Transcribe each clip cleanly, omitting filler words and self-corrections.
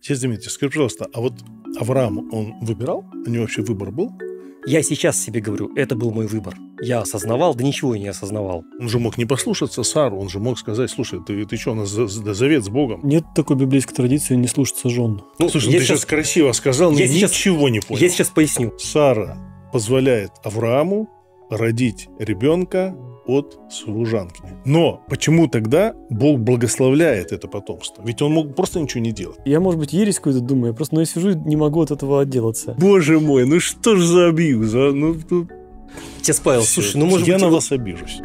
Отец Дмитрий, скажи, пожалуйста, а вот Авраам, он выбирал? У него вообще выбор был? Я сейчас себе говорю, это был мой выбор. Я осознавал, да ничего я не осознавал. Он же мог не послушаться Сару, он же мог сказать: слушай, ты что, у нас завет с Богом? Нет такой библейской традиции не слушаться жен. Ну, слушай, ты сейчас красиво сказал, но ничего не понял. Я сейчас поясню. Сара позволяет Аврааму родить ребенка от служанки. Но почему тогда Бог благословляет это потомство? Ведь он мог просто ничего не делать. Я, может быть, ересь какую-то думаю, я просто я сижу и не могу от этого отделаться. Боже мой, ну что ж за абьюз, а? Ну, Отец Павел, слушай, ну может я быть... на вас обижусь.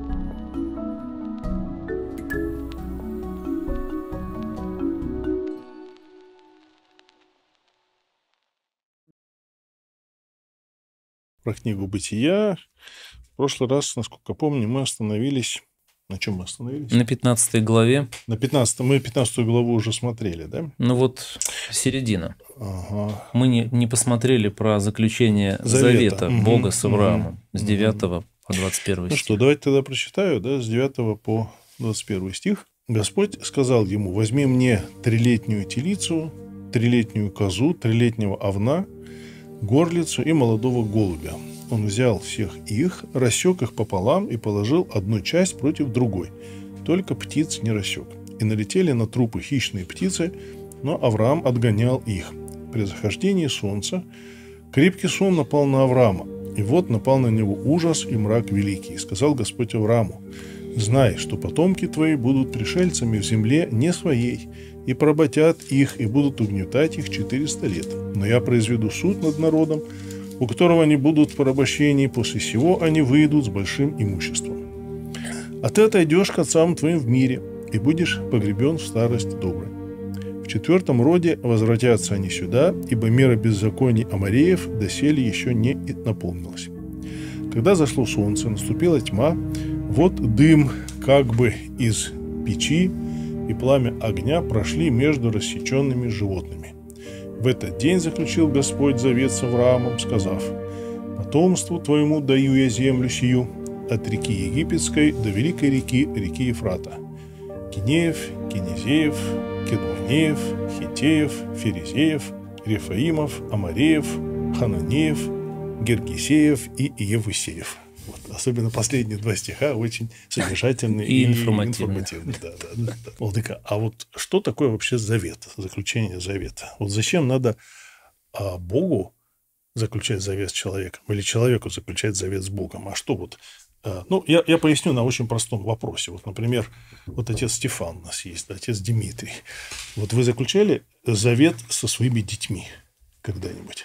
Про книгу «Бытия». В прошлый раз, насколько помню, мы остановились... На чем мы остановились? На 15 главе. На 15. Мы 15 главу уже смотрели, да? Ну вот середина. Ага. Мы не посмотрели про заключение завета Бога с Авраамом с 9 по 21 стих. Ну что, давайте тогда прочитаю, да, с 9 по 21 стих. «Господь сказал ему: возьми мне 3-летнюю телицу, 3-летнюю козу, 3-летнего овна, горлицу и молодого голубя. Он взял всех их, рассек их пополам и положил одну часть против другой. Только птиц не рассек. И налетели на трупы хищные птицы, но Авраам отгонял их. При захождении солнца крепкий сон напал на Авраама. И вот напал на него ужас и мрак великий. И сказал Господь Аврааму: знай, что потомки твои будут пришельцами в земле не своей, и поработят их, и будут угнетать их 400 лет. Но я произведу суд над народом, у которого они будут в порабощении, после сего они выйдут с большим имуществом. А ты отойдешь к отцам твоим в мире, и будешь погребен в старости доброй. В 4-м роде возвратятся они сюда, ибо мера беззаконий Амореев доселе еще не наполнилась. Когда зашло солнце, наступила тьма, вот дым как бы из печи и пламя огня прошли между рассеченными животными. В этот день заключил Господь завет с Авраамом, сказав: потомству твоему даю я землю сию, от реки Египетской до великой реки, реки Ефрата, Кинеев, Кинезеев, Кедмонеев, Хитеев, Ферезеев, Рефаимов, Амореев, Хананеев, Гергесеев и Евусеев». Вот. Особенно последние 2 стиха очень содержательные и информативные. Да. Владыка, а вот что такое вообще завет, заключение завета? Вот зачем надо Богу заключать завет с человеком или человеку заключать завет с Богом? А что вот... Ну, я поясню на очень простом вопросе. Вот, например, вот отец Стефан у нас есть, да, отец Дмитрий. Вот вы заключали завет со своими детьми когда-нибудь?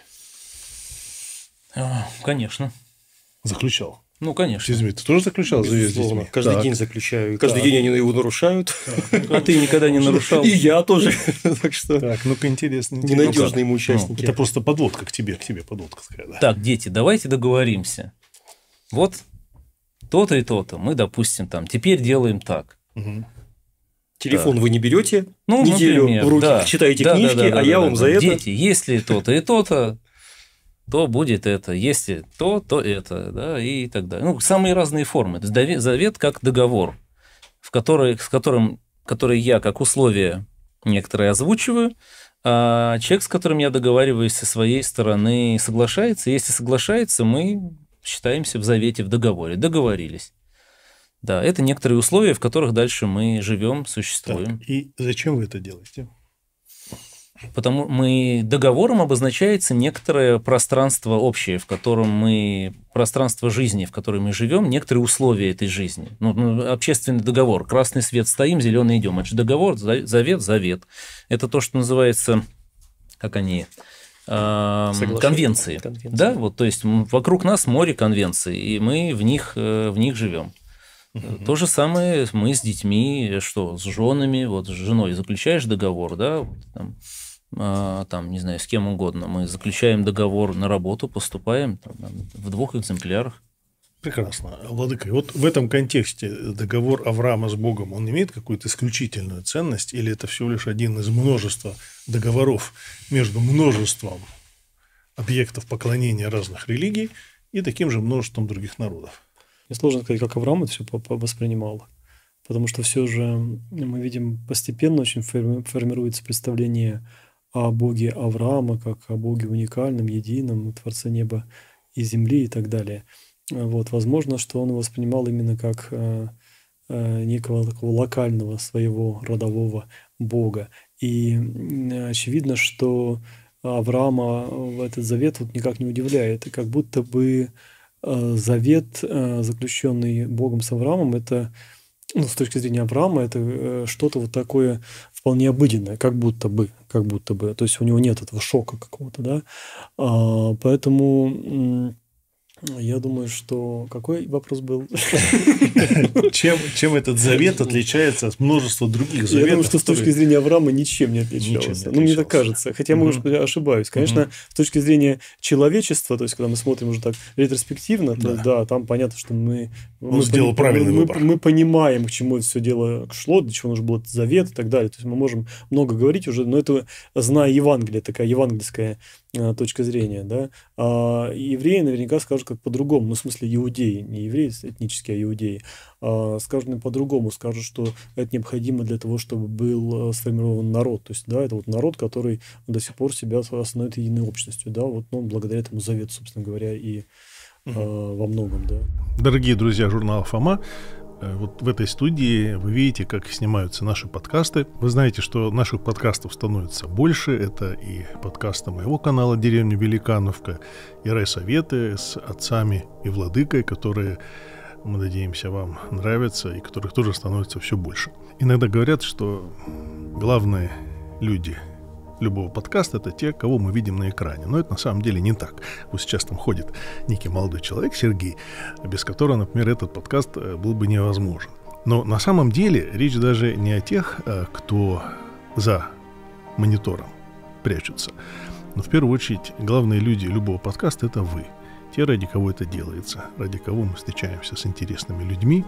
Конечно. Заключал? Ну, конечно. Ты тоже заключал завет с детьми? Каждый день заключаю. Каждый день они его нарушают. А ты никогда не нарушал? И я тоже. Так что... Так, ну-ка, интересно. Ненадежные мы участники. Это просто подводка к тебе подводка такая. Так, дети, давайте договоримся. Вот то-то и то-то. Мы, допустим, там теперь делаем так. Телефон вы не берете, ну, неделю например, в руки читаете книжки, а я вам за это... Дети, если то-то и то-то, то будет это. Если то это, да, и так далее. Ну, самые разные формы. Завет как договор, который я как условие некоторые озвучиваю, а человек, с которым я договариваюсь со своей стороны, соглашается. Если соглашается, мы считаемся в завете, в договоре. Договорились. Да, это некоторые условия, в которых дальше мы живем, существуем. Так, и зачем вы это делаете? Потому договором обозначается некоторое пространство общее, в котором пространство жизни, в которой мы живем, некоторые условия этой жизни. Общественный договор. Красный свет стоим, зеленый идем. Это же договор, завет. Это то, что называется, как они... конвенции. Да, вот, то есть вокруг нас море конвенций, и мы в них живем. То же самое мы с детьми, с женами, вот с женой заключаешь договор, да, там, не знаю, с кем угодно, мы заключаем договор на работу, поступаем в 2 экземплярах. Прекрасно. Владыка, и вот в этом контексте договор Авраама с Богом, он имеет какую-то исключительную ценность, или это всего лишь один из множества договоров между множеством объектов поклонения разных религий и таким же множеством других народов? Мне сложно сказать, как Авраам это все воспринимал, потому что все же мы видим, постепенно очень формируется представление о Боге Авраама, как о Боге уникальном, едином, Творце неба и земли и так далее. Вот. Возможно, что он его воспринимал именно как некого такого локального своего родового Бога. И очевидно, что Авраама в этот завет вот никак не удивляет. И как будто бы завет, заключенный Богом с Авраамом, это, ну, с точки зрения Авраама, это что-то вот такое вполне обыденное, как будто бы. То есть у него нет этого шока какого-то, да. Поэтому я думаю, что... Какой вопрос был? Чем этот завет отличается от множества других заветов? Я думаю, что с точки зрения Авраама ничем не отличался. Ну, мне так кажется. Хотя, может быть, ошибаюсь. Конечно, с точки зрения человечества, то есть, когда мы смотрим уже так ретроспективно, то да, там понятно, что Он сделал правильный выбор. Мы понимаем, к чему это все дело шло, для чего нужен был этот завет и так далее. То есть, мы можем много говорить уже, но это, зная Евангелие, такая евангельская точка зрения, да. А евреи наверняка скажут как по-другому, ну, в смысле, иудеи, не евреи этнические, а иудеи, скажут по-другому, скажут, что это необходимо для того, чтобы был сформирован народ. То есть, да, это вот народ, который до сих пор себя осознает единой общностью, да, вот, ну, благодаря этому завету, собственно говоря, и во многом, да. Дорогие друзья журнала «Фома», вот в этой студии вы видите, как снимаются наши подкасты. Вы знаете, что наших подкастов становится больше. Это и подкасты моего канала «Деревня Великановка», и райсоветы с отцами и владыкой, которые, мы надеемся, вам нравятся, и которых тоже становится все больше. Иногда говорят, что главные люди любого подкаста — это те, кого мы видим на экране. Но это на самом деле не так. Вот сейчас там ходит некий молодой человек, Сергей, без которого, например, этот подкаст был бы невозможен. Но на самом деле речь даже не о тех, кто за монитором прячутся. Но в первую очередь главные люди любого подкаста — это вы. Те, ради кого это делается, ради кого мы встречаемся с интересными людьми,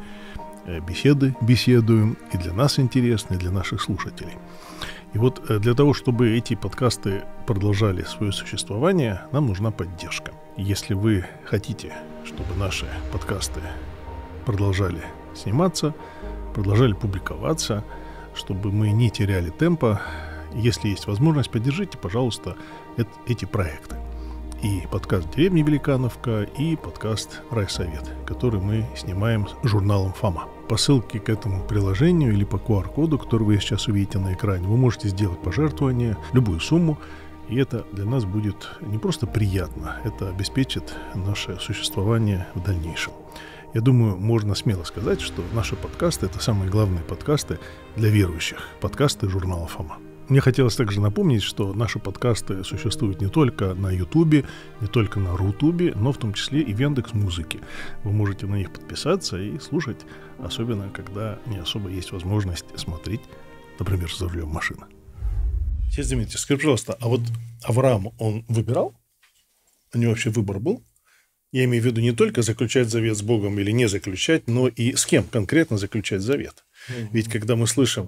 беседуем, и для нас интересно, и для наших слушателей. И вот для того, чтобы эти подкасты продолжали свое существование, нам нужна поддержка. Если вы хотите, чтобы наши подкасты продолжали сниматься, продолжали публиковаться, чтобы мы не теряли темпа, если есть возможность, поддержите, пожалуйста, эти проекты. И подкаст «Деревня Великановка», и подкаст «Райсовет», который мы снимаем с журналом «Фома». По ссылке к этому приложению или по QR-коду, который вы сейчас увидите на экране, вы можете сделать пожертвование, любую сумму, и это для нас будет не просто приятно, это обеспечит наше существование в дальнейшем. Я думаю, можно смело сказать, что наши подкасты — это самые главные подкасты для верующих, подкасты журнала «Фома». Мне хотелось также напомнить, что наши подкасты существуют не только на Ютубе, не только на Рутубе, но в том числе и в Яндекс.Музыке. Вы можете на них подписаться и слушать, особенно когда не особо есть возможность смотреть, например, за рулем машины. Отец Дмитрий, скажи, пожалуйста, а вот Авраам, он выбирал? У него вообще выбор был? Я имею в виду не только заключать завет с Богом или не заключать, но и с кем конкретно заключать завет. Ведь когда мы слышим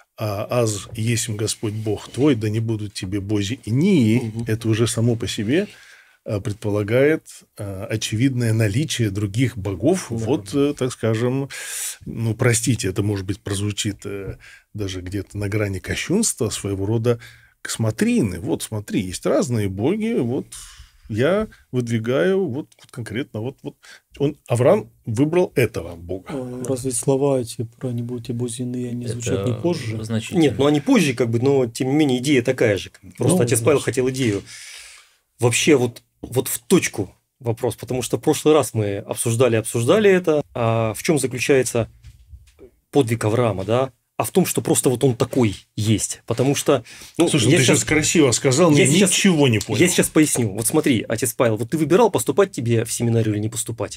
«Аз есмь Господь Бог твой, да не будут тебе бози инии», это уже само по себе предполагает очевидное наличие других богов. Да. Вот, так скажем, ну, простите, это, может быть, прозвучит даже где-то на грани кощунства, своего рода космотрины. Вот, смотри, есть разные боги, вот я выдвигаю вот конкретно вот. Авраам выбрал этого бога. Разве слова эти про «не будьте бозины», они звучат не позже? Нет, ну они позже, как бы, но тем не менее идея такая же. Просто отец Павел хотел идею. Вообще вот в точку вопрос, потому что в прошлый раз мы обсуждали это. А в чем заключается подвиг Авраама, да? А в том, что просто вот он такой есть. Потому что... Ну, слушай, ты сейчас красиво сказал, но я ничего не понял. Я сейчас поясню. Вот смотри, отец Павел, вот ты выбирал, поступать тебе в семинарию или не поступать?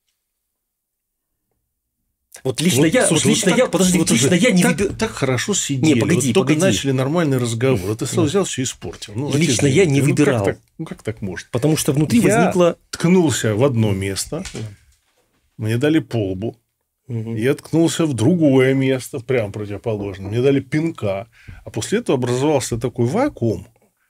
Вот лично я не выбирал. Так хорошо сидели. Не, погоди. Только начали нормальный разговор, а ты сразу взял все испортил. Ну, лично я не выбирал. Как так может? Потому что внутри возникло... Я ткнулся в одно место, мне дали по лбу. Я ткнулся в другое место, прям противоположное. Мне дали пинка. А после этого образовался такой вакуум,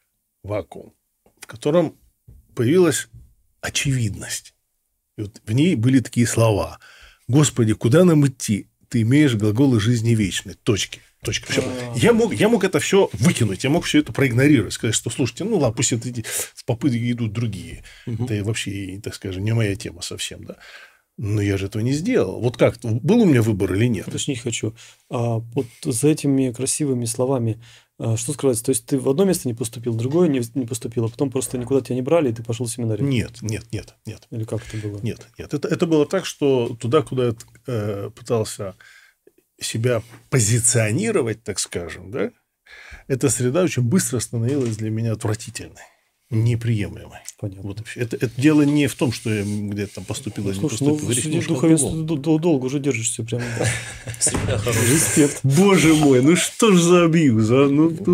в котором появилась очевидность. И вот в ней были такие слова: «Господи, куда нам идти? ты имеешь глаголы жизни вечной. Точки. Все. Я мог это все выкинуть, я мог все это проигнорировать, сказать, что, слушайте, ну ладно, пусть в попытке идут другие. Это вообще, так скажем, не моя тема совсем, да. Но я же этого не сделал. Вот как? Был у меня выбор или нет? Уточнить хочу. Вот за этими красивыми словами что скрывается? То есть ты в одно место не поступил, в другое не поступил, а потом просто никуда тебя не брали, и ты пошел в семинарию? Нет. Или как это было? Нет. Это было так, что туда, куда я пытался себя позиционировать, так скажем, да, эта среда очень быстро становилась для меня отвратительной, неприемлемой. Понятно. Вот это дело не в том, что я где-то там поступил или не поступил. Среди духовенства долго уже держишься прямо. Всегда хороший. Респект. Боже мой, ну что ж за абьюз, а?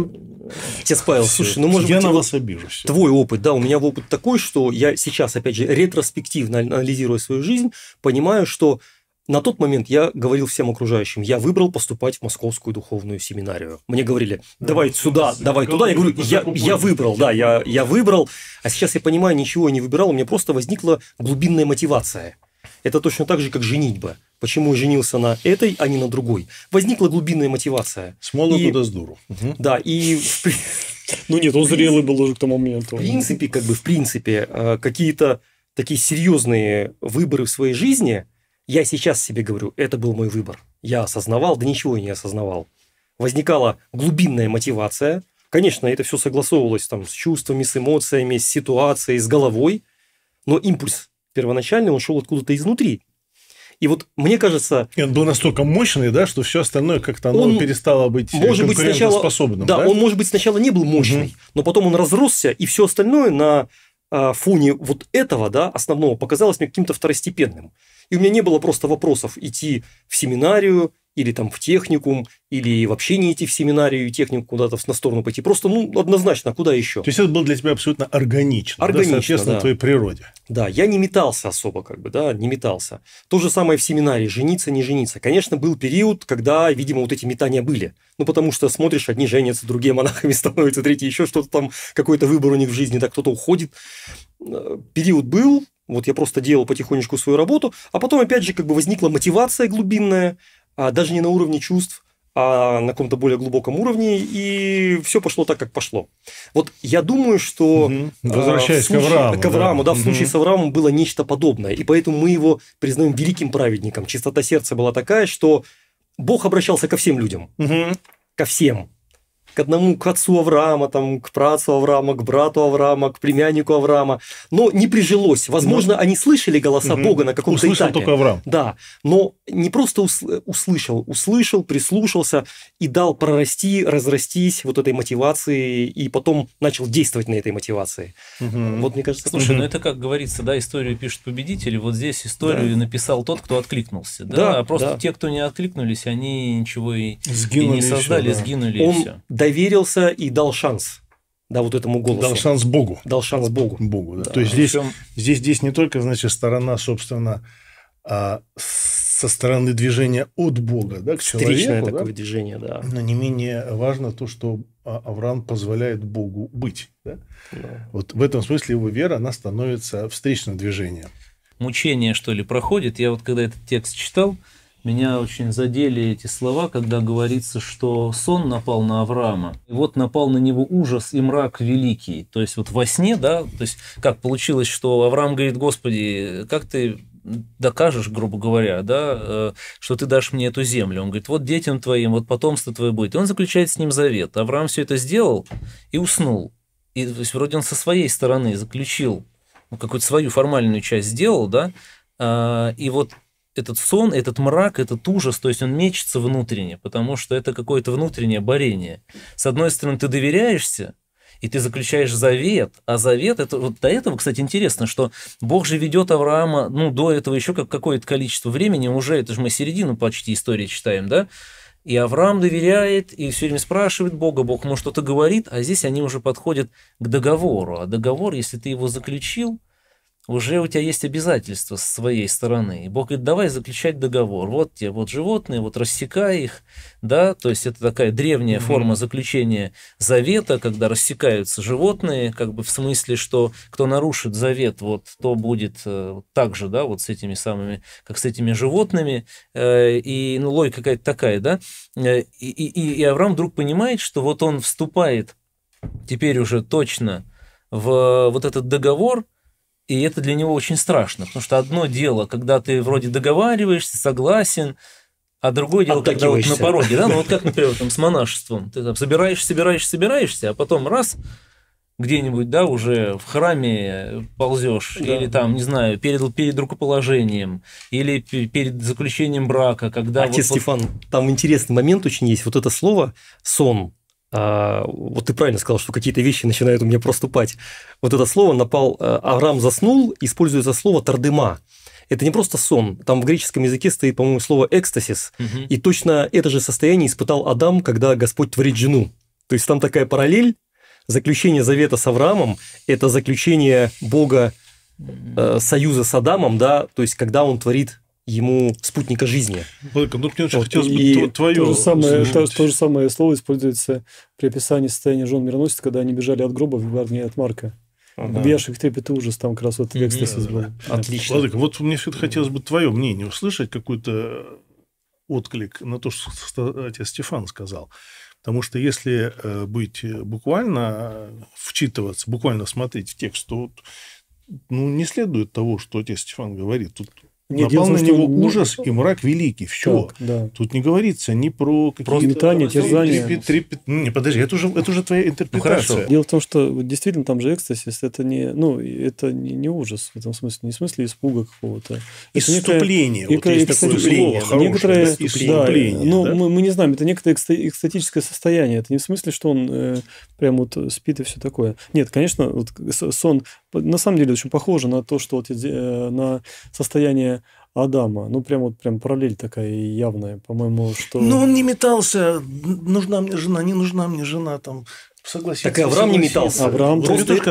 Отец Павел, слушай, может я быть, на вас обижусь. твой опыт, да, у меня опыт такой, что я сейчас, опять же, ретроспективно анализируя свою жизнь, понимаю, что на тот момент я говорил всем окружающим, я выбрал поступать в Московскую духовную семинарию. Мне говорили, давай сюда, давай туда. Я говорю, я выбрал, да, я выбрал. А сейчас я понимаю, ничего я не выбирал, у меня просто возникла глубинная мотивация. Это точно так же, как женитьба. Почему я женился на этой, а не на другой? Возникла глубинная мотивация. С молоду до сдуру. Да, и... Ну нет, он зрелый был уже к тому моменту. В принципе, какие-то такие серьезные выборы в своей жизни... Я сейчас себе говорю, это был мой выбор. Я осознавал, да ничего я не осознавал. Возникала глубинная мотивация. Конечно, это все согласовывалось там, с чувствами, с эмоциями, с ситуацией, с головой. Но импульс первоначальный, он шел откуда-то изнутри. И вот мне кажется... И он был настолько мощный, да, что все остальное как-то оно перестало быть конкурентоспособным. Да, он, может быть, сначала не был мощный, но потом он разросся, и все остальное на фоне вот этого, да, основного, показалось мне каким-то второстепенным. И у меня не было просто вопросов идти в семинарию или там в техникум, или вообще не идти в семинарию и техникум куда-то на сторону пойти. Просто, однозначно, куда еще? То есть, это было для тебя абсолютно органично, да, соответственно, твоей природе. Да, я не метался особо, не метался. То же самое в семинарии, жениться, не жениться. Конечно, был период, когда, видимо, вот эти метания были. Потому что смотришь, одни женятся, другие монахами становятся, третьи еще что-то там, какой-то выбор у них в жизни, да, кто-то уходит. Период был. Вот я просто делал потихонечку свою работу, а потом, опять же, возникла мотивация глубинная, даже не на уровне чувств, а на каком-то более глубоком уровне, и все пошло так, как пошло. Вот я думаю, что... Возвращаясь к Аврааму. В случае с Авраамом было нечто подобное, и поэтому мы его признаем великим праведником. Чистота сердца была такая, что Бог обращался ко всем людям, ко всем. К одному, к отцу Авраама, там, к праотцу Авраама, к брату Авраама, к племяннику Авраама. Но не прижилось. Возможно, они слышали голоса Бога на каком-то этапе. Услышал только Авраам. Да, но не просто услышал, прислушался и дал прорасти, разрастись вот этой мотивации, и потом начал действовать на этой мотивации. Вот, мне кажется... Слушай, это, как говорится, да, историю пишут победители. Вот здесь историю написал тот, кто откликнулся. Да, а просто те, кто не откликнулись, они ничего и не создали, сгинули, и все. Доверился и дал шанс, да, вот этому голосу. Дал шанс Богу. Да. То есть здесь не только, значит, сторона, собственно, со стороны движения от Бога, да, к человеку. Встречное такое движение, да. Но не менее важно то, что Авраам позволяет Богу быть. Да? Да. Вот в этом смысле его вера, она становится встречным движением. Мучение, что ли, проходит. Я вот когда этот текст читал, меня очень задели эти слова, когда говорится, что сон напал на Авраама, и вот напал на него ужас и мрак великий. То есть, вот во сне, да, то есть, как получилось, что Авраам говорит: Господи, как ты докажешь, грубо говоря, да, что ты дашь мне эту землю? Он говорит: вот детям твоим, вот потомство твое будет. И он заключает с ним завет. Авраам все это сделал и уснул. И, то есть, вроде он со своей стороны заключил, какую-то свою формальную часть сделал, да, и вот этот сон, этот мрак, этот ужас, то есть он мечется внутренне, потому что это какое-то внутреннее борение. С одной стороны, ты доверяешься, и ты заключаешь завет, а завет, это вот до этого, кстати, интересно, что Бог же ведет Авраама, до этого еще какое-то количество времени, уже, это же мы середину почти истории читаем, да, и Авраам доверяет, и все время спрашивает Бога, Бог ему что-то говорит, а здесь они уже подходят к договору, а договор, если ты его заключил, уже у тебя есть обязательства с своей стороны. И Бог говорит, давай заключать договор. Вот тебе вот животные, вот рассекай их, да, то есть это такая древняя форма заключения завета, когда рассекаются животные, как бы в смысле, что кто нарушит завет, вот то будет так же, да, вот с этими самыми, как с этими животными, и ну, логика какая-то такая, да, и Авраам вдруг понимает, что вот он вступает теперь уже точно в вот этот договор. И это для него очень страшно, потому что одно дело, когда ты вроде договариваешься, согласен, а другое дело, когда вот на пороге, да, ну вот как, например, там, с монашеством, ты там собираешься, а потом раз, где-нибудь, да, уже в храме ползешь, да. Или там, не знаю, перед рукоположением, или перед заключением брака, когда... Отец Стефан, там интересный момент очень есть, вот это слово «сон». Вот ты правильно сказал, что какие-то вещи начинают у меня проступать. Вот это слово Авраам заснул, используется слово тардема. Это не просто сон. Там в греческом языке стоит, по-моему, слово экстасис. И точно это же состояние испытал Адам, когда Господь творит жену. То есть там такая параллель. Заключение завета с Авраамом – это заключение Бога союза с Адамом, да, то есть когда он творит ему спутника жизни. Ну, мне очень хотелось бы твое... То же самое слово используется при описании состояния жен мироносец, когда они бежали от гроба в Евангелии от Марка. Бешик, трепет и ужас, там как раз вот экстасис был. Отлично. Владыка, вот мне все-таки хотелось бы твое мнение услышать, какой-то отклик на то, что отец Стефан сказал. Потому что если быть буквально, вчитываться, буквально смотреть в текст, то не следует того, что отец Стефан говорит. Тут напал на него ужас и мрак великий. Все. Так, да. Тут не говорится ни про какие-то... метания, терзания. Не, подожди, это уже твоя интерпретация. Дело в том, что действительно там же экстасис, это не ужас в этом смысле, не в смысле испуга какого-то. Исступление. Вот есть такое слово хорошее. Исступление. Мы не знаем, это некое экстатическое состояние. Это не в смысле, что он прям вот спит и все такое. Нет, конечно, вот сон на самом деле очень похоже на то, что вот на состояние Адама. Прям параллель такая явная, по-моему, что... Но он не метался, нужна мне жена, не нужна мне жена, там, согласиться. Так и Авраам не метался. Авраам,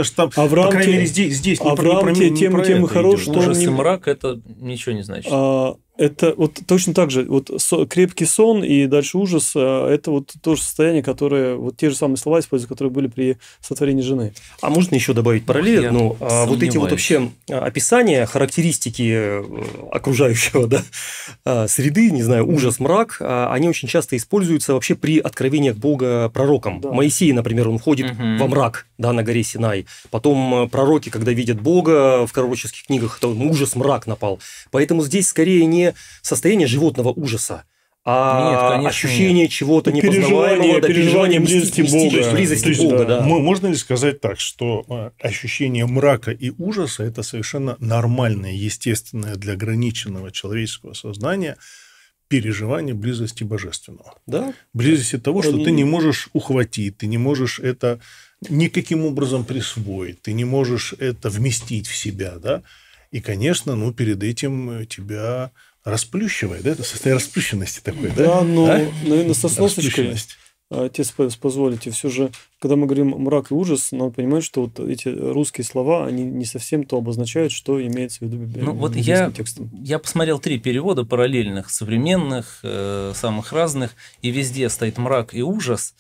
по крайней мере, здесь Авраам тем и хорош, что ужас и мрак, это ничего не значит. Это вот точно так же, вот крепкий сон и дальше ужас, это вот то же состояние, которое, вот те же самые слова используют, которые были при сотворении жены. А можно еще добавить параллель одну? Вот эти вот вообще описания, характеристики окружающего, да, среды, не знаю, ужас, мрак, они очень часто используются вообще при откровениях Бога пророкам. Да. Моисей, например, он входит во мрак, да, на горе Синай. Потом пророки, когда видят Бога в пророческих книгах, то ужас, мрак напал. Поэтому здесь скорее не состояние животного ужаса, а ощущение чего-то непознаваемого, переживание близости Бога. Да. Можно ли сказать так, что ощущение мрака и ужаса – это совершенно нормальное, естественное для ограниченного человеческого сознания переживание близости божественного? Да. Близости того, что ты не можешь ухватить, ты не можешь это никаким образом присвоить, ты не можешь это вместить в себя, да? И, конечно, перед этим тебя расплющивает, да? Это состояние расплющенности такое, да? Да, наверное, со сносочкой, отец, позволите, все же, когда мы говорим мрак и ужас, надо понимать, что вот эти русские слова, они не совсем то обозначают, что имеется в виду текстом. Я посмотрел 3 перевода параллельных, современных, самых разных, и везде стоит мрак и ужас.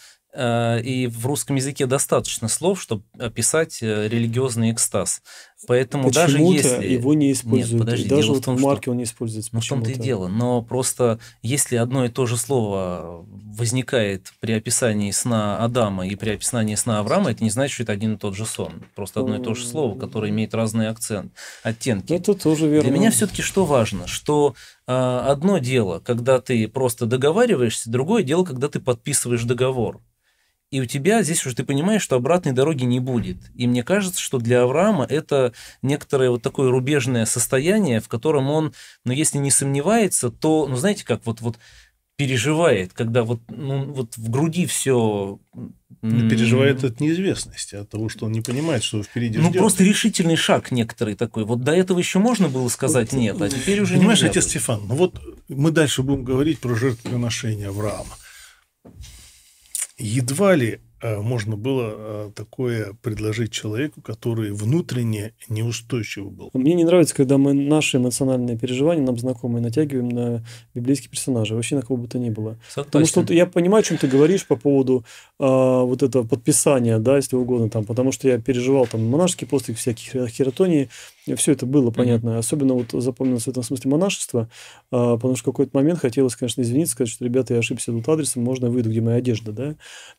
И в русском языке достаточно слов, чтобы описать религиозный экстаз. Поэтому даже если... его не используют. Нет, подожди, даже вот в марке он не используется. В том-то и дело. Но просто если одно и то же слово возникает при описании сна Адама и при описании сна Авраама, это не значит, что это один и тот же сон. Просто одно и то же слово, которое имеет разные оттенки. Это тоже верно. Для меня все-таки что важно? Что одно дело, когда ты просто договариваешься, другое дело, когда ты подписываешь договор. И у тебя здесь уже ты понимаешь, что обратной дороги не будет. И мне кажется, что для Авраама это некоторое вот такое рубежное состояние, в котором он, если не сомневается, то, знаете, как вот переживает, когда вот в груди все... Переживает от неизвестности, от того, что он не понимает, что впереди ждет. Просто решительный шаг некоторый такой. Вот до этого еще можно было сказать нет, а теперь уже понимаешь, нельзя. отец Стефан, мы дальше будем говорить про жертвоприношение Авраама. Едва ли можно было такое предложить человеку, который внутренне неустойчивый был? Мне не нравится, когда мы наши эмоциональные переживания, нам знакомые, натягиваем на библейские персонажи, вообще на кого бы то ни было. Потому что я понимаю, о чем ты говоришь по поводу вот этого подписания, да, если угодно, там, потому что я переживал там монашеский постиг, всяких хератонии, все это было понятно. Особенно вот запомнилось в этом смысле монашество, потому что в какой-то момент хотелось, конечно, извиниться, сказать, что, ребята, я ошибся тут адресом, можно я выйду, где моя одежда, да?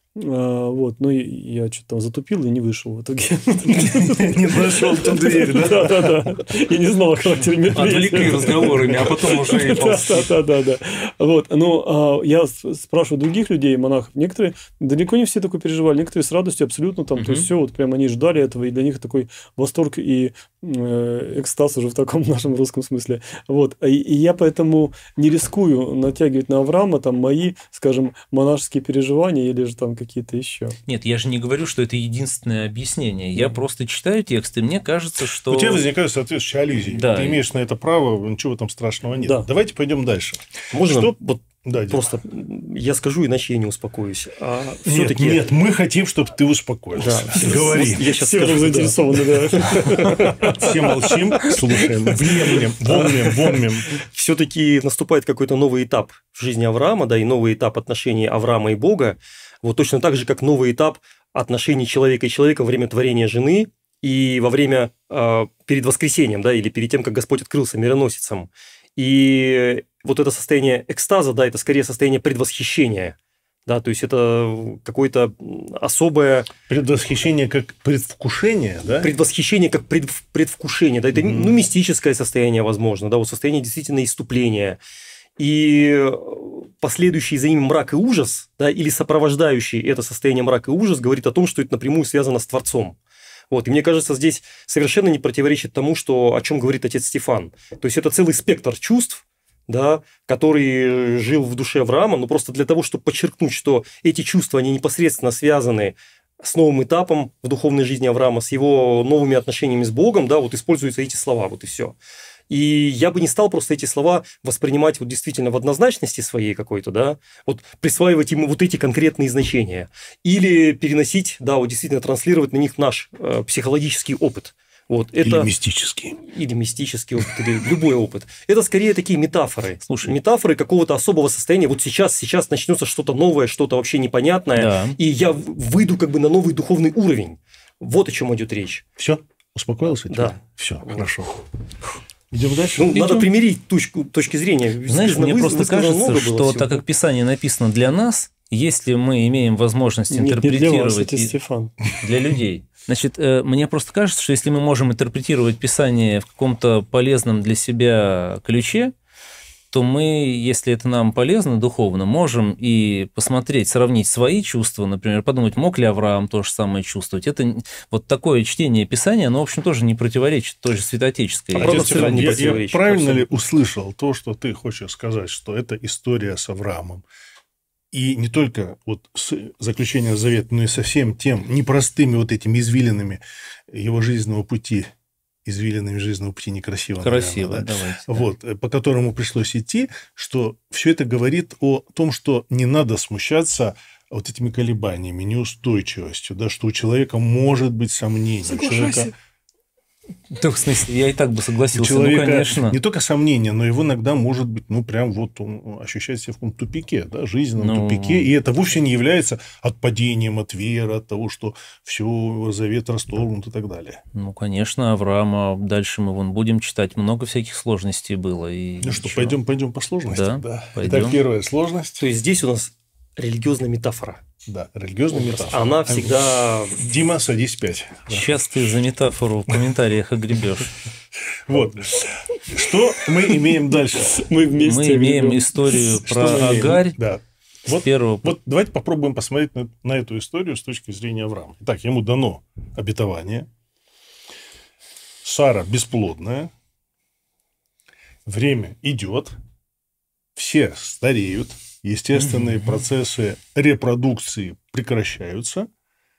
Вот, но я что-то там затупил и не вышел в итоге. Не нашел ту дверь, да? Да. Я не знал о характере медведя. Отвлекли разговорами, а потом уже и ползти. Да. Вот, но я спрашиваю других людей, монахов, некоторые, далеко не все такое переживали, некоторые с радостью абсолютно там, то есть все, вот прям они ждали этого, и для них такой восторг и экстаз уже в таком нашем русском смысле. Вот, и я поэтому не рискую натягивать на Авраама там мои, скажем, монашеские переживания или же там какие-то еще. Нет, я же не говорю, что это единственное объяснение. Я просто читаю текст, и мне кажется, что... У тебя возникают соответствующие аллюзии. Да. Ты имеешь на это право, ничего там страшного нет. Да. Давайте пойдем дальше. Можно вот Да, просто я скажу, иначе я не успокоюсь. Нет, мы хотим, чтобы ты успокоился. Да, Говори. Я сейчас Все заинтересованы, да. Все молчим, слушаем, внемлем. Все-таки наступает какой-то новый этап в жизни Авраама, да, и новый этап отношений Авраама и Бога. Вот точно так же, как новый этап отношений человека и человека во время творения жены и во время перед воскресением, да, или перед тем, как Господь открылся мироносицам. И вот это состояние экстаза, да, это скорее состояние предвосхищения. Да, то есть это какое-то особое... Предвосхищение как предвкушение, да? Предвосхищение как предвкушение. Да, это мистическое состояние, возможно, да, вот состояние действительно исступления. И последующий за ним мрак и ужас, да, или сопровождающий это состояние мрак и ужас, говорит о том, что это напрямую связано с Творцом. Вот. И мне кажется, здесь совершенно не противоречит тому, о чем говорит отец Стефан. То есть это целый спектр чувств, да, который жил в душе Авраама, но просто для того, чтобы подчеркнуть, что эти чувства, они непосредственно связаны с новым этапом в духовной жизни Авраама, с его новыми отношениями с Богом, да, вот используются эти слова, вот и все. И я бы не стал просто эти слова воспринимать вот действительно в однозначности своей какой-то, да, вот присваивать ему вот эти конкретные значения. Или переносить, да, вот действительно транслировать на них наш психологический опыт. Вот, это... Или мистический. Или мистический опыт, или любой опыт. Это скорее такие метафоры. Слушай, метафоры какого-то особого состояния. Вот сейчас начнется что-то новое, что-то вообще непонятное, да. И я выйду как бы на новый духовный уровень. Вот о чем идет речь. Все? Успокоился? Да. Все, хорошо. Идем дальше. Надо примирить точки зрения. Знаешь, мне просто кажется, что так как Писание написано для нас, если мы имеем возможность интерпретировать для людей, значит, мне просто кажется, что если мы можем интерпретировать Писание в каком-то полезном для себя ключе, то мы, если это нам полезно духовно, можем и посмотреть, сравнить свои чувства, например, подумать, мог ли Авраам то же самое чувствовать. Это вот такое чтение Писания, оно, в общем, тоже не противоречит той же святоотеческой. Я правильно ли услышал то, что ты хочешь сказать, что это история с Авраамом? И не только вот с заключения завета, но и со всем тем непростыми вот этими извилинами его жизненного пути, извилинами жизненного пути некрасиво. Красиво, наверное, да? Давайте. Вот, да. По которому пришлось идти, что все это говорит о том, что не надо смущаться вот этими колебаниями, неустойчивостью, да, что у человека может быть сомнение. Соглашайся. Да, в смысле, я и так бы согласился, человека конечно. Не только сомнение, но его иногда может быть, прям вот он ощущает себя в каком-то тупике, да, жизненном тупике, и это вовсе не является отпадением от веры, от того, что все, завет расторгнут и так далее. Конечно, Авраама, дальше мы будем читать, много всяких сложностей было. И что, пойдем по сложностям? Да, пойдем. Итак, первая сложность. То есть здесь у нас религиозная метафора. Да, религиозная метафора. Она всегда... Дима, садись 5. Сейчас ты за метафору в комментариях огребешь. Вот. Что мы имеем дальше? Мы имеем историю про Агарь. Да. Вот давайте попробуем посмотреть на эту историю с точки зрения Авраама. Итак, ему дано обетование. Сара бесплодная. Время идет. Все стареют. Естественные процессы репродукции прекращаются.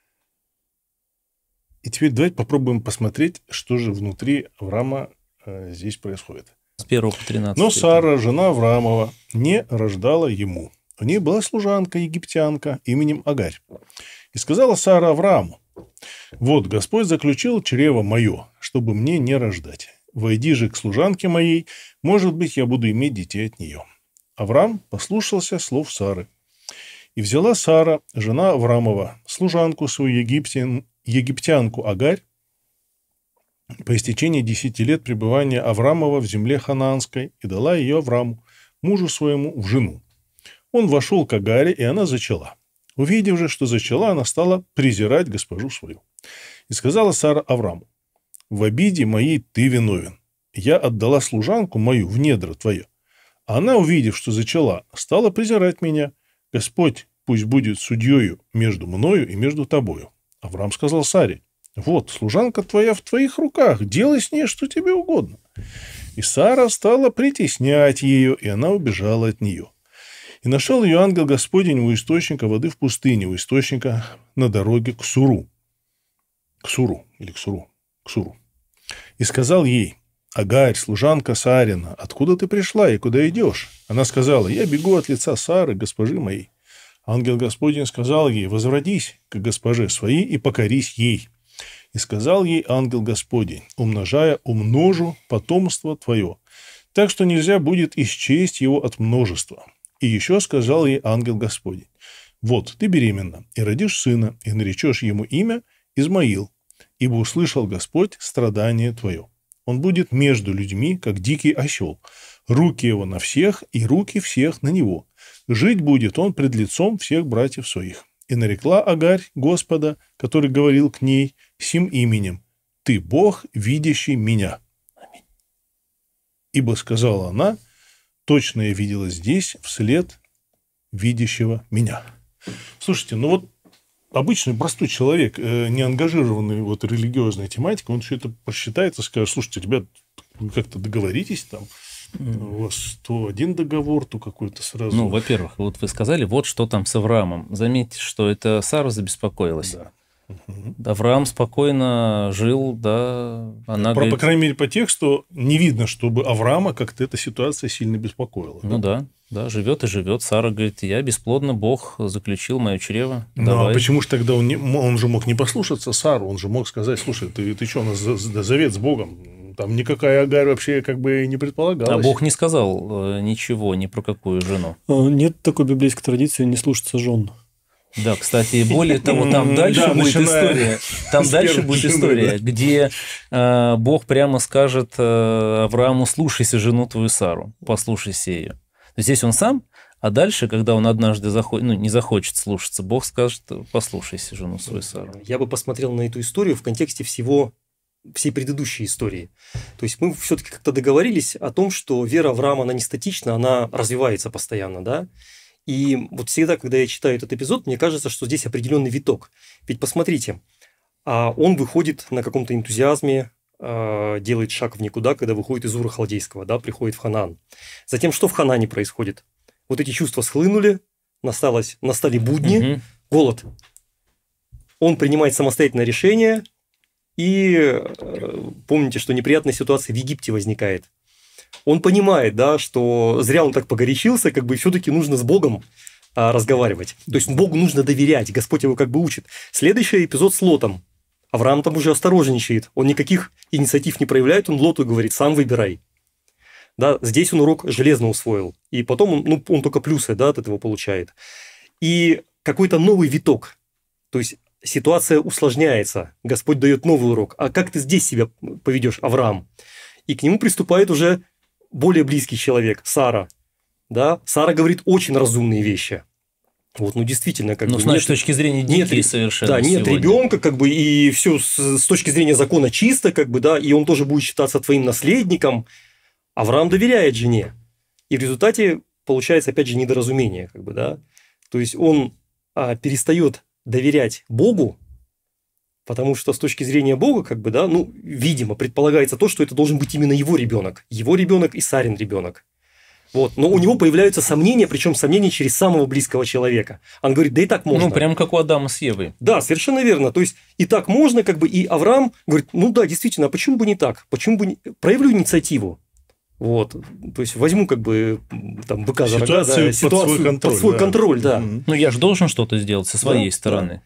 И теперь давайте попробуем посмотреть, что же внутри Авраама здесь происходит. С 1 по 13. Но Сара, жена Авраамова, не рождала ему. У ней была служанка, египтянка, именем Агарь. И сказала Сара Аврааму: вот Господь заключил чрево мое, чтобы мне не рождать. Войди же к служанке моей, может быть, я буду иметь детей от нее. Авраам послушался слов Сары. И взяла Сара, жена Авраамова, служанку свою египтянку Агарь, по истечении 10 лет пребывания Авраамова в земле ханаанской, и дала ее Аврааму, мужу своему, в жену. Он вошел к Агаре, и она зачала. Увидев же, что зачала, она стала презирать госпожу свою. И сказала Сара Аврааму: в обиде моей ты виновен. Я отдала служанку мою в недра твое. А она, увидев, что зачала, стала презирать меня. Господь пусть будет судьею между мною и между тобою. Авраам сказал Саре: вот, служанка твоя в твоих руках, делай с ней, что тебе угодно. И Сара стала притеснять ее, и она убежала от нее. И нашел ее ангел Господень у источника воды в пустыне, у источника на дороге к Суру. К Суру. И сказал ей: Агарь, служанка Сарина, откуда ты пришла и куда идешь? Она сказала: я бегу от лица Сары, госпожи моей. Ангел Господень сказал ей: возвратись к госпоже своей и покорись ей. И сказал ей ангел Господень: умножу потомство твое, так что нельзя будет исчесть его от множества. И еще сказал ей ангел Господень: вот, ты беременна, и родишь сына, и наречешь ему имя Измаил, ибо услышал Господь страдание твое. Он будет между людьми, как дикий осел, руки его на всех, и руки всех на него. Жить будет он пред лицом всех братьев своих. И нарекла Агарь Господа, который говорил к ней, сим именем: ты Бог, видящий меня. Аминь. Ибо сказала она: точно я видела здесь вслед видящего меня. Слушайте, ну вот обычный простой человек, не ангажированный вот религиозной тематикой, он все это просчитает и скажет: слушайте, ребят, вы как-то договоритесь там, у вас то один договор, то какой-то сразу... Ну, во-первых, вот вы сказали, вот что там с Авраамом. Заметьте, что это Сара забеспокоилась. Да. Авраам спокойно жил, да. Она По крайней мере, по тексту не видно, чтобы Авраама как-то эта ситуация сильно беспокоила. Ну да, живет и живет. Сара говорит: я бесплодна, Бог заключил мое чрево. Ну, а почему же тогда он же мог не послушаться Сару, он же мог сказать: слушай, ты что, у нас завет с Богом? Там никакая Агарь вообще как бы не предполагалась. А Бог не сказал ничего ни про какую жену. Нет такой библейской традиции не слушаться жен. Да, кстати, более того, там дальше будет история. Там дальше будет история, где Бог прямо скажет Аврааму: слушайся жену твою Сару, послушайся ее. Здесь он сам, а дальше, когда он однажды не захочет слушаться, Бог скажет: послушайся жену свою Сару. Я бы посмотрел на эту историю в контексте всей предыдущей истории. То есть мы все-таки как-то договорились о том, что вера Авраама, она не статична, она развивается постоянно, да? И вот всегда, когда я читаю этот эпизод, мне кажется, что здесь определенный виток. Ведь посмотрите, он выходит на каком-то энтузиазме, делает шаг в никуда, когда выходит из Ура Халдейского, да, приходит в Ханаан. Затем что в Ханаане происходит? Вот эти чувства схлынули, настали будни, голод. Он принимает самостоятельное решение, и помните, что неприятная ситуация в Египте возникает. Он понимает, да, что зря он так погорячился, как бы все-таки нужно с Богом разговаривать. То есть Богу нужно доверять, Господь его как бы учит. Следующий эпизод с Лотом. Авраам там уже осторожничает, он никаких инициатив не проявляет, он Лоту говорит: сам выбирай. Да, здесь он урок железно усвоил. И потом он только плюсы, да, от этого получает. И какой-то новый виток. То есть ситуация усложняется, Господь дает новый урок. А как ты здесь себя поведешь, Авраам? И к нему приступает уже более близкий человек, Сара. Да? Сара говорит очень разумные вещи. Вот, ну, действительно, как бы... Ну, с точки зрения дикие совершенно. Да, нет ребенка, как бы, и все с точки зрения закона чисто, как бы, да, и он тоже будет считаться твоим наследником. Авраам доверяет жене. И в результате получается, опять же, недоразумение, как бы, да. То есть он перестает доверять Богу, потому что с точки зрения Бога, как бы, да, ну, видимо, предполагается то, что это должен быть именно его ребенок и Сарин ребенок. Вот. Но у него появляются сомнения, причем сомнения через самого близкого человека. Он говорит: да и так можно. Ну, прям как у Адама с Евой. Да, совершенно верно. То есть, и так можно, как бы, и Авраам говорит: ну да, действительно, а почему бы не так? Почему бы не... Проявлю инициативу. Вот. То есть, возьму, как бы, там, быка за рога, ситуацию под свой контроль. Под свой контроль, да. Ну, я же должен что-то сделать со своей стороны. Да.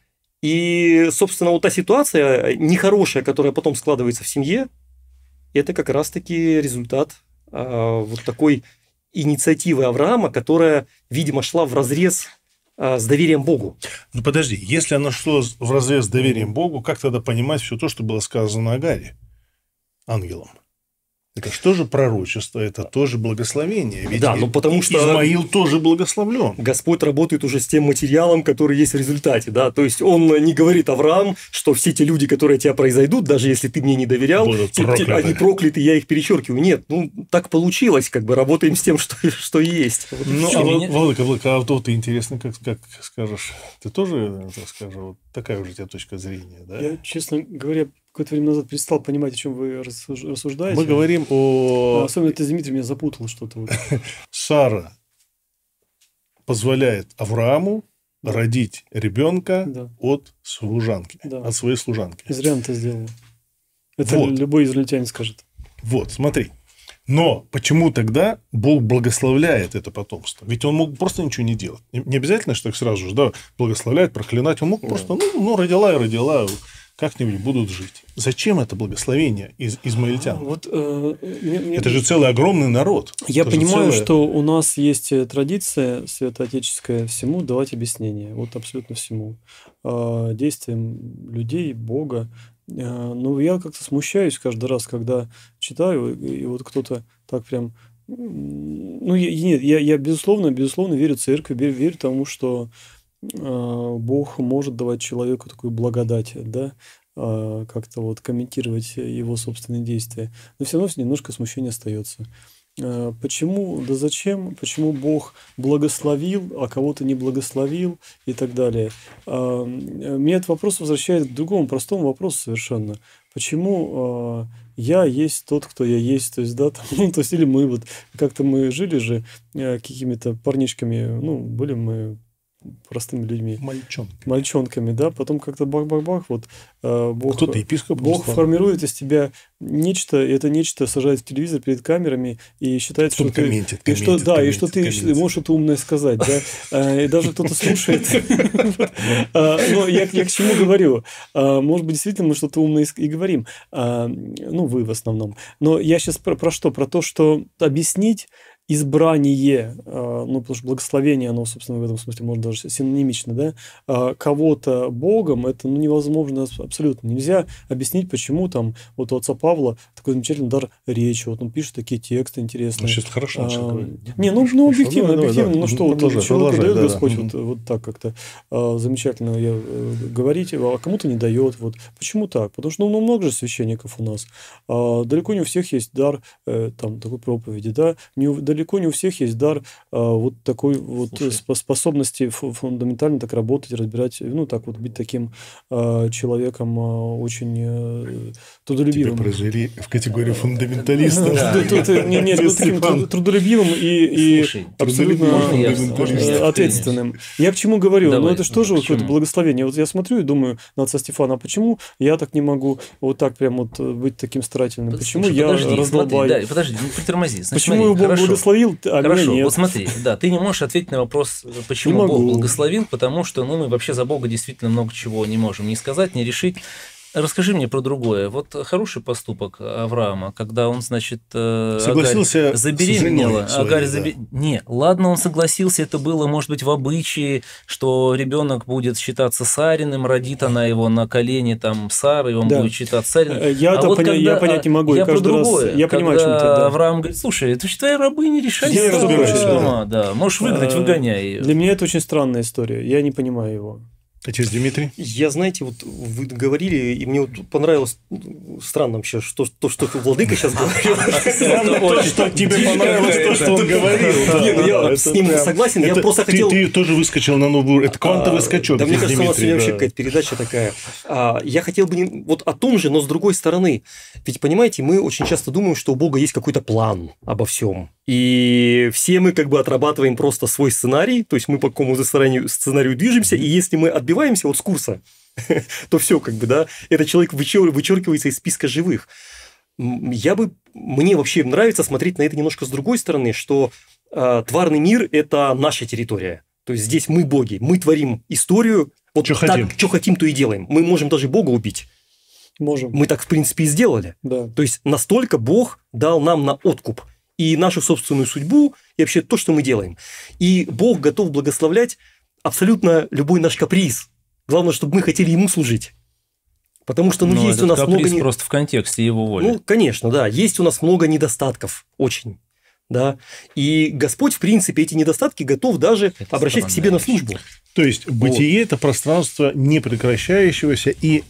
И, собственно, вот та ситуация нехорошая, которая потом складывается в семье, это как раз-таки результат вот такой инициативы Авраама, которая, видимо, шла вразрез с доверием Богу. Ну, подожди, если оно шло вразрез с доверием Богу, как тогда понимать все то, что было сказано Агаре ангелом? Это же тоже пророчество, это тоже благословение. Ведь да, ну потому что Измаил тоже благословлен. Господь работает уже с тем материалом, который есть в результате. Да? То есть он не говорит Авраам, что все те люди, которые от тебя произойдут, даже если ты мне не доверял, они прокляты, я их перечеркиваю. Нет, ну так получилось, как бы работаем с тем, что есть. Вот ну, Владыка, а вот ты интересно, как скажешь, ты тоже, так скажешь, вот такая уже у тебя точка зрения, да? Я, честно говоря, какое-то время назад перестал понимать, о чем вы рассуждаете. Мы говорим о... Особенно ты, Дмитрий, меня запутал что-то. Вот. Сара позволяет Аврааму родить ребенка от служанки, от своей служанки. И зря он это сделал. Это любой израильтянин скажет. Вот, смотри. Но почему тогда Бог благословляет это потомство? Ведь он мог просто ничего не делать. Не обязательно, что так сразу же благословлять, проклинать. Он мог просто, родила и родила, как-нибудь будут жить. Зачем это благословение измаильтян? Вот, это же целый огромный народ. Я понимаю, что у нас есть традиция святоотеческая всему давать объяснение. Вот абсолютно всему. Действиям людей, Бога. Но я как-то смущаюсь каждый раз, когда читаю, и вот кто-то так прям... Ну, я безусловно верю церкви, верю тому, что Бог может давать человеку такую благодать, да, как-то вот комментировать его собственные действия. Но все равно немножко смущение остается. Почему, да зачем, почему Бог благословил, а кого-то не благословил и так далее. Меня этот вопрос возвращает к другому простому вопросу совершенно. Почему я есть тот, кто я есть, то есть, да, там, то есть, или мы вот, как-то мы жили же какими-то парнишками, были мы простыми людьми. Мальчонками, да, потом как-то бах-бах-бах, вот Бог, кто-то епископ Бог формирует из тебя нечто, и это нечто сажает в телевизор перед камерами и считает, что ты... И что ты можешь это умное сказать, да, и даже кто-то слушает. Но я к чему говорю? Может быть, действительно мы что-то умное и говорим. Вы в основном. Но я сейчас про что? Про то, что объяснить избрание, потому что благословение, оно, собственно, в этом смысле можно даже синонимично, да, кого-то Богом, это невозможно абсолютно. Нельзя объяснить, почему там вот у отца Павла такой замечательный дар речи, вот он пишет такие тексты интересные. Сейчас хорошо. Объективно, человеку дает Господь вот так как-то замечательно говорить, а кому-то не дает. Вот. Почему так? Потому что много же священников у нас. Далеко не у всех есть дар такой проповеди, да, далеко не у всех есть дар вот такой вот способности фундаментально так работать, разбирать, так вот быть таким человеком очень трудолюбивым. Тебя произвели в категорию фундаменталистов. Нет, таким трудолюбивым и абсолютно ответственным. Я к чему говорю? Это же тоже какое-то благословение. Вот я смотрю и думаю на отца Стефана, почему я так не могу вот так прям вот быть таким старательным? Почему я раздолбаю? Подожди, притормози. Почему его благословил, а хорошо, меня нет? Вот смотри, ты не можешь ответить на вопрос, почему Бог благословил, потому что мы вообще за Бога действительно много чего не можем ни сказать, ни решить. Расскажи мне про другое. Вот хороший поступок Авраама, когда он, значит, согласился забеременела. Не, ладно, он согласился, это было, может быть, в обычае, что ребенок будет считаться Сариным, родит она его на колени там Сары, и он будет считаться Сариным. Я понять не могу. Я про другое. Я понимаю, о чем ты. Авраам говорит, слушай, это же твоя рабыня, решай. Я разбираюсь. Да. Можешь выгнать, выгоняй ее. Для меня это очень странная история. Я не понимаю его. Отец Дмитрий? Я, знаете, вот вы говорили, и мне вот понравилось, странно вообще, что Владыка сейчас говорил. Что тебе понравилось, то, что он говорил. Я с ним согласен, я просто хотел... Ты тоже выскочил на новую... Это квантовый скачок. Да, мне кажется, у нас сегодня вообще какая-то передача такая. Я хотел бы вот о том же, но с другой стороны. Ведь, понимаете, мы очень часто думаем, что у Бога есть какой-то план обо всем. И все мы как бы отрабатываем просто свой сценарий, то есть мы по какому-то сценарию движемся, и если мы отбиваемся вот с курса, то все как бы, да, этот человек вычеркивается из списка живых. Мне вообще нравится смотреть на это немножко с другой стороны, что тварный мир – это наша территория. То есть здесь мы боги, мы творим историю, вот Что так, хотим. что хотим, то и делаем. Мы можем даже Бога убить. Можем. Мы так, в принципе, и сделали. Да. То есть настолько Бог дал нам на откуп и нашу собственную судьбу, и вообще то, что мы делаем. И Бог готов благословлять абсолютно любой наш каприз. Главное, чтобы мы хотели Ему служить. Потому что, Но есть этот у нас каприз много... просто в контексте его воли. Ну, конечно, да. Есть у нас много недостатков. Очень. Да. И Господь, в принципе, эти недостатки готов даже Это обращать к себе на странная службу. То есть бытие – это пространство непрекращающегося и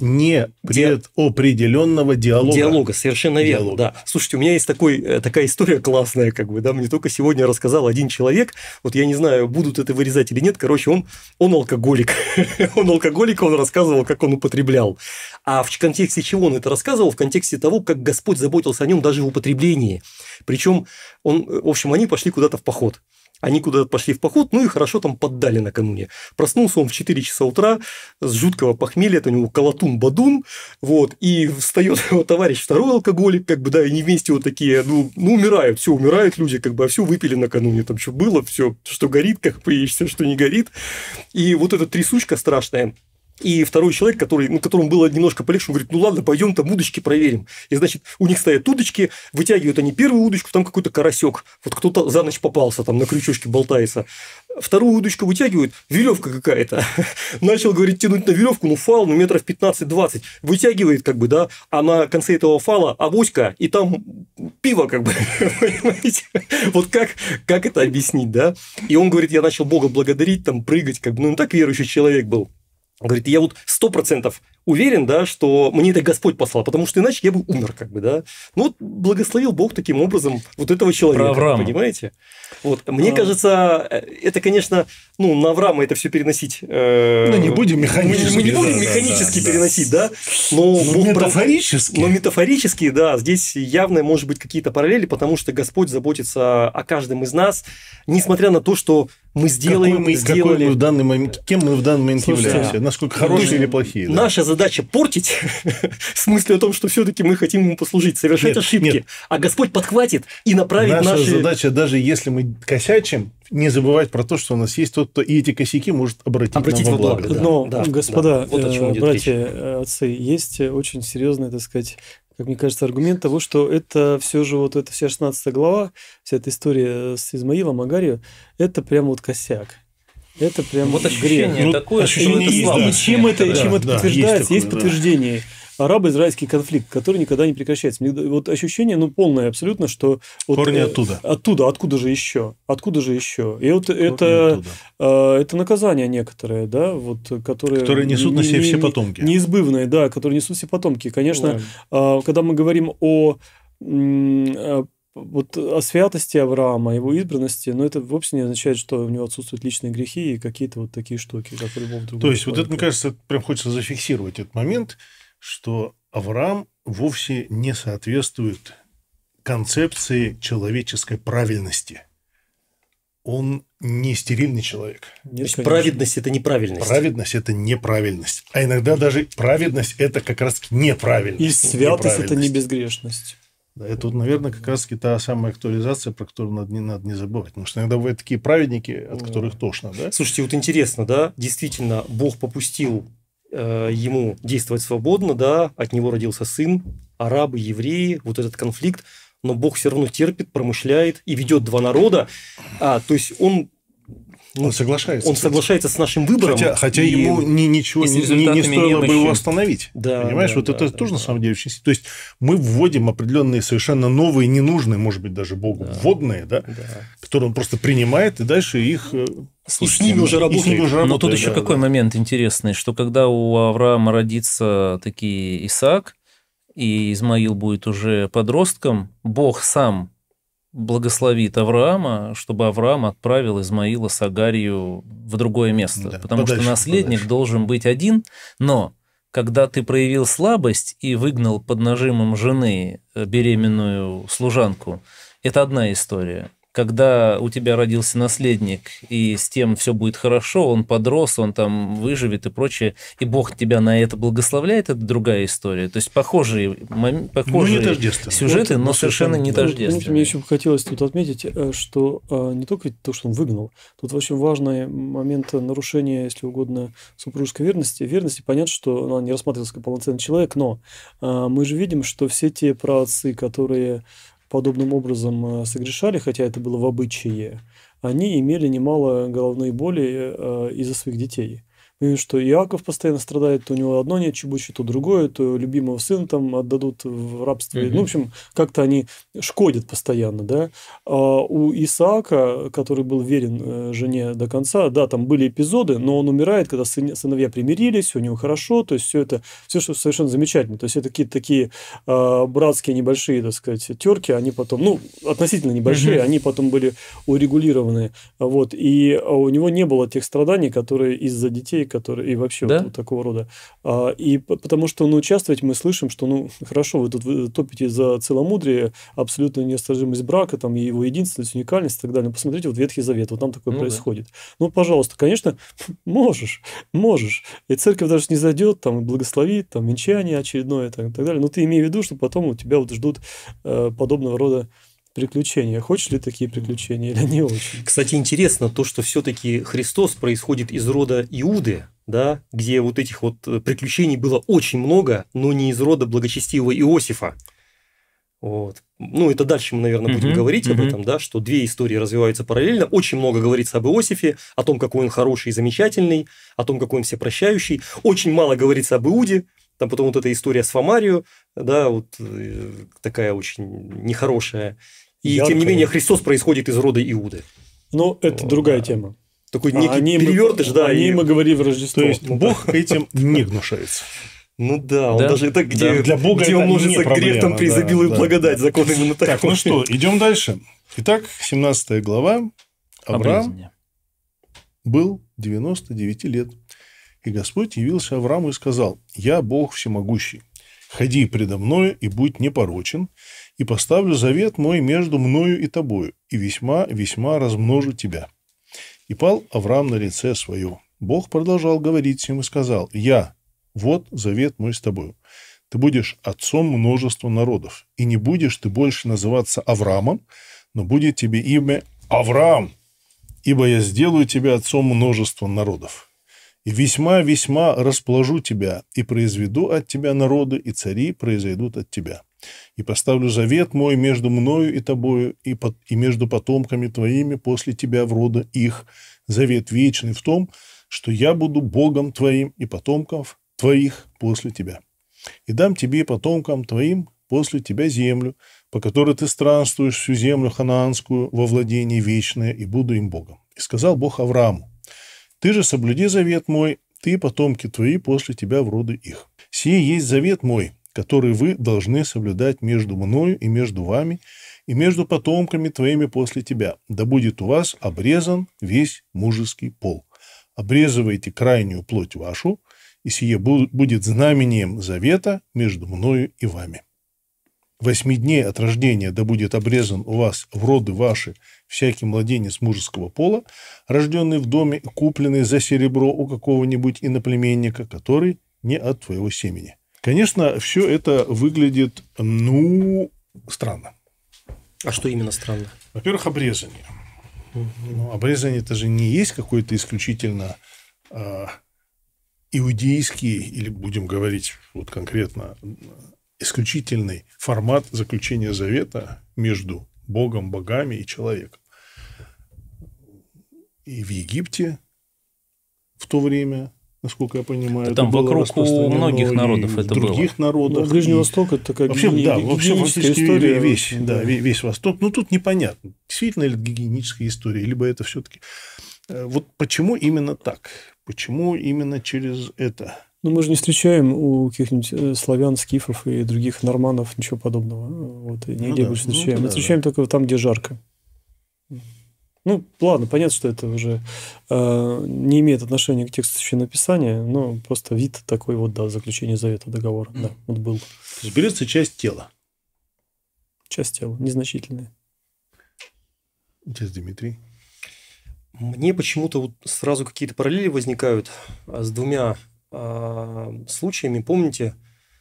непредопределенного диалога. Диалога, совершенно верно, Диалога. да. Слушайте, у меня есть такая история классная, как бы, да, мне только сегодня рассказал один человек, вот я не знаю, будут это вырезать или нет, короче, он алкоголик, он алкоголик, он рассказывал, как он употреблял. А в контексте чего он это рассказывал? В контексте того, как Господь заботился о нем даже в употреблении. Причем, в общем, они пошли куда-то в поход. Они куда-то пошли в поход, ну и хорошо там поддали накануне. Проснулся он в 4 часа утра с жуткого похмелья, это у него колотун-бадун, вот, и встает его товарищ второй алкоголик, как бы, да, и не вместе вот такие, ну умирают, все, умирают люди, как бы, а все выпили накануне, там что было, все, что горит, как бы, и все, что не горит. И вот эта трясучка страшная. И второй человек, которому было немножко полегче, он говорит, ну ладно, пойдем там удочки проверим. И, значит, у них стоят удочки, вытягивают они первую удочку, там какой-то карасек. Вот кто-то за ночь попался, там на крючочке болтается. Вторую удочку вытягивают, веревка какая-то. Начал, говорит, тянуть на веревку, ну фал, ну метров 15-20. Вытягивает, как бы, да, а на конце этого фала авоська, и там пиво, как бы, понимаете? Вот как это объяснить, да? И он говорит, я начал Бога благодарить, там прыгать, как бы, ну так верующий человек был. Говорит, я вот 100% уверен, да, что мне это Господь послал, потому что иначе я бы умер, как бы, да. Ну, вот благословил Бог таким образом вот этого человека, понимаете? Вот, мне кажется, это, конечно, ну, на Авраама это все переносить... Ну, не будем механически. Мы не будем механически переносить, да. Но метафорически. Но метафорически, да, здесь явно, может быть, какие-то параллели, потому что Господь заботится о каждом из нас, несмотря на то, что мы сделали. Какой мы в данный момент, кем мы в данный момент являемся, насколько хорошие или плохие. Да? Наша задача портить, в смысле о том, что все-таки мы хотим ему послужить, совершать ошибки, а Господь подхватит и направит Наша наши... задача, даже если мы косячим, не забывать про то, что у нас есть тот, кто и эти косяки может обратить нам во благо. Да. Но, Да, господа, да. Вот о чем идет братья, речь. отцы, есть очень серьезный, так сказать, как мне кажется, аргумент того, что это все же вот эта вся 16 глава, вся эта история с Измаилом, Агарью, это прям вот косяк. Это прям вот ощущение грех. такое, ощущение что это есть, слабость. Чем это Да, подтверждается? Есть такое, подтверждение. Арабо-израильский конфликт, который никогда не прекращается. Вот ощущение, ну, полное абсолютно, что... Корни оттуда. Оттуда, откуда же еще? Откуда же еще? И вот это наказание некоторое, да, вот, которые несут на себе все потомки. Неизбывное, да, которые несут все потомки. Конечно, когда мы говорим о святости Авраама, его избранности, но это вовсе не означает, что у него отсутствуют личные грехи и какие-то вот такие штуки, как у любого другого. То есть, вот это, мне кажется, прям хочется зафиксировать этот момент, что Авраам вовсе не соответствует концепции человеческой правильности. Он не стерильный человек. То есть, праведность – это неправильность. Праведность – это неправильность. А иногда даже праведность – это как раз-таки неправильность. И святость – это не безгрешность. Да, это, вот, наверное, как раз-таки та самая актуализация, про которую надо не забывать. Потому что иногда бывают такие праведники, от которых тошно. Да? Слушайте, вот интересно, да, действительно, Бог попустил ему действовать свободно, да, от него родился сын, арабы, евреи, вот этот конфликт, но Бог все равно терпит, промышляет и ведет два народа. То есть он соглашается. Он соглашается с нашим выбором. Хотя ему ничего не стоило бы его остановить. Да, понимаешь, да, вот да, это тоже на самом деле очень сильно. То есть мы вводим определенные совершенно новые, ненужные, может быть, даже Богу вводные, да, которые он просто принимает и дальше их. И с ними уже работает. Но тут еще какой момент интересный, что когда у Авраама родится таки Исаак, и Измаил будет уже подростком, Бог сам благословит Авраама, чтобы Авраам отправил Измаила с Агарью в другое место. Потому что наследник должен быть один, но когда ты проявил слабость и выгнал под нажимом жены беременную служанку, это одна история. когда у тебя родился наследник, и с тем все будет хорошо, он подрос, он там выживет и прочее, и Бог тебя на это благословляет, это другая история. То есть похожие сюжеты, но совершенно не тождественные. Мне еще хотелось тут отметить, что не только то, что он выгнал, тут очень важный момент нарушения, если угодно, супружеской верности. Верности, понятно, что она не рассматривалась как полноценный человек, но мы же видим, что все те праотцы, которые подобным образом согрешали, хотя это было в обычае, они имели немало головной боли из-за своих детей. Мы видим, что Иаков постоянно страдает, то у него одно нет чебучи, то другое, то любимого сына там отдадут в рабство. Ну, в общем, как-то они шкодят постоянно, да. А у Исаака, который был верен жене до конца, да, там были эпизоды, но он умирает, когда сыновья примирились, у него хорошо, то есть все что совершенно замечательно. То есть это какие-то такие братские небольшие, так сказать, терки, они потом, ну, относительно небольшие, они потом были урегулированы, вот, и у него не было тех страданий, которые из-за детей, которые и вообще вот такого рода. И потому что, участвовать мы слышим, что, хорошо, вы тут топите за целомудрие, абсолютную неосторожимость брака, там, его единственность, уникальность и так далее. Ветхий Завет, вот там такое происходит. Пожалуйста, конечно, можешь. И церковь даже не зайдет, там, и благословит, там, венчание очередное, так далее. Но ты имей в виду, что потом у тебя вот ждут подобного рода приключения. Хочешь ли такие приключения или не очень? Кстати, интересно то, что все-таки Христос происходит из рода Иуды, да, где вот этих вот приключений было очень много, но не из рода благочестивого Иосифа. Вот. Это дальше мы, наверное, будем говорить об этом, да, что две истории развиваются параллельно. Очень много говорится об Иосифе, о том, какой он хороший и замечательный, о том, какой он всепрощающий. Очень мало говорится об Иуде. Там потом вот эта история с Фомарию, да, вот такая очень нехорошая. И, яркая. Тем не менее, Христос происходит из рода Иуды. Но это другая тема. Такой некий перевертыш, да. О ней мы говорили в Рождество. То есть, Бог этим не гнушается. Он даже так, где Бога где умножится грех, там преизобилует благодать. Закон именно такой. Так, ну что, идем дальше. Итак, 17 глава. Авраам был 99 лет. И Господь явился Аврааму и сказал: «Я Бог всемогущий. Ходи предо мною и будь непорочен, и поставлю завет мой между мною и тобою, и весьма, весьма размножу тебя». И пал Авраам на лице свое. Бог продолжал говорить с ним и сказал: «Я, вот завет мой с тобою. Ты будешь отцом множества народов, и не будешь ты больше называться Авраамом, но будет тебе имя Авраам, ибо я сделаю тебя отцом множества народов. И весьма-весьма расположу тебя, и произведу от тебя народы, и цари произойдут от тебя. И поставлю завет мой между мною и тобою, и между потомками твоими после тебя в роды их, завет вечный в том, что я буду Богом твоим и потомков твоих после тебя. И дам тебе и потомкам твоим после тебя землю, по которой ты странствуешь, всю землю ханаанскую во владение вечное, и буду им Богом. И сказал Бог Аврааму: ты же соблюди завет мой, ты и потомки твои после тебя в роды их. Сие есть завет мой, который вы должны соблюдать между мною и между вами, и между потомками твоими после тебя. Да будет у вас обрезан весь мужеский пол. Обрезывайте крайнюю плоть вашу, и сие будет знамением завета между мною и вами. 8 дней от рождения да будет обрезан у вас в роды ваши всякий младенец мужеского пола, рожденный в доме, купленный за серебро у какого-нибудь иноплеменника, который не от твоего семени». Конечно, все это выглядит, странно. А что именно странно? Во-первых, обрезание. Обрезание – это же не есть какой-то исключительно иудейский, или будем говорить вот конкретно, исключительный формат заключения завета между Богом, богами и человеком. И в Египте в то время, насколько я понимаю, да, там это было вокруг у многих народов это было. В других народах. Ближний Восток – это такая гигиеническая история. Весь Восток. Тут непонятно, действительно ли это гигиеническая история, либо это все-таки... Вот почему именно так? Почему именно через это? Мы же не встречаем у каких-нибудь славян, скифов и других норманов ничего подобного. Вот, нигде больше встречаем. Мы встречаем только там, где жарко. Ладно, понятно, что это уже не имеет отношения к тексту Священного Писания, но просто вид такой заключения завета, договора. Да, вот был. Берется часть тела. Часть тела, незначительная. Отец Дмитрий. Мне почему-то вот сразу какие-то параллели возникают с двумя случаями. Помните,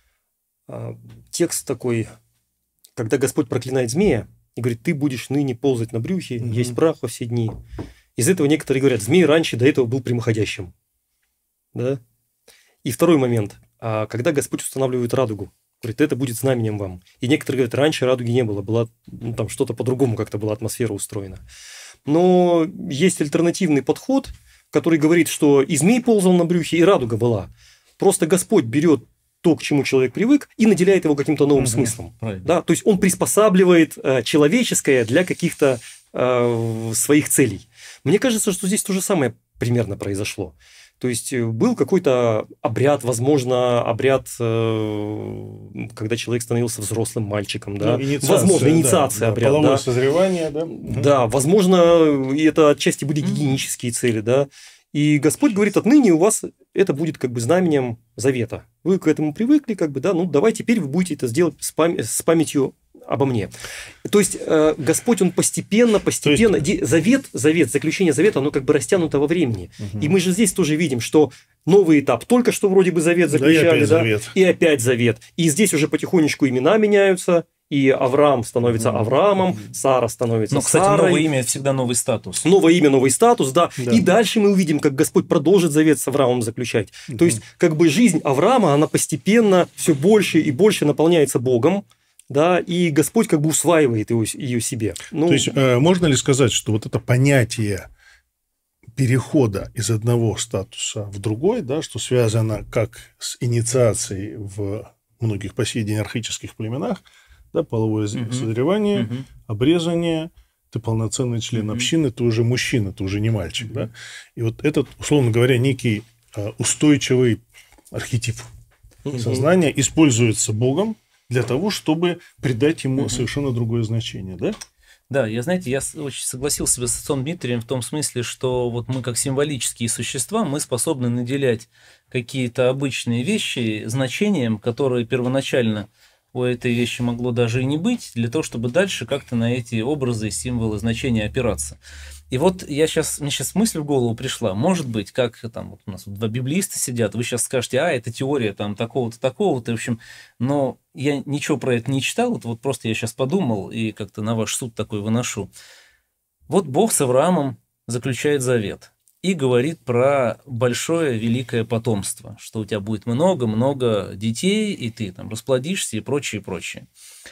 текст такой, когда Господь проклинает змея и говорит: ты будешь ныне ползать на брюхе, есть прах во все дни. Из этого некоторые говорят: змей раньше до этого был прямоходящим. Да? И второй момент, когда Господь устанавливает радугу, говорит: это будет знаменем вам. И некоторые говорят: раньше радуги не было, была там что-то по-другому, как-то была атмосфера устроена. Но есть альтернативный подход, который говорит, что и змей ползал на брюхе, и радуга была. Просто Господь берет то, к чему человек привык, и наделяет его каким-то новым смыслом. Да? То есть он приспосабливает человеческое для каких-то своих целей. Мне кажется, что здесь то же самое примерно произошло. То есть был какой-то обряд, возможно, обряд, когда человек становился взрослым мальчиком, да? Возможно, инициация, обряд, половое созревание, да? Да, возможно, это отчасти были гигиенические цели, да. И Господь говорит: отныне у вас это будет как бы знаменем завета. Вы к этому привыкли, как бы, да, ну давай теперь вы будете это сделать с памятью обо мне. То есть Господь, он постепенно, завет, заключение завета, оно как бы растянуто во времени. И мы же здесь тоже видим, что новый этап, только что вроде бы завет заключали, и опять завет. И здесь уже потихонечку имена меняются, и Авраам становится Авраамом, Сара становится Сарой. Но, кстати, новое имя – это всегда новый статус. Новое имя, новый статус, да. И дальше мы увидим, как Господь продолжит завет с Авраамом заключать. То есть, как бы жизнь Авраама, она постепенно все больше и больше наполняется Богом, да, и Господь как бы усваивает ее себе. То есть, можно ли сказать, что вот это понятие перехода из одного статуса в другой, да, что связано как с инициацией в многих по сей день архаических племенах, да, половое созревание, обрезание, ты полноценный член общины, ты уже мужчина, ты уже не мальчик. Да? И вот этот, условно говоря, некий устойчивый архетип сознания используется Богом для того, чтобы придать ему совершенно другое значение. Да? Да, я очень согласился с отцом Дмитрием в том смысле, что вот мы как символические существа, мы способны наделять какие-то обычные вещи значением, которое первоначально у этой вещи могло даже и не быть, для того, чтобы дальше как-то на эти образы, символы, значения опираться. И вот мне сейчас мысль в голову пришла, может быть, как там вот у нас два библеиста сидят, вы сейчас скажете: это теория там такого-то, такого-то, в общем, но я ничего про это не читал, вот просто я сейчас подумал и как-то на ваш суд такой выношу. Вот Бог с Авраамом заключает завет и говорит про большое великое потомство, что у тебя будет много-много детей, и ты там расплодишься и прочее, прочее.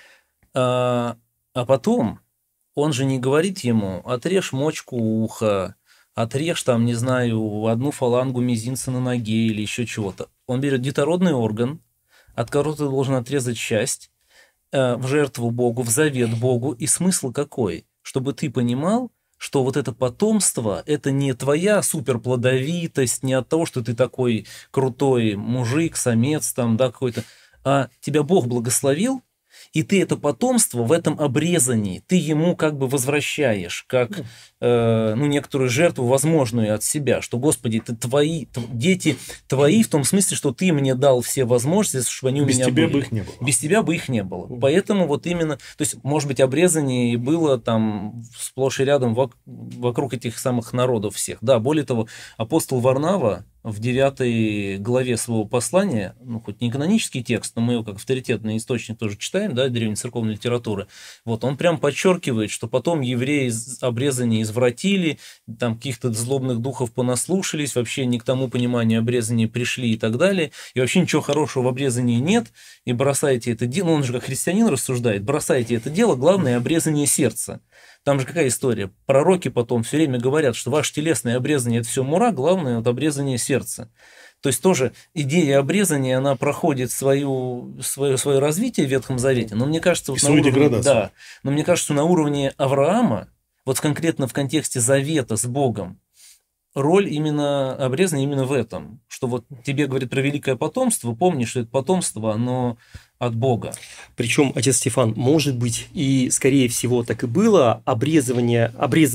А потом он же не говорит ему: отрежь мочку уха, отрежь там, не знаю, одну фалангу мизинца на ноге или еще чего-то. Он берет детородный орган, от которого ты должен отрезать часть, в жертву Богу, в завет Богу. И смысл какой? Чтобы ты понимал, что вот это потомство – это не твоя суперплодовитость, не от того, что ты такой крутой мужик, самец там, да, какой-то, а тебя Бог благословил, и ты это потомство в этом обрезании, ты ему как возвращаешь, как некоторую жертву возможную от себя, что, Господи, ты дети твои, в том смысле, что ты мне дал все возможности, чтобы они у меня были. Без тебя бы их не было. Без тебя бы их не было. Поэтому вот именно, то есть, может быть, обрезание было там сплошь и рядом вокруг этих самых народов всех. Да, более того, апостол Варнава в 9 главе своего послания, хоть не канонический текст, но мы его как авторитетный источник тоже читаем, да, древней церковной литературы, вот он прям подчеркивает, что потом евреи обрезание извратили, там каких-то злобных духов понаслушались, вообще не к тому пониманию обрезания пришли и так далее, и вообще ничего хорошего в обрезании нет, и бросайте это дело, он же как христианин рассуждает, бросайте это дело, главное обрезание сердца. Там же какая история? Пророки потом все время говорят, что ваше телесное обрезание – это все мура, главное – вот обрезание сердца. То есть тоже идея обрезания, она проходит свое развитие в Ветхом Завете, но мне кажется, вот свою деградацию. Да, но мне кажется, на уровне Авраама, вот конкретно в контексте завета с Богом, роль именно обрезания именно в этом, что вот тебе говорит про великое потомство, помни, что это потомство, оно от Бога. Причем, отец Стефан, может быть, и скорее всего так и было, обрезание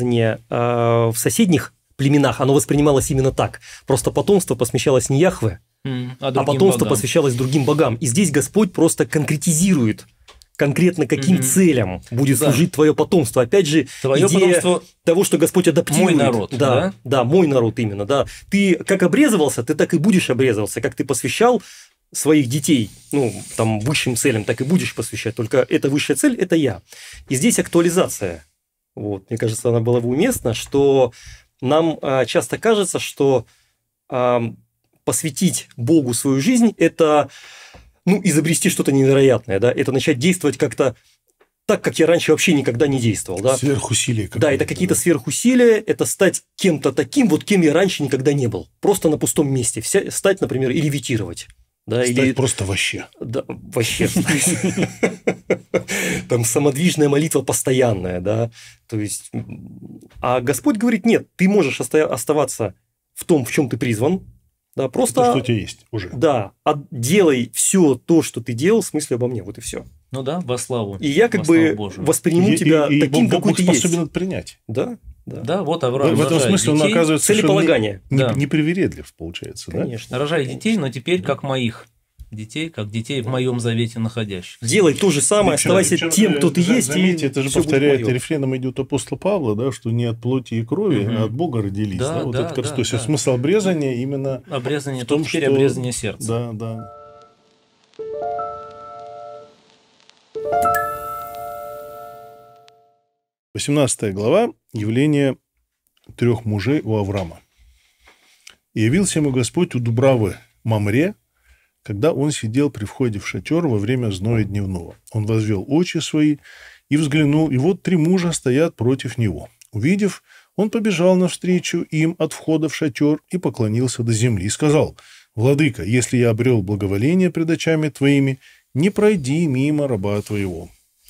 в соседних племенах, оно воспринималось именно так. Просто потомство посвящалось не Яхве, а потомство посвящалось другим богам. И здесь Господь просто конкретизирует конкретно каким целям будет служить твое потомство. Опять же, твое идея потомство того, что Господь адаптирует. мой народ. Да, мой народ именно. Да. Ты как обрезывался, ты так и будешь обрезываться. Как ты посвящал своих детей, высшим целям, так и будешь посвящать. Только эта высшая цель – это я. И здесь актуализация. Вот. Мне кажется, она была бы уместна, что нам часто кажется, что посвятить Богу свою жизнь – это изобрести что-то невероятное, да, это начать действовать как-то так, как я раньше вообще никогда не действовал. Да? Сверхусилия. Да, это какие-то сверхусилия, это стать кем-то таким, кем я раньше никогда не был. Просто на пустом месте. Стать, например, и левитировать. Да, стать просто вообще. Да, вообще. Там самодвижная молитва постоянная, да. То есть, а Господь говорит, нет, ты можешь оставаться в том, в чем ты призван, да, просто... То, что у тебя есть уже. Да, делай все то, что ты делал, в смысле обо мне, вот и все. Ну да, во славу. И я восприму тебя таким, какой ты есть. способен это принять. Да. Да, вот Авраам в этом смысле он оказывается целеполагание. Непривередлив, получается. Конечно. Да? Рожай детей, но теперь как моих детей, как детей в моем завете находящих. Делай то же самое, оставайся тем, кто ты есть. Заметьте, это же повторяет, рефреном идет апостол Павла, да, что не от плоти и крови, а от Бога родились. Да, вот да, это, то есть смысл обрезания именно обрезание, в том, теперь что... обрезание сердца. Да, да. — 18 глава. Явление 3 мужей у Авраама. «И явился ему Господь у Дубравы Мамре, когда он сидел при входе в шатер во время зноя дневного. Он возвел очи свои и взглянул, и вот 3 мужа стоят против него. Увидев, он побежал навстречу им от входа в шатер и поклонился до земли и сказал: «Владыка, если я обрел благоволение пред очами твоими, не пройди мимо раба твоего.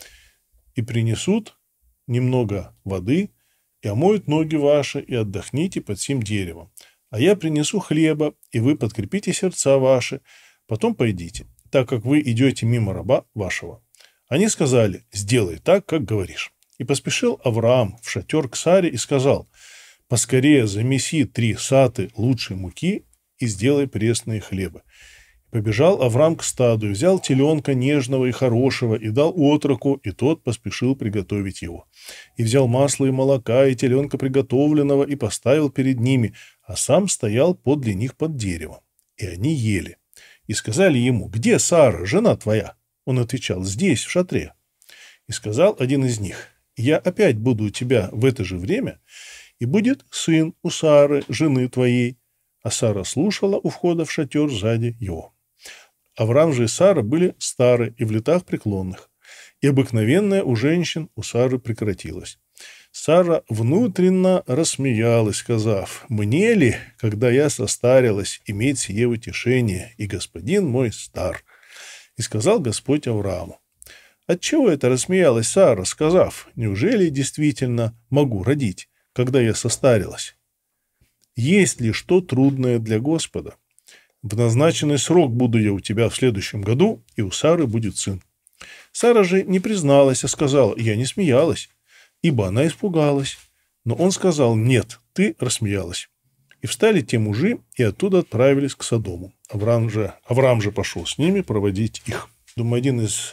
И принесут немного воды, и омоют ноги ваши, и отдохните под сим деревом. А я принесу хлеба, и вы подкрепите сердца ваши, потом пойдите, так как вы идете мимо раба вашего». Они сказали: «Сделай так, как говоришь». И поспешил Авраам в шатер к Саре и сказал: «Поскорее замеси 3 саты лучшей муки и сделай пресные хлебы». Побежал Авраам к стаду и взял теленка нежного и хорошего и дал отроку, и тот поспешил приготовить его. И взял масло и молока, и теленка приготовленного, и поставил перед ними, а сам стоял подле них под деревом. И они ели. И сказали ему: «Где Сара, жена твоя?» Он отвечал: «Здесь, в шатре». И сказал один из них: «Я опять буду у тебя в это же время, и будет сын у Сары, жены твоей». А Сара слушала у входа в шатер сзади его. Авраам же и Сара были стары и в летах преклонных, и обыкновенная у женщин у Сары прекратилась. Сара внутренно рассмеялась, сказав: «Мне ли, когда я состарилась, иметь сие утешение, и господин мой стар?» И сказал Господь Аврааму: «Отчего это рассмеялась Сара, сказав: неужели действительно могу родить, когда я состарилась? Есть ли что трудное для Господа? В назначенный срок буду я у тебя в следующем году, и у Сары будет сын». Сара же не призналась, а сказала: «Я не смеялась», ибо она испугалась. Но он сказал: «Нет, ты рассмеялась». И встали те мужи, и оттуда отправились к Содому. Авраам же пошел с ними проводить их. Думаю, один из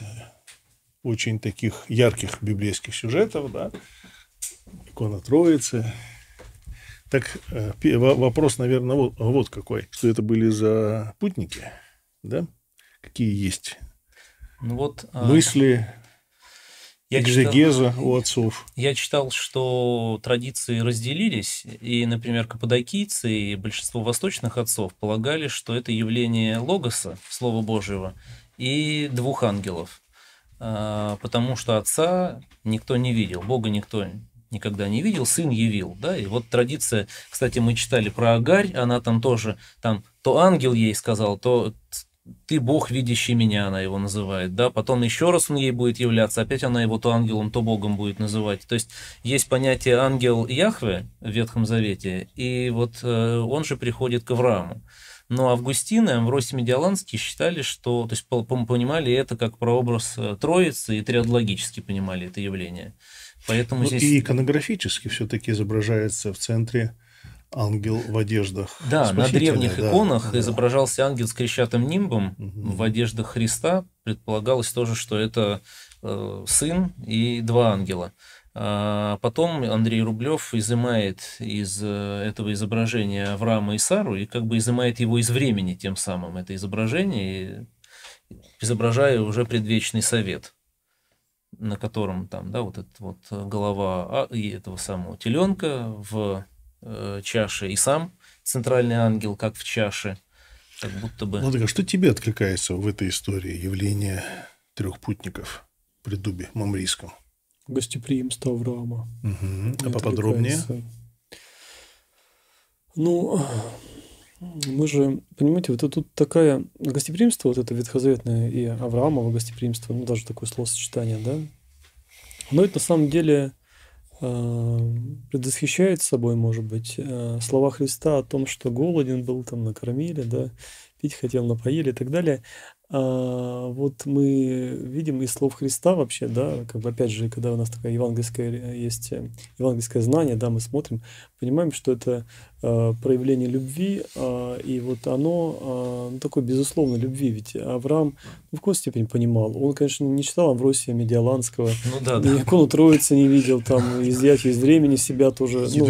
очень таких ярких библейских сюжетов, да, икона Троицы. Так, вопрос, наверное, вот какой. Что это были за путники, да? Какие есть мысли, экзегеза у отцов? Я читал, что традиции разделились, и, например, каппадокийцы и большинство восточных отцов полагали, что это явление Логоса, Слова Божьего, и 2 ангелов, потому что Отца никто не видел, Бога никто никогда не видел, Сын явил, да, и вот традиция, кстати, мы читали про Агарь, она там тоже, то ангел ей сказал, то ты Бог, видящий меня, она его называет, да, потом еще раз он ей будет являться, опять она его то ангелом, то Богом будет называть, то есть есть понятие ангел Яхве в Ветхом Завете, и вот он же приходит к Аврааму. Но Августин и Амвросий Медиаланский считали, что, то есть понимали это как прообраз Троицы и триадологически понимали это явление. Поэтому здесь... И иконографически все-таки изображается в центре ангел в одеждах Да, Спасителя. На древних иконах изображался ангел с крещатым нимбом в одеждах Христа. Предполагалось тоже, что это сын и два ангела. А потом Андрей Рублев изымает из этого изображения Авраама и Сару и как бы изымает его из времени тем самым, это изображение, изображая уже предвечный совет, на котором там, да, вот эта вот голова и этого самого теленка в чаше, и сам центральный ангел, как в чаше, как будто бы... Владыка, что тебе откликается в этой истории явления трех путников при дубе Мамрийском? Гостеприимство Авраама. А поподробнее? Ну, мы же, понимаете, вот тут такая гостеприимство, вот это ветхозаветное и Авраамово гостеприимство, ну, даже такое словосочетание, да, но это на самом деле предвосхищает собой, может быть, слова Христа о том, что голоден был, там накормили, да, пить хотел, напоили и так далее. Вот мы видим из слов Христа вообще, да, как бы опять же, когда у нас такое евангельское есть евангельское знание, да, мы смотрим, понимаем, что это проявление любви, и вот оно такой безусловной любви, ведь Авраам в какой степени понимал, он, конечно, не читал Амвросия Медиаланского, ни икону Троицы не видел, там, изъятие из времени себя тоже, не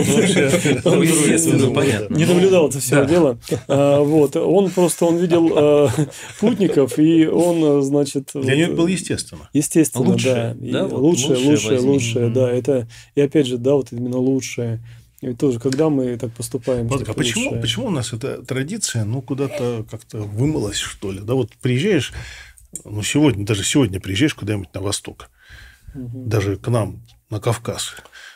наблюдал это все дело, вот, он видел путников, и он, значит... Для него это было естественно. Естественно, лучшее, да. Лучшее, да. Это, и опять же, да, вот именно лучшее. И тоже, когда мы так поступаем... А почему у нас эта традиция, ну, куда-то как-то вымылась, что ли? Да, вот приезжаешь, ну, даже сегодня приезжаешь куда-нибудь на восток, даже к нам, на Кавказ,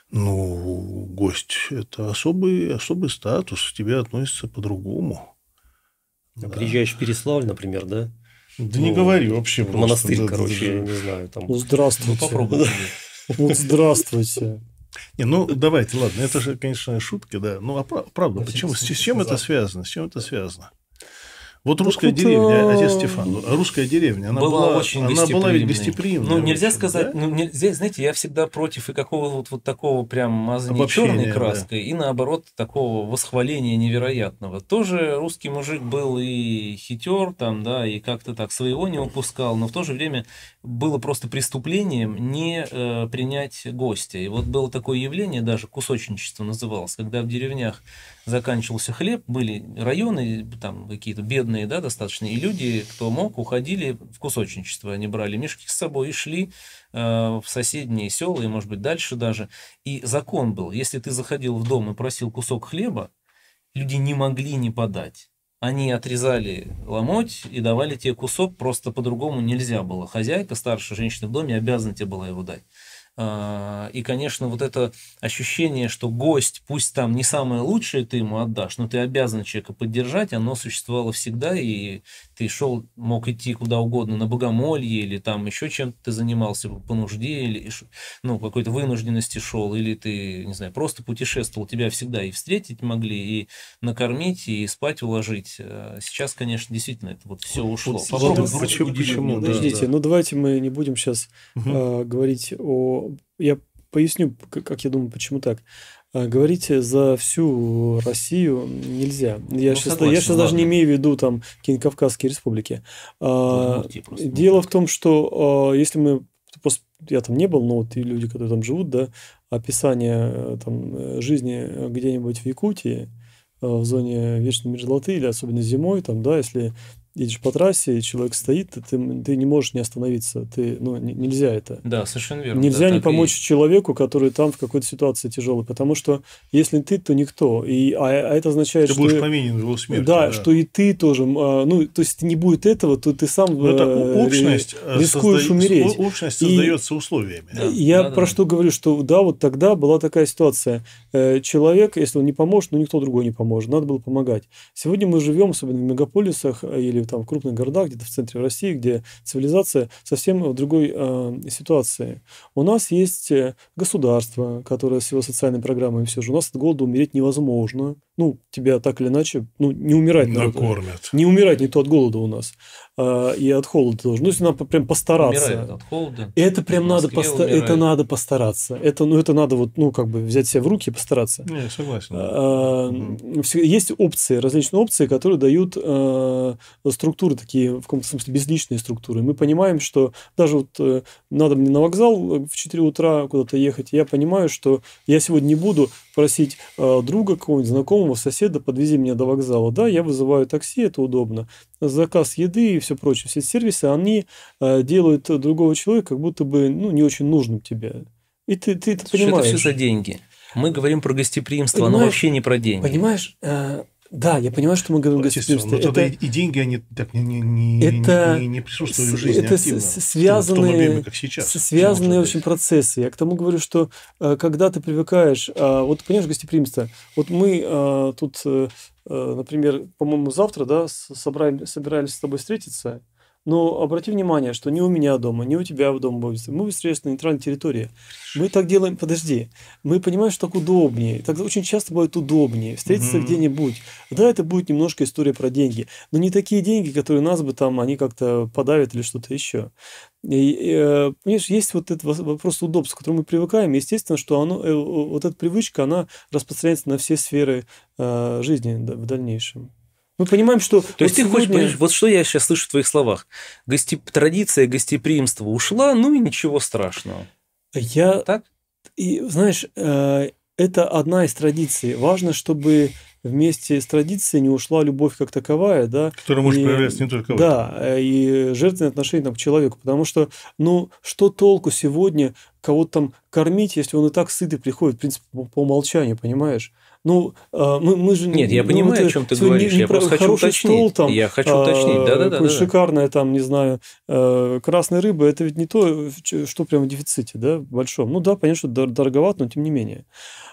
ну, гость – это особый статус, к тебе относятся по-другому. Да. Приезжаешь в Переславль, например, да? Да не говори вообще. Монастырь, я не знаю. Там... Ну, здравствуйте. Ну, попробуй. Вот здравствуйте. Не, ну, давайте, ладно, это же, конечно, шутки, да. Ну, а правда, почему? С чем это связано? С чем это связано? Вот русская деревня, отец Стефан, русская деревня, она была ведь гостеприимная. Ну, нельзя сказать, да? Здесь, знаете, я всегда против и какого-то вот такого прям мазания черной краской, да. И наоборот, такого восхваления невероятного. Тоже русский мужик был и хитер, там, да, и как-то так своего не упускал, но в то же время было просто преступлением не принять гостя. И вот было такое явление, даже кусочничество называлось, когда в деревнях заканчивался хлеб, были районы там какие-то бедные, да, достаточно, и люди, кто мог, уходили в кусочничество. Они брали мешки с собой и шли в соседние села, и, может быть, дальше даже. И закон был, если ты заходил в дом и просил кусок хлеба, люди не могли не подать. Они отрезали ломоть и давали тебе кусок, просто по-другому нельзя было. Хозяйка, старшая женщина в доме обязана тебе была его дать. И, конечно, вот это ощущение, что гость, пусть там не самое лучшее ты ему отдашь, но ты обязан человека поддержать, оно существовало всегда, и ты мог идти куда угодно, на богомолье, или там еще чем-то ты занимался по нужде, или какой-то вынужденности шел, или ты, не знаю, просто путешествовал, тебя всегда и встретить могли, и накормить, и спать уложить. Сейчас, конечно, действительно это вот все ушло. Почему? Подождите, давайте мы не будем сейчас говорить о... Я поясню, как я думаю, почему так. Говорить за всю Россию нельзя. Я сейчас даже не имею в виду там какие-нибудь Кавказские республики. Дело в том, что если мы... Я там не был, но вот и люди, которые там живут, да, описание там, жизни где-нибудь в Якутии, в зоне вечной мерзлоты, или особенно зимой, там, да, если едешь по трассе, и человек стоит, ты не можешь не остановиться. Нельзя это. Да, совершенно верно. Нельзя не помочь человеку, который там в какой-то ситуации тяжелой, потому что если ты, то никто. А это означает, что... Ты будешь повинен в его смерти. Да, что и ты тоже. То есть, если не будет этого, то ты сам рискуешь умереть. Общность создается условиями. Я про что говорю, что да, вот тогда была такая ситуация. Человек, если он не поможет, никто другой не поможет. Надо было помогать. Сегодня мы живем, особенно в мегаполисах или там в крупных городах, где-то в центре России, где цивилизация совсем в другой ситуации. У нас есть государство, которое с его социальной программой все же. У нас от голода умереть невозможно. ну, тебя так или иначе, ну, не умирать. Накормят. Не умирать не то от голода у нас, и от холода тоже. Ну, если надо прям постараться. Умирает от холода. Это прям надо постараться. Это надо вот, ну, как бы взять себя в руки и постараться. Не, согласен. Есть опции, различные опции, которые дают структуры такие, в каком-то смысле, безличные структуры. Мы понимаем, что даже вот надо мне на вокзал в 4 утра куда-то ехать, я понимаю, что я сегодня не буду просить друга, какого-нибудь знакомого, соседа, подвези меня до вокзала. Да, я вызываю такси, это удобно. Заказ еды и все прочее, все эти сервисы, они делают другого человека как будто бы, ну, не очень нужным тебе. И ты это понимаешь. Это все за деньги. Мы говорим про гостеприимство, но вообще не про деньги. Понимаешь, да, я понимаю, что мы говорим о гостеприимстве. Но тогда и деньги, они так не присутствовали в жизни это активно. Связанные очень процессы. Я к тому говорю, что когда ты привыкаешь, вот понимаешь, гостеприимство, вот мы тут, например, по-моему, завтра, да, собирались с тобой встретиться. Но обрати внимание, что ни у меня дома, ни у тебя дома, мы встретились на нейтральной территории. Мы так делаем, подожди, мы понимаем, что так удобнее. Так очень часто бывает удобнее встретиться где-нибудь. Да, это будет немножко история про деньги, но не такие деньги, которые нас бы там, они как-то подавят или что-то еще. И, понимаешь, есть вот этот вопрос удобства, к которому мы привыкаем. Естественно, что вот эта привычка, она распространяется на все сферы жизни в дальнейшем. Мы понимаем, что... То есть, ты хочешь понять, вот что я сейчас слышу в твоих словах. Традиция гостеприимства ушла, ну и ничего страшного. Так? И, знаешь, это одна из традиций. Важно, чтобы вместе с традицией не ушла любовь как таковая, да. Которая может проявляться не только в этом. Да, и жертвенное отношение к человеку. Потому что, ну, что толку сегодня кого-то там кормить, если он и так сытый приходит, в принципе, по умолчанию, понимаешь? Ну, мы же... Нет, я понимаю, о чем ты говоришь. Я просто хочу уточнить. Стол, я хочу уточнить. Да. Шикарная, там, не знаю, красная рыба, это ведь не то, что прямо в дефиците, да, большом. Ну да, понятно, что дороговато, но тем не менее.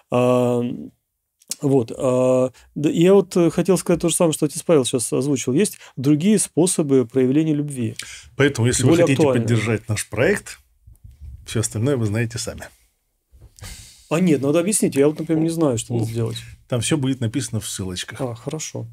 Вот. Я вот хотел сказать то же самое, что отец Павел сейчас озвучил. Есть другие способы проявления любви. Поэтому, если вы хотите поддержать наш проект, все остальное вы знаете сами. Нет, надо объяснить. Я вот, например, не знаю, что надо сделать. Там все будет написано в ссылочках. Хорошо.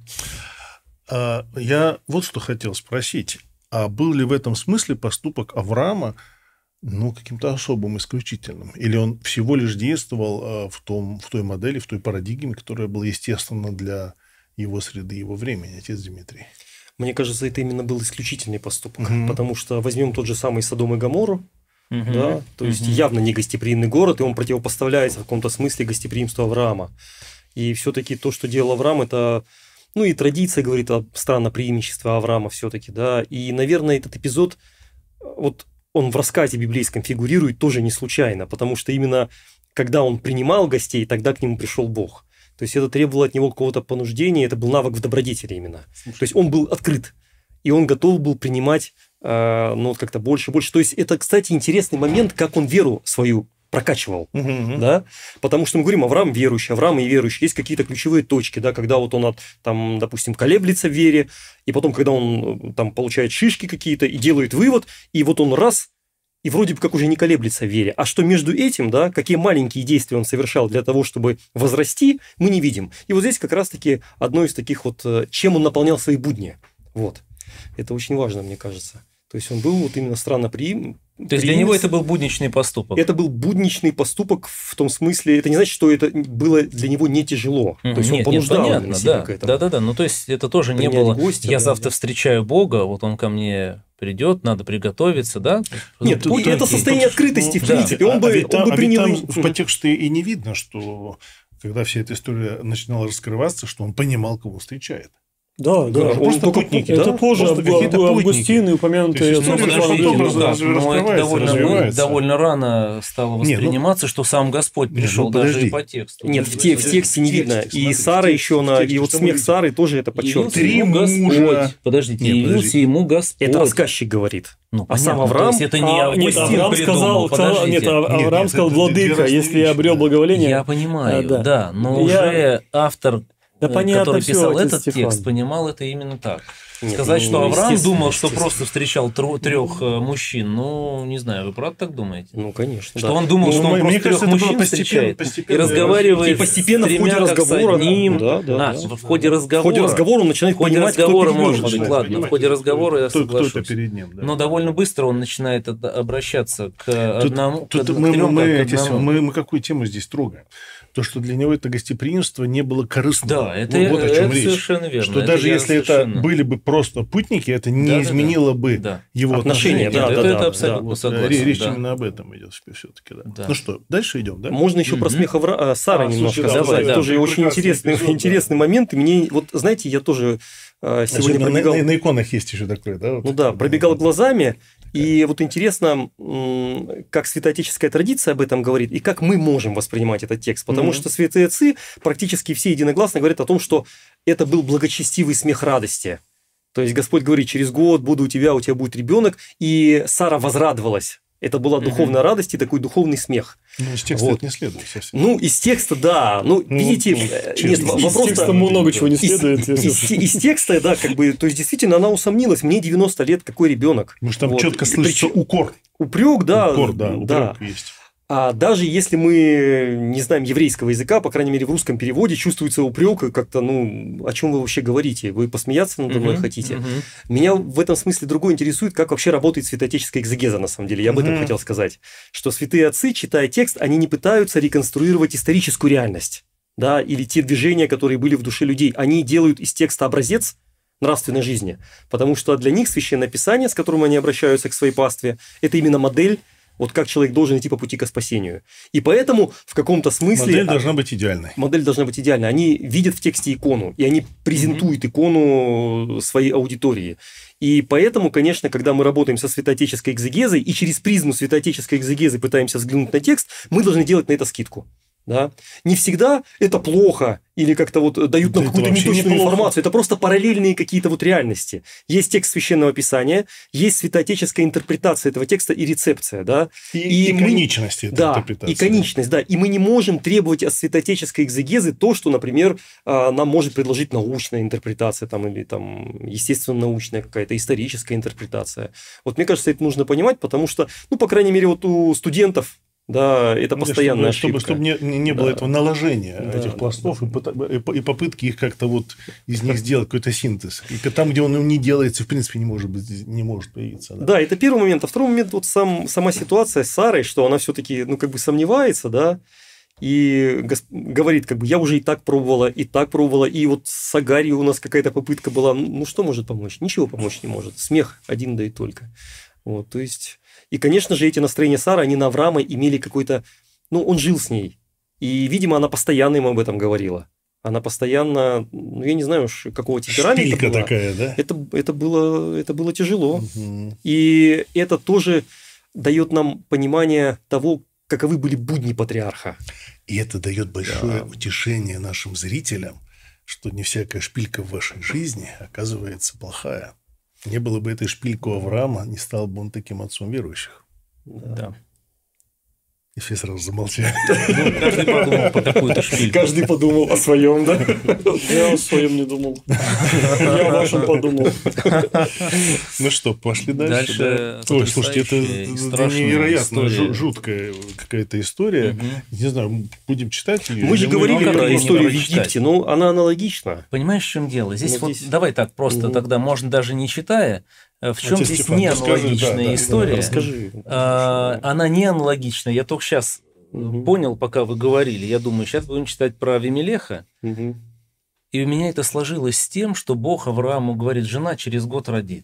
Я вот что хотел спросить. А был ли в этом смысле поступок Авраама, ну, каким-то особым, исключительным? Или он всего лишь действовал в той модели, в той парадигме, которая была естественна для его среды, его времени, отец Дмитрий? Мне кажется, это именно был исключительный поступок. Потому что возьмем тот же самый Содом и Гоморру, да, то есть явно не гостеприимный город, и он противопоставляется в каком-то смысле гостеприимству Авраама. И все-таки то, что делал Авраам, это, ну, и традиция говорит о странноприимчестве Авраама все-таки, да. И, наверное, этот эпизод, вот он в рассказе библейском фигурирует тоже не случайно, потому что именно когда он принимал гостей, тогда к нему пришел Бог. То есть это требовало от него какого-то понуждения, это был навык в добродетели именно. То есть он был открыт, и он готов был принимать, ну, как-то больше. То есть это, кстати, интересный момент, как он веру свою прокачивал, да, потому что мы говорим, Авраам верующий, Авраам и верующий, есть какие-то ключевые точки, да, когда вот он, там, допустим, колеблется в вере, и потом, когда он там получает шишки какие-то и делает вывод, и вот он раз, и вроде бы как уже не колеблется в вере, а что между этим, да, какие маленькие действия он совершал для того, чтобы возрасти, мы не видим. И вот здесь как раз-таки одно из таких вот, чем он наполнял свои будни, вот, это очень важно, мне кажется. То есть он был вот именно странноприимчив. То есть для него это был будничный поступок. Это был будничный поступок в том смысле, это не значит, что это было для него не тяжело. То есть он понуждал понятно, себя к этому. Да. Ну то есть это тоже не было. Гостя, я завтра встречаю Бога, вот он ко мне придет, надо приготовиться, да? Нет, это состояние открытости, в принципе. Он бы принял. В подтексте и не видно, что когда вся эта история начинала раскрываться, что он понимал, кого встречает. Да. Просто путники, это тоже Августин и упомянутые. Но это довольно рано стало восприниматься, что сам Господь пришел даже и по тексту. Нет, в тексте не видно. И Сара еще, и вот смех Сары тоже это подчеркивает. Три мужа. Подождите, явился ему Господь. Это рассказчик говорит. А сам Авраам... Это не Августин придумал. Авраам сказал, владыка, если я обрел благоволение. Я понимаю, да, но уже автор понятно, который всё, писал отец этот Стефан. текст, понимал это именно так. Нет, Сказать, ну, что Авраам естественно, думал, что естественно. просто встречал трех мужчин, ну, не знаю, вы правда так думаете? Ну, конечно, Что да. он думал, что он мне просто кажется, трех это было мужчин встречает постепенно и разговаривает И постепенно с в ходе тремя, как с разговора, одним. да, да. В ходе В разговора. ходе разговора он начинает В ходе понимать, разговора кто перед ним может быть, начинает ладно, понимать. в ходе разговора я кто это соглашусь. перед ним. Да. Но довольно быстро он начинает обращаться к одному, к Тут трем, мы, как к одному. мы какую тему здесь трогаем? То, что для него это гостеприимство не было корыстным. Да, это, вот о чем это речь. совершенно верно. Что Это даже я если совершенно- это были бы просто путники, это не Да, изменило бы да. его Отношения, отношения. да, Нет, да, это да, абсолютно Вот, согласен. речь да. именно об этом идет все-таки. Да. Да. Ну что, дальше идем, да? Можно еще про смех Сары немножко слушай, да, сказать. да, Тоже да, очень прекрасный интересный, эпизод, да. интересный момент. И мне, вот знаете, я тоже сегодня Особенно пробегал... на иконах есть еще такое, да? Вот. Ну да, пробегал глазами, и вот интересно, как святоотеческая традиция об этом говорит, и как мы можем воспринимать этот текст. Потому что святые отцы практически все единогласно говорят о том, что это был благочестивый смех радости. То есть Господь говорит, через год буду у тебя будет ребенок, и Сара возрадовалась. Это была духовная радость и такой духовный смех. Ну, из текста Вот. это не следует совсем. Ну, из текста, да. Ну, видите, честно. нет, Из вопрос... текста много чего не следует. Из текста, да, как бы, то есть, действительно, она усомнилась. Мне 90 лет, какой ребенок? Потому что там Вот. четко слышится Причем- укор. Упрек, да. Укор, да, да. упрек есть. А даже если мы не знаем еврейского языка, по крайней мере, в русском переводе чувствуется упрек, и как-то, ну, о чем вы вообще говорите? Вы посмеяться надо мной хотите? Меня в этом смысле другое интересует, как вообще работает святоотеческая экзегеза, на самом деле. Я об этом хотел сказать. Что святые отцы, читая текст, они не пытаются реконструировать историческую реальность, да, или те движения, которые были в душе людей. Они делают из текста образец нравственной жизни. Потому что для них Священное Писание, с которым они обращаются к своей пастве, это именно модель, вот как человек должен идти по пути к спасению. И поэтому в каком-то смысле... Модель должна быть идеальной. Модель должна быть идеальной. Они видят в тексте икону, и они презентуют икону своей аудитории. И поэтому, конечно, когда мы работаем со святоотеческой экзегезой и через призму святоотеческой экзегезы пытаемся взглянуть на текст, мы должны делать на это скидку. Да? Не всегда это плохо или как-то вот дают нам Это какую-то вообще неточную неплохо. информацию. Это просто параллельные какие-то вот реальности. Есть текст Священного Писания, есть святоотеческая интерпретация этого текста и рецепция. Да? И мы- каноничность этой Да, интерпретации. и конечность, да. И мы не можем требовать от святоотеческой экзегезы то, что, например, нам может предложить научная интерпретация там, или там, естественно-научная какая-то историческая интерпретация. Вот мне кажется, это нужно понимать, потому что, ну, по крайней мере, вот у студентов, да, это Ну, постоянная чтобы ошибка. не было Да. этого наложения Да, этих да, пластов и попытки их как-то вот из них сделать какой-то синтез. И там, где он не делается, в принципе, не может появиться. Да. Да, это первый момент. А второй момент, вот сама ситуация с Сарой, что она все-таки, ну, как бы сомневается, да, и говорит, как бы, я уже и так пробовала, и вот с Агарью у нас какая-то попытка была. Ну, что может помочь? Ничего помочь не может. Смех один да и только. Вот, то есть... И, конечно же, эти настроения Сары, они на Авраама имели какой-то... Ну, он жил с ней. И, видимо, она постоянно ему об этом говорила. Она постоянно... Ну, я не знаю уж, какого темперамента Шпилька была. такая, да? Это было тяжело. Мгм. И это тоже дает нам понимание того, каковы были будни патриарха. И это дает большое утешение нашим зрителям, что не всякая шпилька в вашей жизни оказывается плохая. Не было бы этой шпильки у Авраама, не стал бы он таким отцом верующих. Да. И все сразу замолчали. Ну, каждый подумал по какую-то шпильку. Каждый подумал о своем, да? Я о своем не думал. Я о вашем подумал. Ну что, пошли дальше? Дальше да? Ой, слушайте, потрясающая и это страшная невероятно история. жуткая какая-то история. Не знаю, будем читать ее? Мы же Или говорили как про ее историю в не прочитать? Египте, но она аналогична. Понимаешь, в чем дело? Здесь Ну, вот здесь- давай так просто Мгм. тогда, можно даже не читая, в чем Отец здесь Стефан, не расскажи, аналогичная да, история. Расскажи. Она не аналогична. Я только сейчас Мгм. понял, пока вы говорили. Я думаю, сейчас будем читать про Авимелеха. Мгм. И у меня это сложилось с тем, что Бог Аврааму говорит, жена через год родит.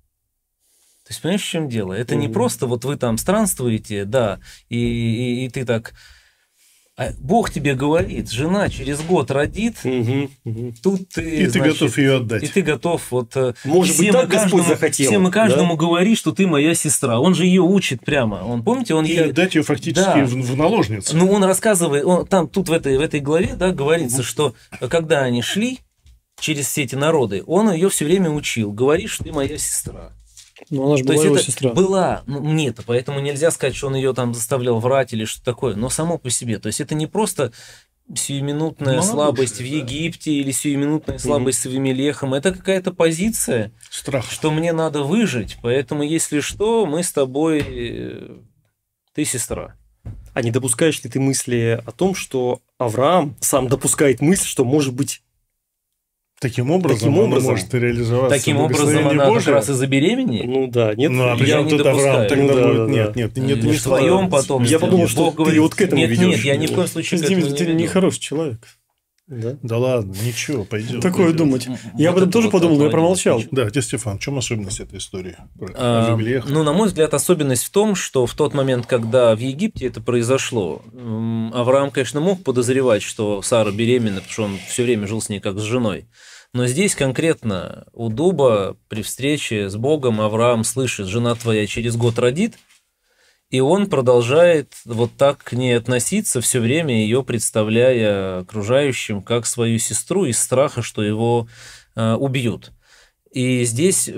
То есть, понимаешь, в чем дело? Это не Мгм. просто вот вы там странствуете, да, и ты так... А Бог тебе говорит, жена через год родит, Мгм. Мгм. тут ты, И ты значит, готов ее отдать. и ты готов вот... Может быть, всем так и каждому, Господь захотел. Всем и каждому да? говори, что ты моя сестра. Он же ее учит прямо. Он, помните, он И ей... отдать ее фактически Да. в наложницу. Ну, он рассказывает, тут в этой главе, да, говорится, что когда они шли через все эти народы, он ее все время учил. Говори, что ты моя сестра. Ну, она же То была есть его это сестра. была, ну, нет, поэтому нельзя сказать, что он ее там заставлял врать или что такое, но само по себе. То есть это не просто сиюминутная слабость в Египте или сиюминутная слабость с Авимелехом. Это какая-то позиция, что мне надо выжить, поэтому, если что, мы с тобой... Ты сестра. А не допускаешь ли ты мысли о том, что Авраам сам допускает мысль, что, может быть, таким образом она может реализоваться? Таким образом она как раз и забеременеет? Ну да, нет. Ну, а причем тут Авраам тогда будет? Нет, не в твоем потомстве. Я подумал, что ты вот к этому ведешь. Нет, я ни в коем случае к этому не Ты веду. нехороший человек. Да ладно, ничего, пойдем. Такое думать. Я об этом тоже подумал, но я промолчал. Да, отец Стефан, в чем особенность этой истории? Ну, на мой взгляд, особенность в том, что в тот момент, когда в Египте это произошло, Авраам, конечно, мог подозревать, что Сара беременна, потому что он все время жил с ней как с женой. Но здесь конкретно у дуба при встрече с Богом Авраам слышит: жена твоя через год родит, и он продолжает вот так к ней относиться, все время ее представляя окружающим как свою сестру из страха, что его убьют. И здесь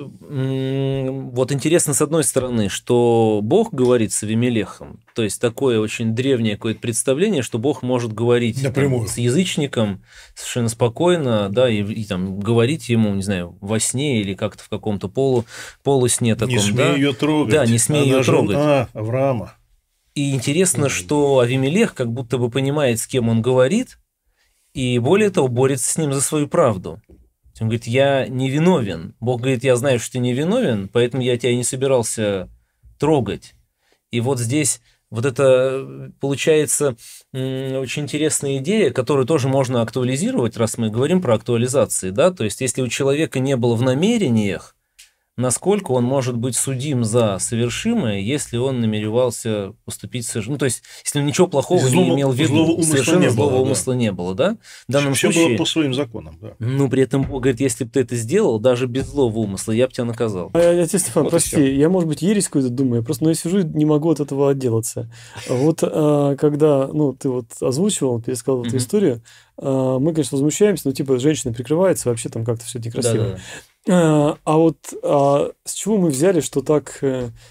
вот интересно, с одной стороны, что Бог говорит с Авимелехом, то есть такое очень древнее какое-то представление, что Бог может говорить там, с язычником совершенно спокойно, да, и там говорить ему, не знаю, во сне или как-то в каком-то полусне таком. Не смей ее трогать. Да, не смей ее трогать. Авраама. И интересно, что Авимелех как будто бы понимает, с кем он говорит, и более того, борется с ним за свою правду. Он говорит: я не виновен. Бог говорит: я знаю, что ты не виновен, поэтому я тебя и не собирался трогать. И вот здесь вот это получается очень интересная идея, которую тоже можно актуализировать, раз мы говорим про актуализации. Да? То есть, если у человека не было в намерениях, насколько он может быть судим за совершимое, если он намеревался поступить совершенно... Ну, то есть, если он ничего плохого не имел в виду, совершенно злого умысла не было, да? В данном случае... было по своим законам, да. Ну, при этом Бог говорит: если бы ты это сделал, даже без злого умысла, я бы тебя наказал. Я тебе, Стефан, вот прости, я, может быть, ересь какую-то думаю, я просто, но я сижу и не могу от этого отделаться. Вот когда, ты вот озвучивал, пересказал эту историю, мы, конечно, возмущаемся, но типа женщина прикрывается, вообще там как-то все некрасиво. Да. А вот с чего мы взяли, что так...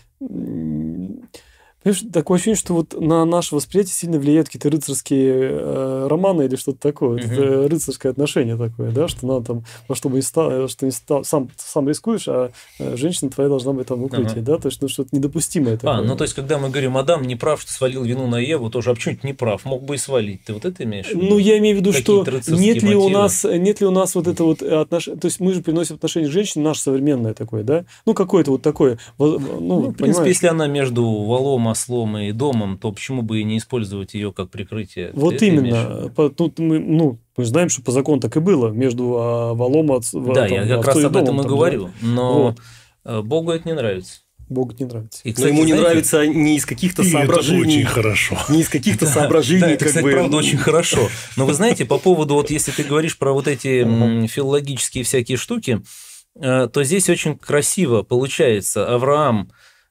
Понимаешь, такое ощущение, что вот на наше восприятие сильно влияют какие-то рыцарские романы или что-то такое. Это рыцарское отношение такое, да, что надо там во что бы ни стало, что не стал, сам рискуешь, а женщина твоя должна быть там в укрытии, да, то есть что-то недопустимое такое. Ну то есть, когда мы говорим: Адам не прав, что свалил вину на Еву, тоже, а почему не прав, мог бы и свалить. Ты вот это имеешь в виду? Ну, я имею в виду, что нет ли у нас вот это вот отношение, то есть мы же приносим отношение к женщине наше современное такое, да, ну какое-то вот такое, в принципе, если она между валом, ослом и домом, то почему бы и не использовать ее как прикрытие? Вот именно. Тут мы знаем, что по закону так и было между валом, да, я как раз об этом и говорю. Но Богу это не нравится. Богу не нравится. И, кстати, ему не нравится не из каких-то соображений. Это очень хорошо. Не из каких-то соображений. Да, это, кстати, правда, очень хорошо. Но вы знаете, по поводу, вот если ты говоришь про вот эти филологические всякие штуки, то здесь очень красиво получается. Авраам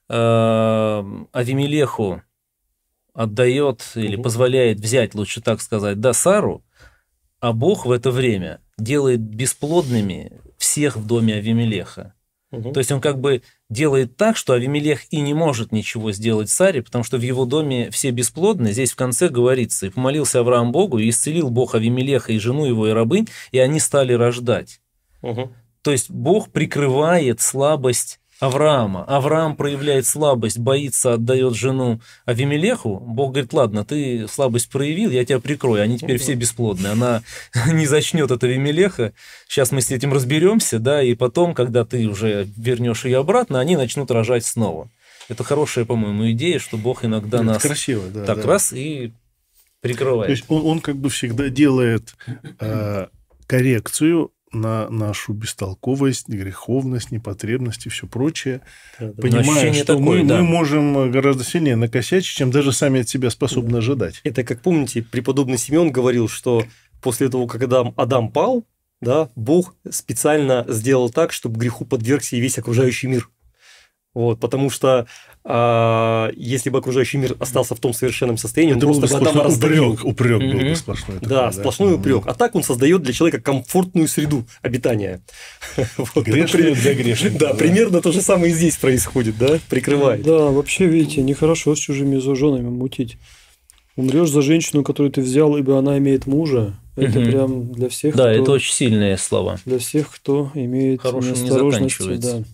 Авимелеху отдает или позволяет взять, лучше так сказать, да, Сару, а Бог в это время делает бесплодными всех в доме Авимелеха. То есть он как бы делает так, что Авимелех и не может ничего сделать Саре, потому что в его доме все бесплодны. Здесь в конце говорится: и помолился Авраам Богу, и исцелил Бог Авимелеха и жену его и рабынь, и они стали рождать. То есть Бог прикрывает слабость Авраама. Авраам проявляет слабость, боится, отдает жену Авимелеху. Бог говорит: ладно, ты слабость проявил, я тебя прикрою, они теперь все бесплодны. Она не зачнет от Авимелеха. Сейчас мы с этим разберемся, да, и потом, когда ты уже вернешь ее обратно, они начнут рожать снова. Это хорошая, по-моему, идея, что Бог иногда нас красиво, да, так раз и прикрывает. То есть он как бы всегда делает коррекцию на нашу бестолковость, греховность, непотребность и все прочее, понимая, что мы можем гораздо сильнее накосячить, чем даже сами от себя способны ожидать. Это, как помните, преподобный Симеон говорил, что после того, когда Адам пал, да, Бог специально сделал так, чтобы греху подвергся и весь окружающий мир. Вот, потому что если бы окружающий мир остался в том совершенном состоянии, это он просто бы Адама раздавил. Упрек был бы сплошной. Да, сплошной упрек. А так он создает для человека комфортную среду обитания. Грешную для грешника. Да, примерно то же самое и здесь происходит, да, прикрывает. Да, вообще, видите, нехорошо с чужими женами мутить. Умрешь за женщину, которую ты взял, ибо она имеет мужа. Это прям для всех, Да, кто... это очень сильные слова. Для всех, кто имеет Хорошим не неосторожности. заканчивается. Да.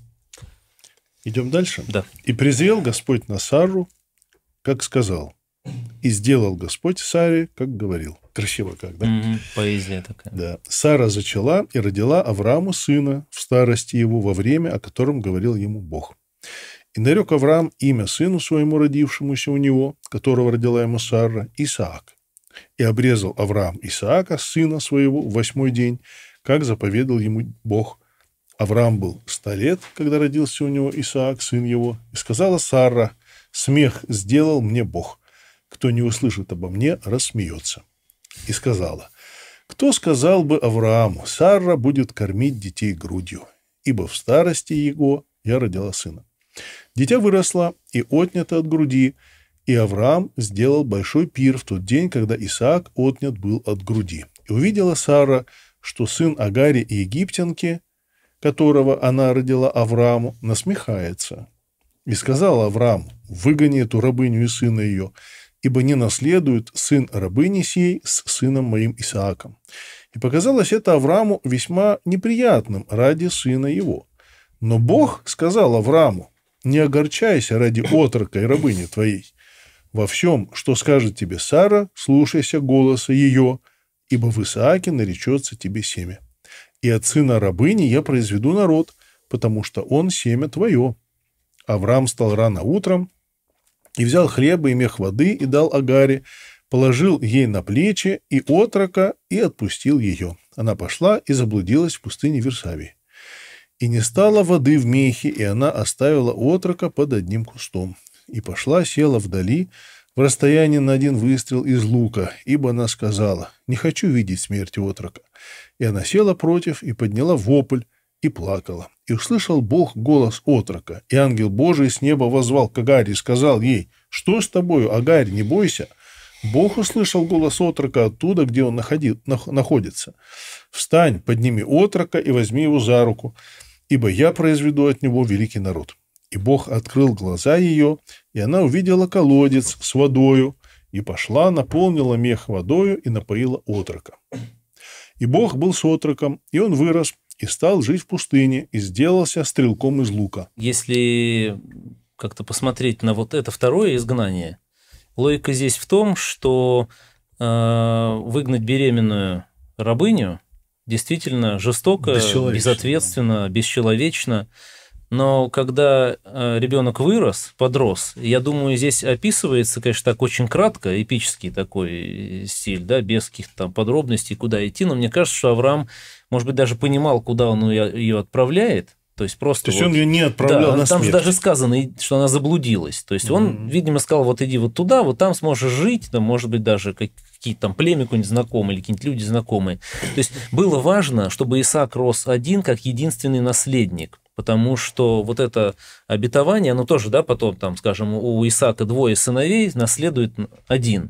Идем дальше. Да. «И презрел Господь на Сарру, как сказал, и сделал Господь Саре, как говорил». Красиво как, да? Поэзия такая. Да. Сара зачала и родила Аврааму сына в старости его во время, о котором говорил ему Бог. И нарек Авраам имя сыну своему, родившемуся у него, которого родила ему Сара, Исаак. И обрезал Авраам Исаака, сына своего, в 8-й день, как заповедал ему Бог. Авраам был 100 лет, когда родился у него Исаак, сын его. И сказала Сара: «Смех сделал мне Бог. Кто не услышит обо мне, рассмеется». И сказала: «Кто сказал бы Аврааму: Сара будет кормить детей грудью? Ибо в старости его я родила сына». Дитя выросло и отнято от груди, и Авраам сделал большой пир в тот день, когда Исаак отнят был от груди. И увидела Сара, что сын Агари и египтянки, которого она родила Аврааму, насмехается. И сказала Аврааму: «Выгони эту рабыню и сына ее, ибо не наследует сын рабыни сей с сыном моим Исааком». И показалось это Аврааму весьма неприятным ради сына его. Но Бог сказал Аврааму: «Не огорчайся ради отрока и рабыни твоей. Во всем, что скажет тебе Сара, слушайся голоса ее, ибо в Исааке наречется тебе семя. И от сына рабыни я произведу народ, потому что он семя твое». Авраам встал рано утром и взял хлеба и мех воды и дал Агаре, положил ей на плечи и отрока, и отпустил ее. Она пошла и заблудилась в пустыне Версавии. И не стало воды в мехе, и она оставила отрока под одним кустом. И пошла, села вдали, в расстоянии на 1 выстрел из лука, ибо она сказала: «Не хочу видеть смерти отрока». И она села против и подняла вопль и плакала. И услышал Бог голос отрока, и ангел Божий с неба воззвал к Агаре и сказал ей: «Что с тобою, Агарь, не бойся?» Бог услышал голос отрока оттуда, где он находится. «Встань, подними отрока и возьми его за руку, ибо я произведу от него великий народ». И Бог открыл глаза ее, и она увидела колодец с водою, и пошла, наполнила мех водою и напоила отрока. И Бог был с отроком, и он вырос, и стал жить в пустыне, и сделался стрелком из лука. Если как-то посмотреть на вот это второе изгнание, логика здесь в том, что выгнать беременную рабыню действительно жестоко, безответственно, бесчеловечно. Но когда ребенок вырос, подрос, я думаю, здесь описывается, конечно, так очень кратко, эпический такой стиль, да, без каких-то там подробностей, куда идти, но мне кажется, что Авраам, может быть, даже понимал, куда он ее отправляет. То есть просто. То есть он ее не отправлял на смерть. Там же даже сказано, что она заблудилась. То есть он, видимо, сказал: вот иди вот туда, вот там сможешь жить, там, может быть, даже какие-то там племя какое-нибудь знакомые или какие-нибудь люди знакомые. То есть было важно, чтобы Исаак рос один как единственный наследник. Потому что вот это обетование, оно тоже, да, потом, там, скажем, у Исаака 2 сыновей, наследует 1,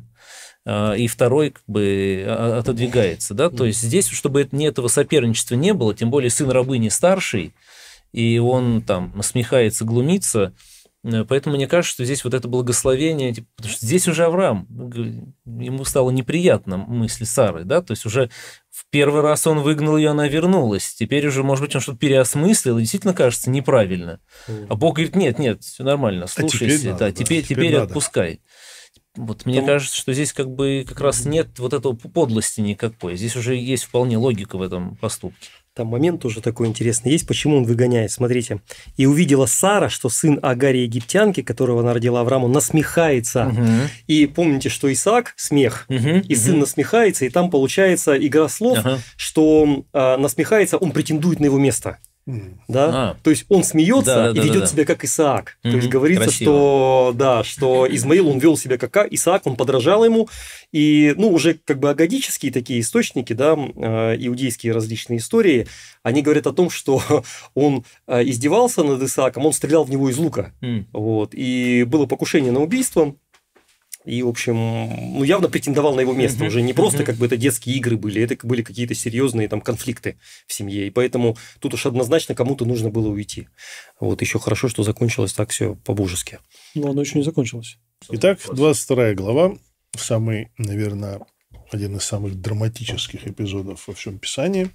и второй как бы отодвигается, да, то есть здесь, чтобы этого соперничества не было, тем более сын рабыни старший, и он там насмехается, глумится, поэтому мне кажется, что здесь вот это благословение, потому что здесь уже Авраам, ему стало неприятно мысли Сары, да, то есть уже в первый раз он выгнал ее, она вернулась, теперь уже, может быть, он что-то переосмыслил, и действительно кажется неправильно. А Бог говорит: нет, все нормально, слушайся, теперь отпускай. Вот мне кажется, что здесь как раз нет вот этого подлости никакой, здесь уже есть вполне логика в этом поступке. Там момент тоже такой интересный есть, почему он выгоняет. Смотрите. «И увидела Сара, что сын Агари египтянки, которого она родила Аврааму, насмехается». И помните, что Исаак – смех, и сын насмехается, и там получается игра слов, что насмехается, он претендует на его место. Да? То есть он смеется и ведет себя как Исаак. То есть говорится, что Измаил, он вел себя как Исаак, он подражал ему. И уже как бы агадические такие источники, да, иудейские различные истории, они говорят о том, что он издевался над Исааком, он стрелял в него из лука. Вот, и было покушение на убийство. И, в общем, явно претендовал на его место. Уже не просто как бы это детские игры были, это были какие-то серьезные там конфликты в семье. И поэтому тут уж однозначно кому-то нужно было уйти. Вот еще хорошо, что закончилось так все по-божески. Но оно еще не закончилось. Итак, 22 глава самый, наверное, один из самых драматических эпизодов во всем Писании.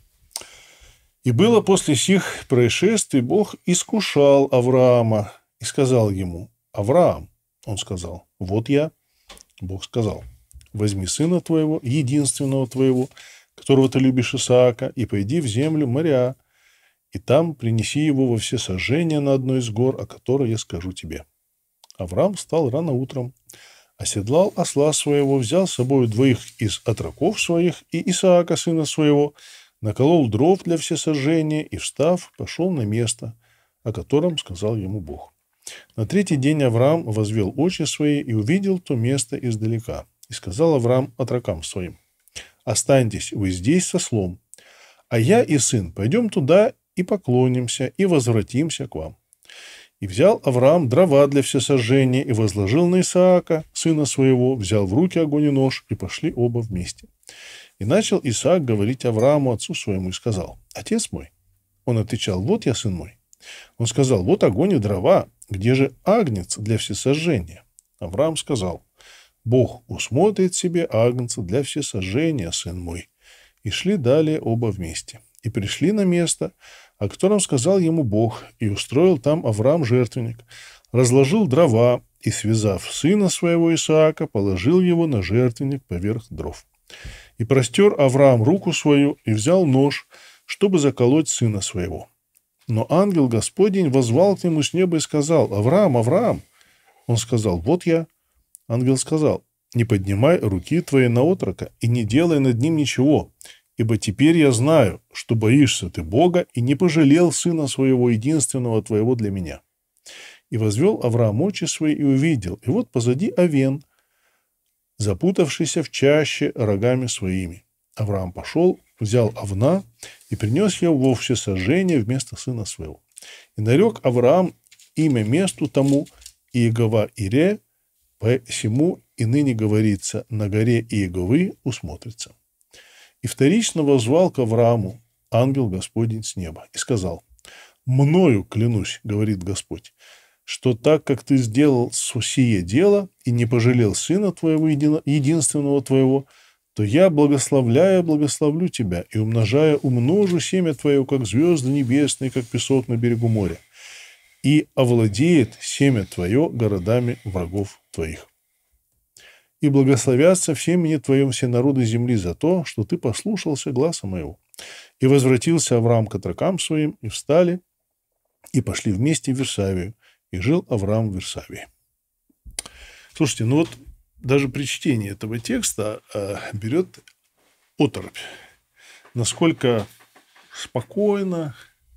«И было после сих происшествий, Бог искушал Авраама и сказал ему: Авраам, он сказал: вот я. Бог сказал: возьми сына твоего, единственного твоего, которого ты любишь, Исаака, и пойди в землю Мориа, и там принеси его во всесожжение на одной из гор, о которой я скажу тебе. Авраам встал рано утром, оседлал осла своего, взял с собой 2 из отроков своих и Исаака, сына своего, наколол дров для всесожжения и, встав, пошел на место, о котором сказал ему Бог. На 3-й день Авраам возвел очи свои и увидел то место издалека. И сказал Авраам отрокам своим: останьтесь вы здесь со ослом, а я и сын пойдем туда и поклонимся, и возвратимся к вам. И взял Авраам дрова для всесожжения и возложил на Исаака, сына своего, взял в руки огонь и нож, и пошли оба вместе. И начал Исаак говорить Аврааму, отцу своему, и сказал: отец мой. Он отвечал: вот я, сын мой. Он сказал: вот огонь и дрова, где же агнец для всесожжения? Авраам сказал: Бог усмотрит себе агнца для всесожжения, сын мой. И шли далее оба вместе. И пришли на место, о котором сказал ему Бог, и устроил там Авраам жертвенник, разложил дрова, и, связав сына своего Исаака, положил его на жертвенник поверх дров. И простер Авраам руку свою, и взял нож, чтобы заколоть сына своего. Но ангел Господень воззвал к нему с неба и сказал: Авраам, Авраам! Он сказал: вот я. Ангел сказал: не поднимай руки твои на отрока и не делай над ним ничего, ибо теперь я знаю, что боишься ты Бога и не пожалел сына своего единственного твоего для меня. И возвел Авраам очи свои и увидел, и вот позади овен, запутавшийся в чаще рогами своими. Авраам пошел, взял овна и принес его во всесожжение вместо сына своего. И нарек Авраам имя месту тому Иегова-Ире, посему и ныне говорится: на горе Иеговы усмотрится. И вторично воззвал к Аврааму ангел Господень с неба и сказал: мною клянусь, говорит Господь, что так как ты сделал сие дело и не пожалел сына твоего единственного твоего, то я, благословляя, благословлю тебя, и умножая, умножу семя твое, как звезды небесные, как песок на берегу моря, и овладеет семя твое городами врагов твоих. И благословятся в семени твоем все народы земли за то, что ты послушался гласа моего. И возвратился Авраам к отрокам своим, и встали, и пошли вместе в Вирсавию, и жил Авраам в Вирсавии». Слушайте, ну вот даже при чтении этого текста берет оторопь. Насколько спокойно,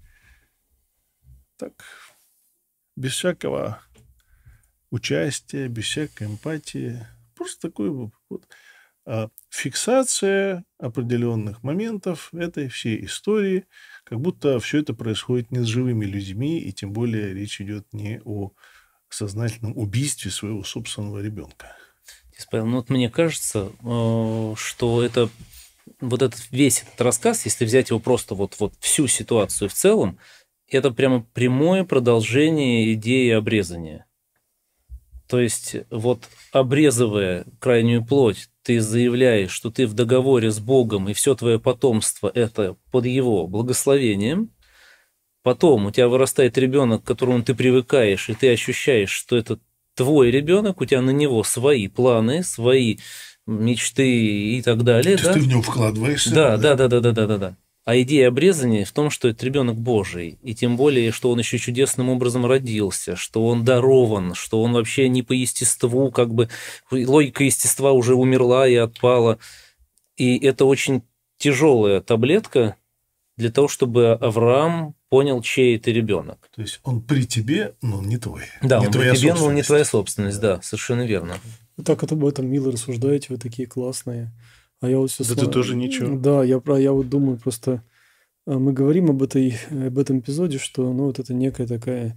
так, без всякого участия, без всякой эмпатии, просто такой вот фиксация определенных моментов этой всей истории, как будто все это происходит не с живыми людьми, и тем более речь идет не о сознательном убийстве своего собственного ребенка. Павел, ну вот мне кажется, что это вот этот весь этот рассказ, если взять его просто вот всю ситуацию в целом, это прямо прямое продолжение идеи обрезания. То есть вот обрезывая крайнюю плоть, ты заявляешь, что ты в договоре с Богом, и все твое потомство это под его благословением. Потом у тебя вырастает ребенок, к которому ты привыкаешь, и ты ощущаешь, что это твой ребенок, у тебя на него свои планы, свои мечты и так далее. То есть ты в него вкладываешься? Да. А идея обрезания в том, что это ребенок Божий, и тем более, что он еще чудесным образом родился, что он дарован, что он вообще не по естеству, как бы логика естества уже умерла и отпала. И это очень тяжелая таблетка для того, чтобы Авраам понял, чей это ребенок. То есть он при тебе, но он не твой. Да, не он при тебе, но он не твоя собственность, да, совершенно верно. Вы так об этом мило рассуждаете, вы такие классные. А я вот все ты тоже ничего. Да, я вот думаю, просто мы говорим об этом эпизоде, что ну, вот это некая такая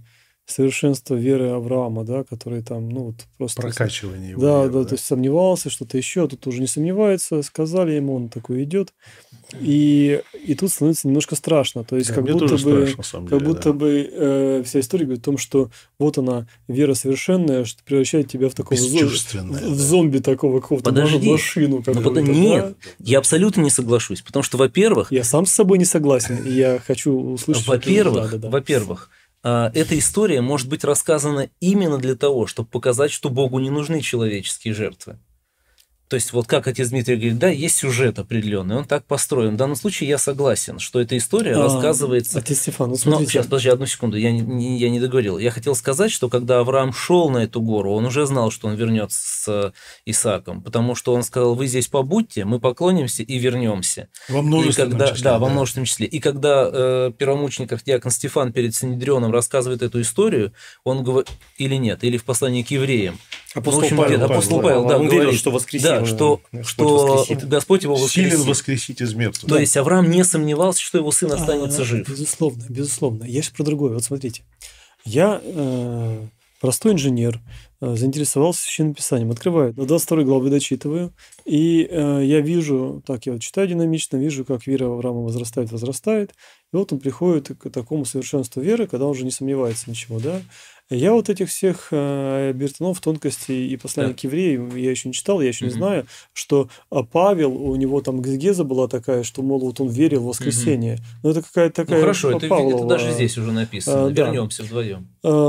совершенство веры Авраама, да, который там, ну, вот просто... Прокачивание его Да, веры, да, то есть сомневался, что-то еще, тут уже не сомневается, сказали ему, он такой идет. И тут становится немножко страшно. То есть, Да, как мне будто тоже бы, страшно, на самом как деле, будто бы вся история говорит о том, что вот она, вера совершенная, что превращает тебя в такого бесчувственное, в зомби такого какого-то Подожди. машину Ну, какую-то. нет, да. я абсолютно не соглашусь, потому что, во-первых, Я сам с собой не согласен, и я хочу услышать... во-первых, эта история может быть рассказана именно для того, чтобы показать, что Богу не нужны человеческие жертвы. То есть, вот как отец Дмитрий говорит, да, есть сюжет определенный, он так построен. В данном случае я согласен, что эта история рассказывается... Отец Стефан, Но сейчас, подожди, одну секунду, я не договорил. Я хотел сказать, что когда Авраам шел на эту гору, он уже знал, что он вернется с Исааком, потому что он сказал, вы здесь побудьте, мы поклонимся и вернемся. Во множественном числе. Да, во множественном числе. И когда первомученик архидиакон Стефан перед Синедрионом рассказывает эту историю, он говорит, или нет, или в послании к евреям, Апостол Павел, да, он говорит, верил, что воскресит. да, что Господь его воскресит. Силен воскресить из мертвых. То есть Авраам не сомневался, что его сын останется жив. Безусловно, безусловно. Я сейчас про другое. Вот смотрите. Я простой инженер, заинтересовался Священным Писанием. Открываю, до 22 главы дочитываю, и я вижу, так я вот читаю динамично, вижу, как вера Авраама возрастает, и вот он приходит к такому совершенству веры, когда он уже не сомневается ничего, да. Я вот этих всех Бертонов, тонкостей и посланий к евреям я еще не читал, я еще не знаю, что Павел, у него там экзегеза была такая, что, мол, вот он верил в воскресение. Но это какая-то такая... Ну хорошо, это даже здесь уже написано. Вернемся вдвоем.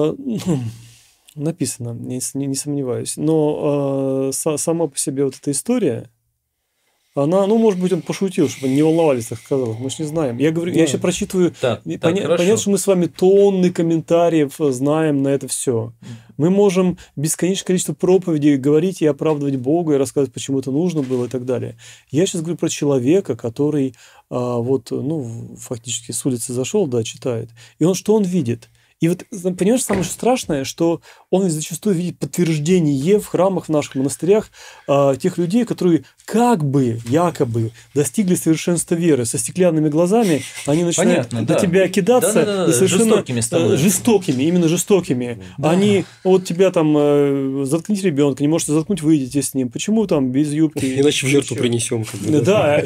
Написано, не сомневаюсь. Но сама по себе вот эта история, она, ну, может быть, он пошутил, чтобы не волновались, так сказал. Мы же не знаем. Я говорю, я сейчас прочитываю. Понятно, что мы с вами тонны комментариев знаем на это все. Мы можем бесконечное количество проповедей говорить и оправдывать Бога, и рассказывать, почему это нужно было и так далее. Я сейчас говорю про человека, который фактически с улицы зашел, да, читает. И что он видит? И вот, понимаешь, самое страшное, что он зачастую видит подтверждение в храмах, в наших монастырях тех людей, которые якобы достигли совершенства веры. Со стеклянными глазами они начинают на тебя кидаться. И совершенно именно жестокими. Да. Они, вот тебя там, заткните ребенка, не можете заткнуть, выйдите с ним. Почему там без юбки? Иначе в жертву принесем. Да.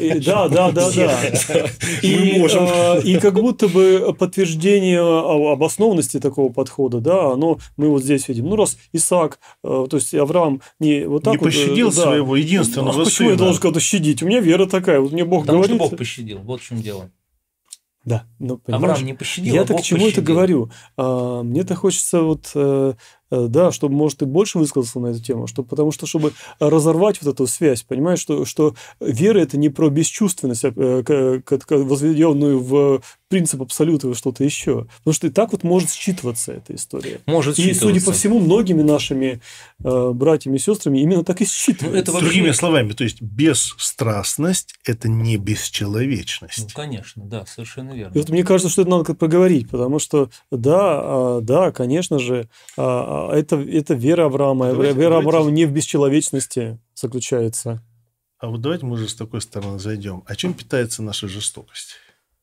И как будто бы подтверждение обоснованности такого подхода, да, мы вот здесь видим. Ну, раз Исаак, то есть Авраам не вот так не пощадил своего единственного сына. Почему я должен кого-то щадить? У меня вера такая, вот мне Бог потому говорит. Потому что Бог пощадил, вот в чем дело. Да, но Авраам не пощадил, я-то к чему это говорю? Мне-то хочется чтобы, может, ты больше высказался на эту тему, чтобы разорвать вот эту связь, понимаешь, что вера – это не про бесчувственность, возведенную в принцип абсолюта или что-то еще. Потому что и так вот может считываться эта история. Может считываться. И, судя по всему, многими нашими братьями и сестрами именно так и считывается. Другими словами, то есть бесстрастность – это не бесчеловечность. Ну, конечно, да, совершенно верно. И вот мне кажется, что это надо проговорить, потому что, да, конечно же, это вера Авраама. Вера Авраама не в бесчеловечности заключается. А вот давайте мы же с такой стороны зайдем. А чем питается наша жестокость?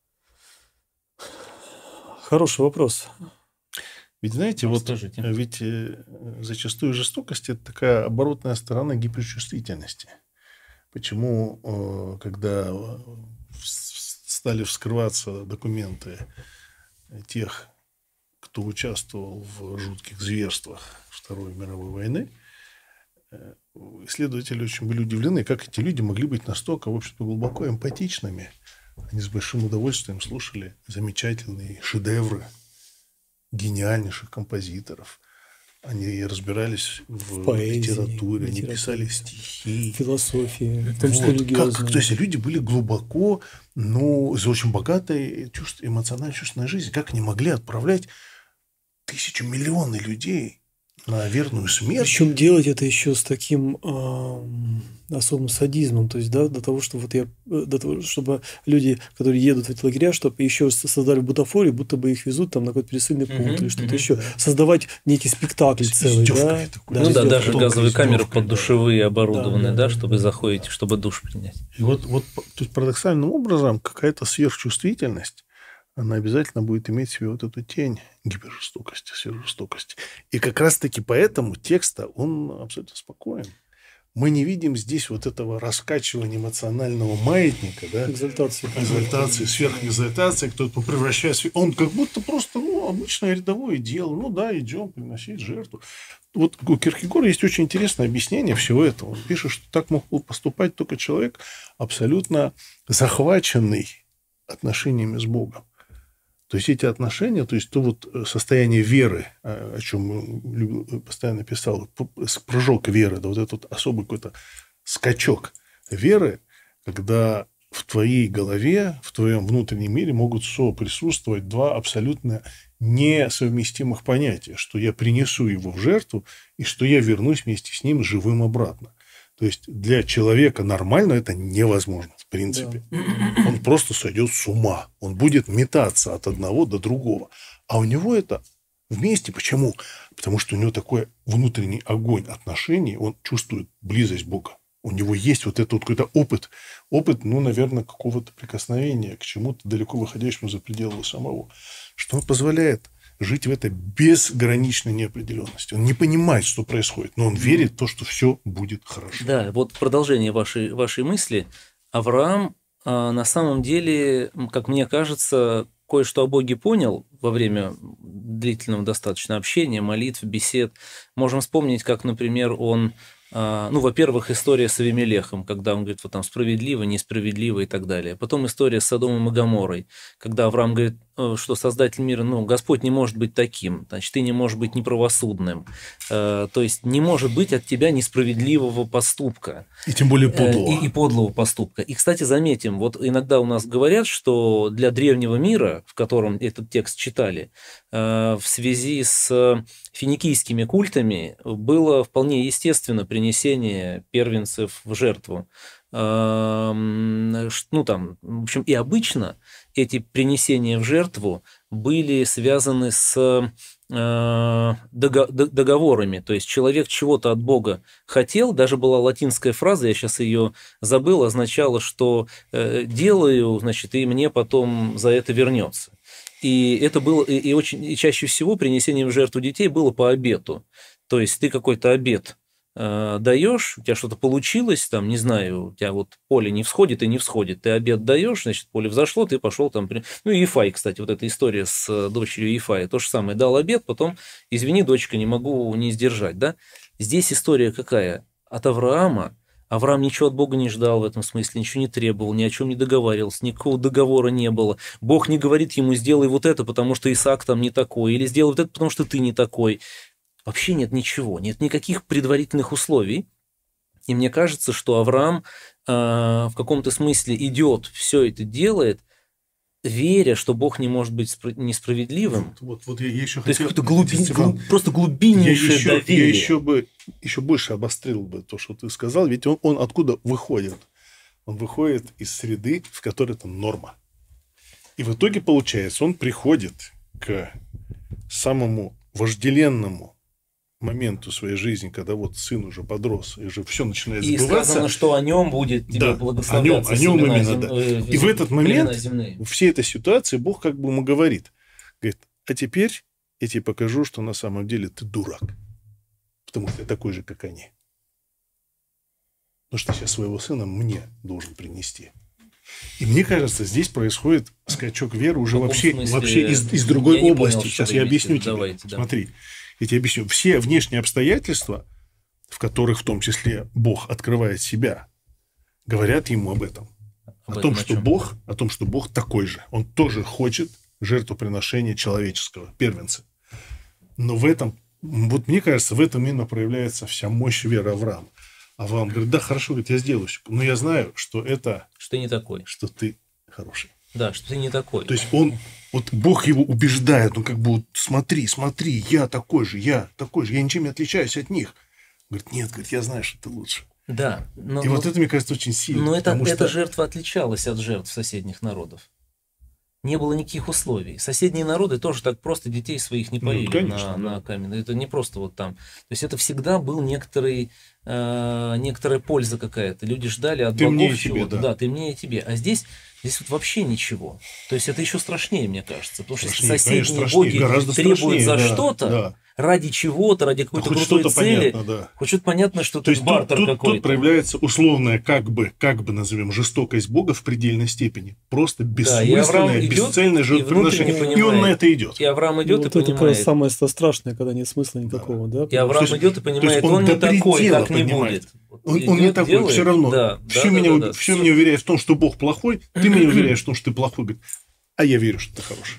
Хороший вопрос. Ведь, знаете, зачастую жестокость – это такая оборотная сторона гиперчувствительности. Почему, когда стали вскрываться документы тех, кто участвовал в жутких зверствах Второй мировой войны, исследователи очень были удивлены, как эти люди могли быть настолько, в общем-то, глубоко эмпатичными. Они с большим удовольствием слушали замечательные шедевры гениальнейших композиторов. Они разбирались в поэзии, литературе, они писали стихи. Философии, в том числе религиозные. То есть люди были глубоко, за очень богатой эмоциональной чувственной жизнью. Как они могли отправлять миллионы людей на верную смерть? Причем делать это еще с таким особым садизмом, то есть, да, до того, чтобы люди, которые едут в эти лагеря, чтобы еще создали бутафорию, будто бы их везут там на какой-то пересыльный пункт или что-то еще, создавать некий спектакль целый, да? Даже газовые камеры поддушевые оборудованы, да, чтобы заходить, чтобы душ принять. И вот то есть парадоксальным образом какая-то сверхчувствительность, она обязательно будет иметь в себе вот эту тень гипержестокости, сверхжестокости. И как раз-таки поэтому текст-то, он абсолютно спокоен. Мы не видим здесь вот этого раскачивания эмоционального маятника, да? Экзальтации, сверхэкзальтации, кто-то превращается... Он как будто просто, обычное рядовое дело. Да, идем приносить жертву. Вот у Киркегора есть очень интересное объяснение всего этого. Он пишет, что так мог поступать только человек, абсолютно захваченный отношениями с Богом. То есть эти отношения, то есть то вот состояние веры, о чем постоянно писал, прыжок веры, да, вот этот особый какой-то скачок веры, когда в твоей голове, в твоем внутреннем мире могут соприсутствовать два абсолютно несовместимых понятия, что я принесу его в жертву и что я вернусь вместе с ним живым обратно. То есть для человека нормально это невозможно, в принципе. Да. Он просто сойдет с ума. Он будет метаться от одного до другого. А у него это вместе. Почему? Потому что у него такой внутренний огонь отношений. Он чувствует близость Бога. У него есть вот этот вот какой-то опыт, наверное, какого-то прикосновения к чему-то далеко выходящему за пределы самого, что он позволяет жить в этой безграничной неопределенности. Он не понимает, что происходит, но он верит в то, что все будет хорошо. Да, вот продолжение вашей мысли. Авраам на самом деле, как мне кажется, кое-что о Боге понял во время длительного достаточно общения, молитв, бесед. Можем вспомнить, как, например, он... во-первых, история с Авимелехом, когда он говорит, вот там справедливо, несправедливо и так далее. Потом история с Содомом и Гоморрой, когда Авраам говорит, что Создатель мира, Господь не может быть таким, значит, ты не можешь быть неправосудным. То есть не может быть от тебя несправедливого поступка. И тем более подлого. И подлого поступка. И, кстати, заметим, вот иногда у нас говорят, что для древнего мира, в котором этот текст читали, в связи с финикийскими культами было вполне естественно принесение первенцев в жертву. В общем, и обычно эти принесения в жертву были связаны с договорами. То есть человек чего-то от Бога хотел, даже была латинская фраза, я сейчас ее забыл, означала, что делаю, значит, и мне потом за это вернется. И это было, и чаще всего принесение в жертву детей было по обету. То есть ты какой-то обет даешь, у тебя что-то получилось, там, не знаю, у тебя вот поле не всходит и не всходит, ты обет даешь, значит, поле взошло, ты пошел там... и Ифай, кстати, вот эта история с дочерью Ифая, то же самое, дал обет, потом, извини, дочка, не могу не сдержать, да? Здесь история какая? От Авраама. Авраам ничего от Бога не ждал в этом смысле, ничего не требовал, ни о чем не договаривался, никакого договора не было. Бог не говорит ему, сделай вот это, потому что Исаак там не такой, или сделай вот это, потому что ты не такой. Вообще нет ничего, нет никаких предварительных условий. И мне кажется, что Авраам в каком-то смысле идет, все это делает, веря, что Бог не может быть несправедливым. Вот я еще то есть какое-то просто глубиннейшее доверие. Я еще больше обострил бы то, что ты сказал. Ведь он откуда выходит? Он выходит из среды, в которой это норма. И в итоге, получается, он приходит к самому вожделенному моменту своей жизни, когда вот сын уже подрос, и уже все начинает сбываться. И сказано, что о нем будет тебе благословляться. О нем именно, да. И в этот момент, в всей этой ситуации, Бог как бы ему говорит, а теперь я тебе покажу, что на самом деле ты дурак, потому что ты такой же, как они. Потому что сейчас своего сына мне должен принести. И мне кажется, здесь происходит скачок веры уже вообще из другой области. Понял, сейчас я объясню тебе. Давайте, да. Смотри. Я тебе объясню. Все внешние обстоятельства, в которых в том числе Бог открывает себя, говорят ему об этом. О том, что Бог такой же. Он тоже хочет жертвоприношения человеческого, первенца. Но в этом, вот мне кажется, в этом именно проявляется вся мощь веры Авраама. Авраам говорит, да, хорошо, говорит, я сделаю. Но я знаю, что это... Что ты не такой. Что ты хороший. Да, что ты не такой. То есть Бог его убеждает, он как бы вот, смотри, я такой же, я ничем не отличаюсь от них. Говорит, нет, я знаю, что ты лучше. Да. Вот это, мне кажется, очень сильно. Но эта жертва отличалась от жертв соседних народов. не было никаких условий. Соседние народы тоже так просто детей своих не поили конечно, на камень. Это не просто вот там. То есть это всегда был некоторая польза какая-то. Люди ждали от Ты мне богов и тебе, чего-то. да. Да, ты мне и тебе. А здесь вот вообще ничего. То есть это еще страшнее, мне кажется. Потому что Страшнее, соседние конечно, боги гораздо требуют страшнее, за да, что-то, да. ради чего-то, ради какой-то Хоть крутой что-то цели. понятно, да. Хоть что-то понятно, что То это есть бартер тут какой-то. проявляется условная, как бы назовем, жестокость Бога в предельной степени. Просто Да, и Авраам бессмысленное, идет, бесцельное и внутренне жертвоприношение. И он на понимает. это идет. И Авраам Ну, идет вот и это как раз понимает. самое страшное, когда нет смысла никакого, да? И Авраам То есть- идет и то есть понимает, он он до не такой, предела как не понимает. будет. Он Идет, не такой, делает, все равно. да, все да, меня, да, все меня уверяет в том, что Бог плохой, ты меня уверяешь в том, что ты плохой. Говорит, а я верю, что ты хороший.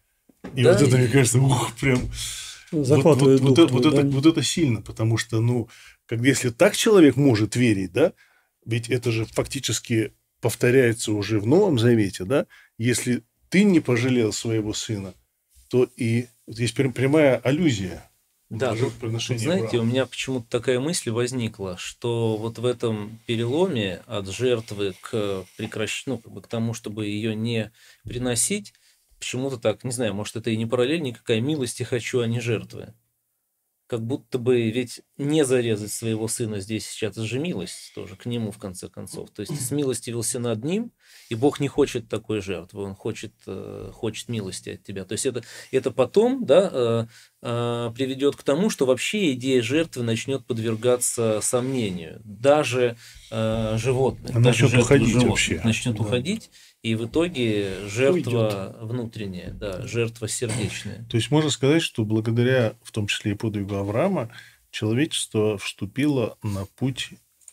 И Да, вот это, и- мне кажется, прям... Захватывает дух твой, да? вот это сильно, потому что, если так человек может верить, да, ведь это же фактически повторяется уже в Новом Завете, да, если ты не пожалел своего сына, то и здесь прямая аллюзия. Да, на ну, жертвоприношение знаете, у Авраама. меня почему-то такая мысль возникла, что вот в этом переломе от жертвы к прекращению, к тому, чтобы ее не приносить, почему-то так, не знаю, может, это и не параллель никакая, милости хочу, а не жертвы. Как будто бы ведь не зарезать своего сына здесь сейчас, это же милость тоже к нему, в конце концов. То есть смилостивился над ним, и Бог не хочет такой жертвы, Он хочет милости от тебя. То есть это потом, да, приведет к тому, что вообще идея жертвы начнет подвергаться сомнению. Даже животных. Она даже начнет жертвы уходить животных вообще. начнет Да. уходить, и в итоге жертва внутренняя, да, жертва сердечная. То есть можно сказать, что благодаря, в том числе и подвигу Авраама, человечество вступило на путь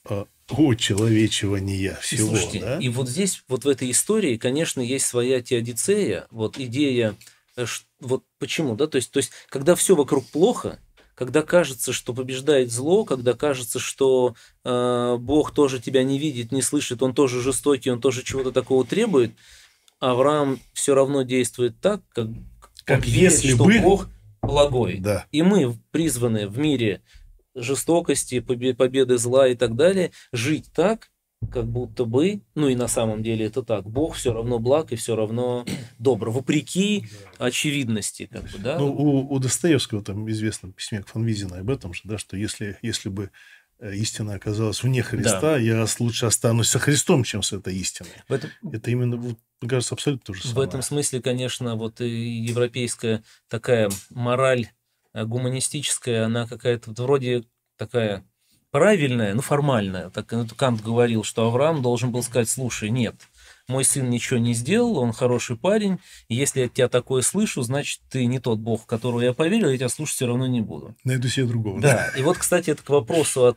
очеловечивания всего. Слушайте, Да? и вот здесь, вот в этой истории, конечно, есть своя теодицея, вот идея, вот почему, да, то есть, когда все вокруг плохо, когда кажется, что побеждает зло, когда кажется, что Бог тоже тебя не видит, не слышит, Он тоже жестокий, Он тоже чего-то такого требует, Авраам все равно действует так, как Как он верит, если что бы- Бог благой. Да. И мы призваны в мире жестокости, победы зла и так далее, жить так, как будто бы, ну и на самом деле это так, Бог все равно благ и все равно добр, вопреки очевидности, как бы, да. Ну, у Достоевского там в известном письме к фон Визина об этом же, да, что если бы истина оказалась вне Христа, я лучше останусь со Христом, чем с этой истиной. Это именно, мне кажется, абсолютно то же самое. В этом смысле, конечно, вот и европейская такая мораль гуманистическая, она какая-то вроде такая правильная, ну формальная. Так Кант говорил, что Авраам должен был сказать: слушай, нет, мой сын ничего не сделал, он хороший парень, и если я от тебя такое слышу, значит, ты не тот Бог, в которого я поверил, я тебя слушать все равно не буду. Найду себе другого. Да, и вот, кстати, это к вопросу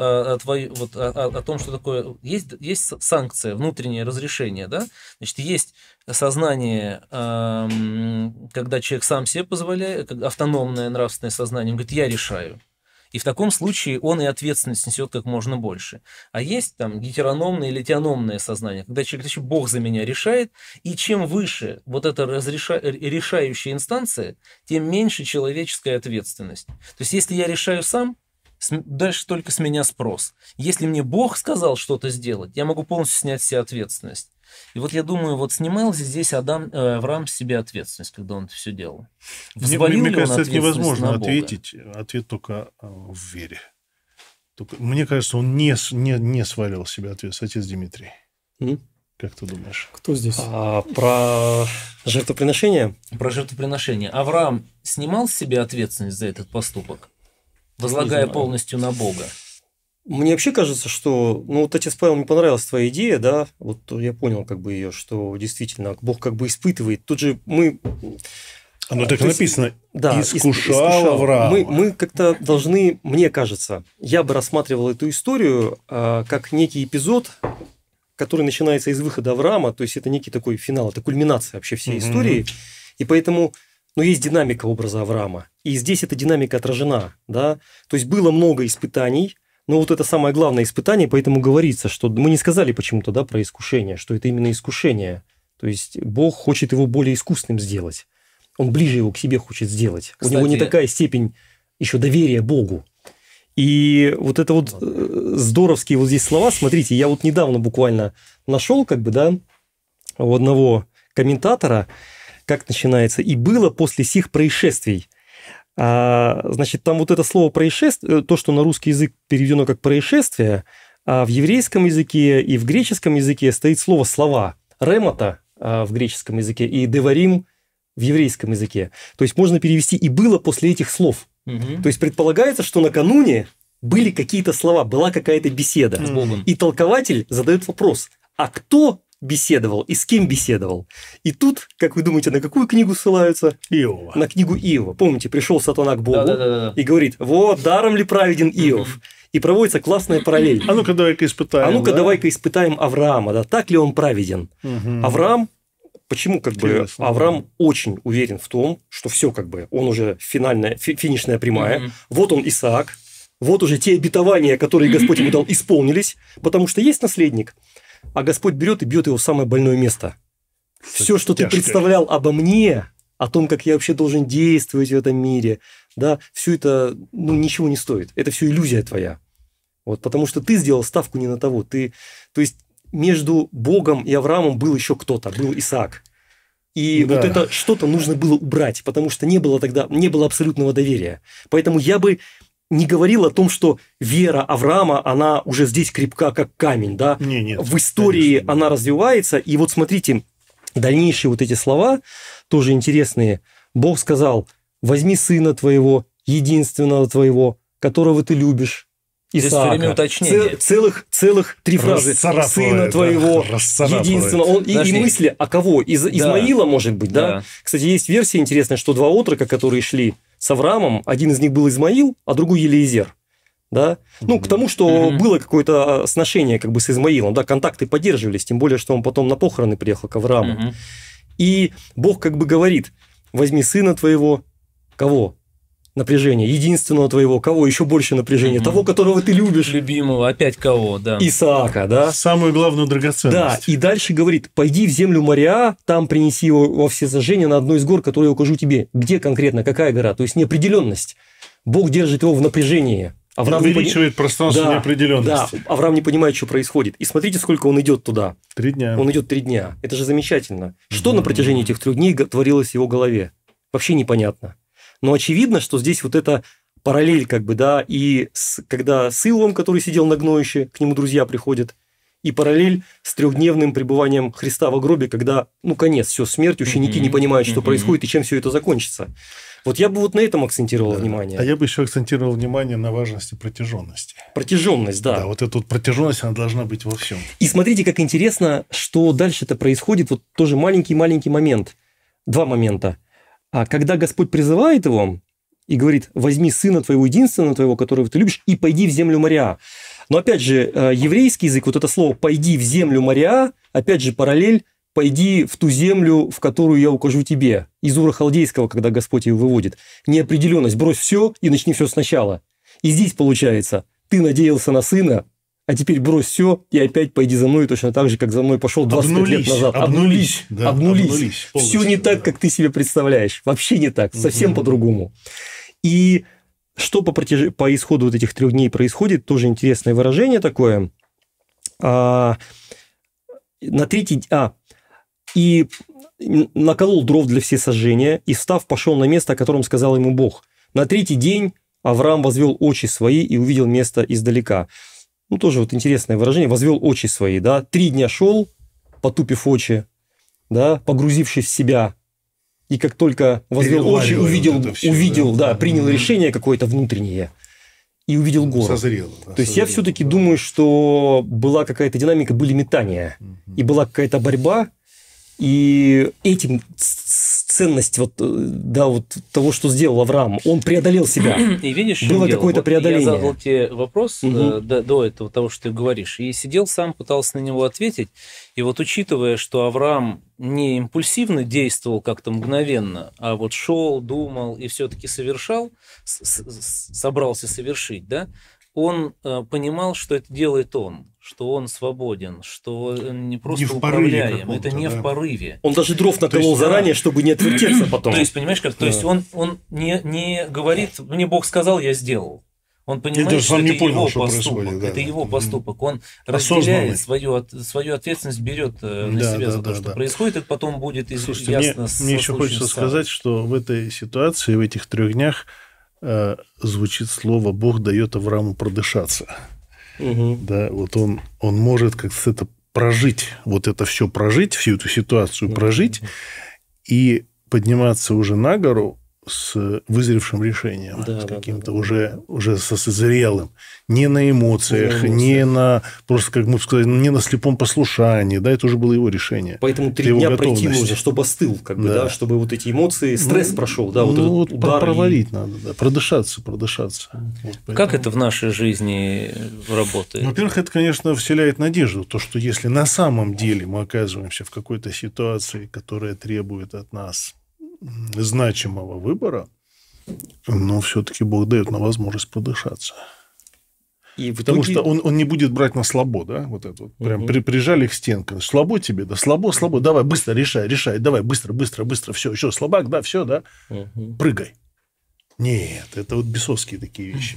о том, что такое... Есть санкция, внутреннее разрешение, да? Значит, есть сознание, когда человек сам себе позволяет, автономное нравственное сознание, он говорит: я решаю. И в таком случае он и ответственность несет как можно больше. А есть там гетерономное или теономное сознание, когда человек: значит, Бог за меня решает, и чем выше вот эта решающая инстанция, тем меньше человеческая ответственность. То есть, если я решаю сам, дальше только с меня спрос. Если мне Бог сказал что-то сделать, я могу полностью снять с себя ответственность. И вот я думаю, вот снимал здесь Авраам с себя ответственность, когда он это все делал. Взвалил Мне ли он кажется, это ответственность невозможно на Бога? ответить. Ответ только в вере. Мне кажется, он не свалил с себя ответственность. Отец Дмитрий. Как ты думаешь? Кто здесь? Про жертвоприношение? Про жертвоприношение. Авраам снимал с себя ответственность за этот поступок, возлагая полностью на Бога? Мне вообще кажется, что, вот отец Павел, мне понравилась твоя идея, да, вот я понял как бы ее, что действительно Бог как бы испытывает. Тут же мы... Оно так написано, да, искушал Авраама. Мы как-то должны, мне кажется, я бы рассматривал эту историю как некий эпизод, который начинается из выхода Авраама, то есть это некий такой финал, это кульминация вообще всей истории, и поэтому... есть динамика образа Авраама, и здесь эта динамика отражена, да, то есть было много испытаний, но вот это самое главное испытание, поэтому говорится, что мы не сказали почему-то, да, про искушение, что это именно искушение, то есть Бог хочет его более искусным сделать, Он ближе его к себе хочет сделать, кстати, у него не такая степень еще доверия Богу. И вот это вот здоровские вот здесь слова, смотрите, я вот недавно буквально нашел, как бы, да, у одного комментатора, как начинается, «и было после сих происшествий». Значит, там вот это слово «происшествие», то, что на русский язык переведено как «происшествие», а в еврейском языке и в греческом языке стоит слово «слова». «Ремата» в греческом языке и «деварим» в еврейском языке. То есть можно перевести «и было после этих слов». То есть предполагается, что накануне были какие-то слова, была какая-то беседа. С Богом. И толкователь задает вопрос, а кто беседовал и с кем беседовал? И тут, как вы думаете, на какую книгу ссылаются? Иова. На книгу Иова. Помните, пришел сатана к Богу Да. и говорит, вот, даром ли праведен Иов? И проводится классная параллель. А ну-ка, давай-ка испытаем. А ну-ка, да? давай-ка испытаем Авраама, да, так ли он праведен? Авраам, почему Интересно, Авраам очень уверен в том, что все он уже финишная прямая. Вот он Исаак, вот уже те обетования, которые Господь ему дал, исполнились, потому что есть наследник. А Господь берет и бьет его в самое больное место. Все, что ты представлял обо мне, о том, как я вообще должен действовать в этом мире, да, все это ничего не стоит. Это все иллюзия твоя. Вот, потому что ты сделал ставку не на того. То есть между Богом и Авраамом был еще кто-то, был Исаак. И вот это что-то нужно было убрать, потому что не было абсолютного доверия. Поэтому я бы не говорил о том, что вера Авраама, она уже здесь крепка, как камень, да? Нет, в истории конечно, она развивается. И вот смотрите, дальнейшие вот эти слова тоже интересные. Бог сказал, возьми сына твоего, единственного твоего, которого ты любишь, Исаака. Время уточнения. Целых 3 фразы. Сына твоего, единственного. И мысли, а кого? Измаила, может быть, да? Кстати, есть версия интересная, что 2 отрока, которые шли с Авраамом, один из них был Измаил, а другой Елиезер. Да? К тому, что было какое-то сношение с Измаилом, да, контакты поддерживались, тем более, что он потом на похороны приехал к Аврааму. И Бог говорит, возьми сына твоего, кого? Напряжение. Единственного твоего, кого? Еще больше напряжения. Того, которого ты любишь. Любимого, опять кого, да. Исаака, да. Самую главную драгоценность. Да, и дальше говорит, пойди в землю Мориа, там принеси его во всесожжение на одной из гор, которую я укажу тебе. Где конкретно, какая гора? То есть неопределенность. Бог держит его в напряжении. Авраам увеличивает пространство неопределенности. Да, Авраам не понимает, что происходит. И смотрите, сколько он идет туда. 3 дня. Он идет 3 дня. Это же замечательно. Что на протяжении этих 3 дней творилось в его голове? Вообще непонятно. Но очевидно, что здесь вот эта параллель, и когда с Иовом, который сидел на гноище, к нему друзья приходят, и параллель с 3-дневным пребыванием Христа в гробе, когда, конец, все, смерть, ученики не понимают, что происходит и чем все это закончится. Вот я бы на этом акцентировал внимание. А я бы еще акцентировал внимание на важности протяженности. Протяженность, да. Да, вот эта протяженность, она должна быть во всем. И смотрите, как интересно, что дальше-то происходит. Вот тоже маленький-маленький момент. 2 момента. А когда Господь призывает его и говорит, возьми сына твоего, единственного твоего, которого ты любишь, и пойди в землю Мориа. Но опять же, еврейский язык, вот это слово «пойди в землю Мориа», опять же, параллель «пойди в ту землю, в которую я укажу тебе». Из Ура Халдейского, когда Господь его выводит. Неопределенность, брось все и начни все сначала. И здесь получается, ты надеялся на сына, а теперь брось все и опять пойди за мной точно так же, как за мной пошел 25 лет назад. Обнулись. Все не так, как ты себе представляешь. Вообще не так. Совсем по-другому. И что по исходу вот этих 3 дней происходит, тоже интересное выражение такое. На 3-й... И наколол дров для всесожжения, и, встав, пошел на место, о котором сказал ему Бог. На 3-й день Авраам возвел очи свои и увидел место издалека. Тоже вот интересное выражение. Возвел очи свои, да. 3 дня шел, потупив очи, да, погрузившись в себя. И как только возвел очи, увидел, принял решение какое-то внутреннее. И увидел гору. Созрело. То есть я все-таки думаю, что была какая-то динамика, были метания. И была какая-то борьба. И этим ценность того, что сделал Авраам, он преодолел себя. И видишь, было какое-то преодоление. Я задал тебе вопрос до этого, того, что ты говоришь, и сидел сам, пытался на него ответить. И вот учитывая, что Авраам не импульсивно действовал как-то мгновенно, а вот шел, думал и все-таки совершал, собрался совершить, да, он понимал, что это делает он, что он свободен, что он не просто не управляем, это не в порыве. Он даже дров наколол заранее, чтобы не отвертеться потом. То есть, понимаешь, как? То есть он не говорит, мне Бог сказал, я сделал. Он понимает, даже что сам это не понял, его что поступок. происходит, да, Это да. его поступок. Он Осознанный. разделяет свою ответственность, берет на Да, себя да, за то, да, что да. происходит, и потом будет Слушайте, ясно мне еще хочется сказать, что в этой ситуации, в этих 3 днях звучит слово «Бог дает Аврааму продышаться». Да, вот он может как-то это прожить, вот это все прожить, всю эту ситуацию прожить и подниматься уже на гору с вызревшим решением, с каким-то уже зрелым. Не на эмоциях, не на, просто, как мы сказали, не на слепом послушании. Да, это уже было его решение. Поэтому 3 дня пройти нужно, чтобы остыл, как бы, да, чтобы вот эти эмоции, стресс прошел. Да, вот удар проварить надо, да, продышаться. Вот, как это в нашей жизни работает? Во-первых, это, конечно, вселяет надежду. То, что если на самом деле мы оказываемся в какой-то ситуации, которая требует от нас значимого выбора, но все-таки Бог дает нам возможность продышаться. И потому что он не будет брать на слабо, да, вот это вот. Прям прижали к стенке. Слабо тебе, да, слабо, давай, быстро решай, давай, быстро, все, еще слабак, да, все, да, прыгай. Нет, это вот бесовские такие вещи.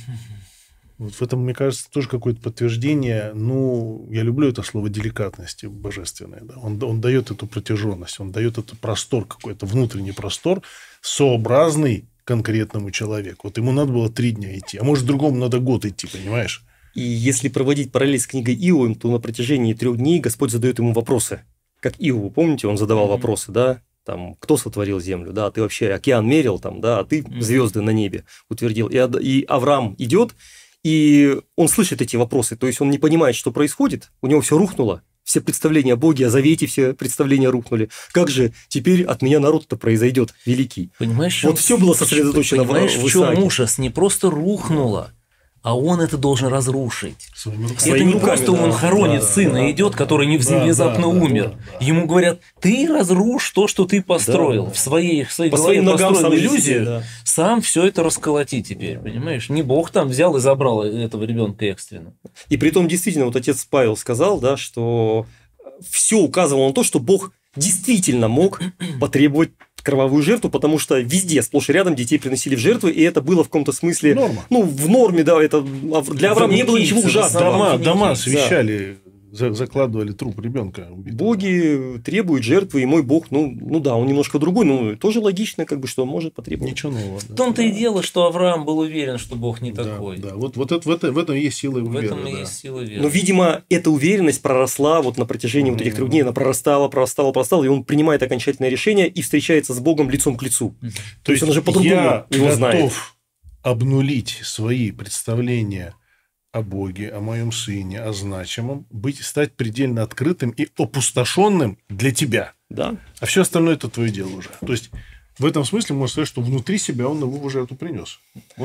Вот в этом, мне кажется, тоже какое-то подтверждение, я люблю это слово деликатности божественной. Да? Он дает эту протяженность, он дает этот простор, какой-то внутренний простор, сообразный конкретному человеку. Вот ему надо было 3 дня идти, а может, другому надо год идти, понимаешь? И если проводить параллель с книгой Иова, то на протяжении 3 дней Господь задает ему вопросы. Как Иову, помните, он задавал вопросы, да? Там, кто сотворил землю, да, ты вообще океан мерил, там, да, а ты звезды на небе утвердил. И Авраам идет, и он слышит эти вопросы, то есть он не понимает, что происходит, у него все рухнуло, все представления о Боге, о завете, все представления рухнули. Как же теперь от меня народ-то произойдет великий? Понимаешь, вот все было сосредоточено в Исааке. В чем ужас? Не просто рухнуло, а он это должен разрушить. Это не просто он хоронит сына, идет, который внезапно умер. Ему говорят, ты разрушь то, что ты построил. В своей голове построил иллюзию, сам все это расколоти теперь, понимаешь? Не Бог там взял и забрал этого ребенка экстренно. И при том, действительно, вот отец Павел сказал, да, что все указывало на то, что Бог действительно мог потребовать кровавую жертву, потому что везде, сплошь и рядом детей приносили в жертвы, и это было в каком-то смысле... Норма. В норме, да, это для Авраама не было ничего ужасного. Дома освещали, закладывали труп ребенка. Боги требуют жертвы, и мой Бог, он немножко другой, тоже логично, что он может потребовать. Ничего нового. В том-то и дело, что Авраам был уверен, что Бог не такой. Да, вот в этом есть сила веры. В этом и есть сила веры. Но, видимо, эта уверенность проросла на протяжении этих 3 дней, она прорастала, и он принимает окончательное решение и встречается с Богом лицом к лицу. То есть он уже по-другому его знает. Я готов обнулить свои представления о Боге, о моем сыне, о значимом, стать предельно открытым и опустошенным для тебя. Да. А все остальное это твое дело уже. То есть в этом смысле можно сказать, что внутри себя он его в жертву принес. Он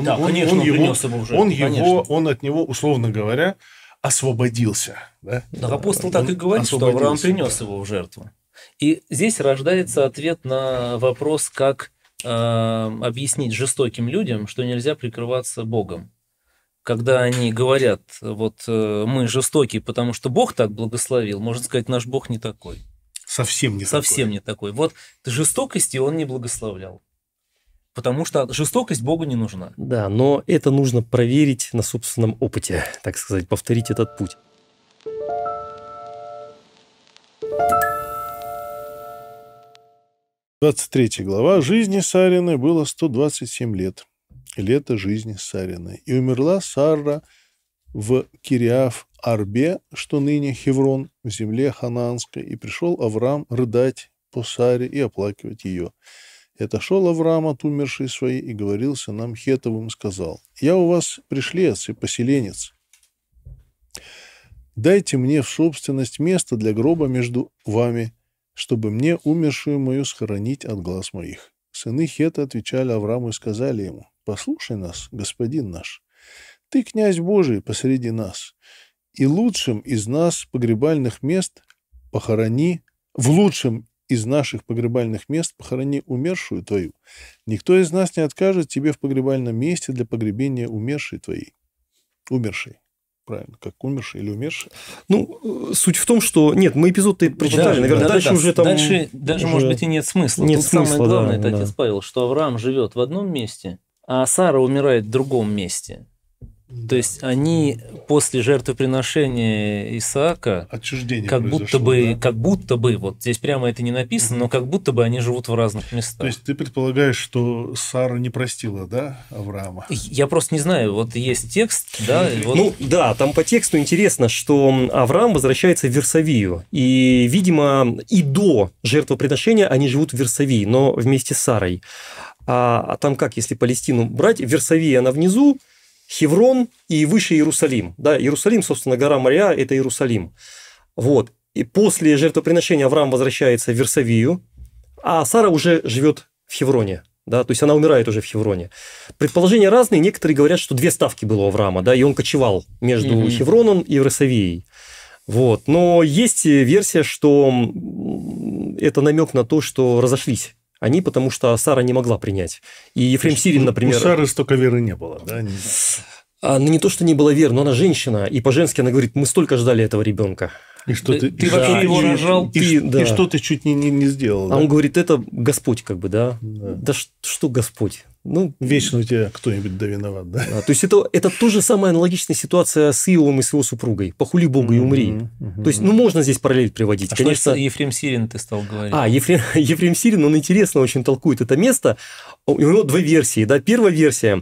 от него, условно говоря, освободился. Да? Апостол так и говорит, что Авраам принес его в жертву. И здесь рождается ответ на вопрос, как объяснить жестоким людям, что нельзя прикрываться Богом. Когда они говорят, мы жестокие, потому что Бог так благословил, можно сказать, наш Бог не такой. Совсем не такой. Вот жестокости он не благословлял. Потому что жестокость Богу не нужна. Да, но это нужно проверить на собственном опыте, так сказать, повторить этот путь. «23 глава. Жизни Сариной было 127 лет. Лето жизни Сариной. И умерла Сара в Кириаф-Арбе, что ныне Хеврон, в земле Ханаанской, и пришел Авраам рыдать по Саре и оплакивать ее. И отошел Авраам от умершей своей и говорил сынам Хеттовым, сказал: «Я у вас пришлец и поселенец. Дайте мне в собственность место для гроба между вами, чтобы мне умершую мою схоронить от глаз моих». Сыны Хетта отвечали Аврааму и сказали ему: «Послушай нас, господин наш, ты князь Божий посреди нас, и в лучшем из наших погребальных мест похорони умершую твою. Никто из нас не откажет тебе в погребальном месте для погребения умершей твоей». Умершей. Правильно, как умерший или умерший? Суть в том, что... Нет, мы эпизод-то прочитали, наверное, дальше уже там... Дальше, может быть, и нет смысла. Нет Тут смысла, самое главное, это отец Павел, что Авраам живет в одном месте, а Сара умирает в другом месте. То есть они после жертвоприношения Исаака Отчуждение как произошло, будто бы, вот здесь прямо это не написано, но как будто бы они живут в разных местах. То есть ты предполагаешь, что Сара не простила, да, Авраама? Я просто не знаю, вот есть текст, да? Вот... Ну да, там по тексту интересно, что Авраам возвращается в Версавию, и, видимо, и до жертвоприношения они живут в Версавии, но вместе с Сарой. А там как, если Палестину брать, Версавия она внизу, Хеврон и выше Иерусалим. Да, Иерусалим, собственно, гора Мория – это Иерусалим. Вот. И после жертвоприношения Авраам возвращается в Версавию, а Сара уже живет в Хевроне. Да, то есть она умирает уже в Хевроне. Предположения разные. Некоторые говорят, что 2 ставки было у Авраама, да, и он кочевал между Хевроном и Версавией. Вот. Но есть версия, что это намек на то, что разошлись они, потому что Сара не могла принять. И Ефрем Сирин, например... У Сары столько веры не было, да? Она не то, что не была веры, но она женщина, и по-женски она говорит, мы столько ждали этого ребенка. И что ты вообще его рожал? И что ты чуть не сделал? А он говорит, это Господь, как бы, да? Да что Господь? Ну, вечно у тебя кто-нибудь да виноват, да? То есть это тоже самая аналогичная ситуация с Иовом и с его супругой. Похули Бога и умри. То есть, можно здесь параллель приводить. Конечно, что Ефрем Сирин ты стал говорить? Ефрем Сирин, он интересно очень толкует это место. У него 2 версии. Да? Первая версия.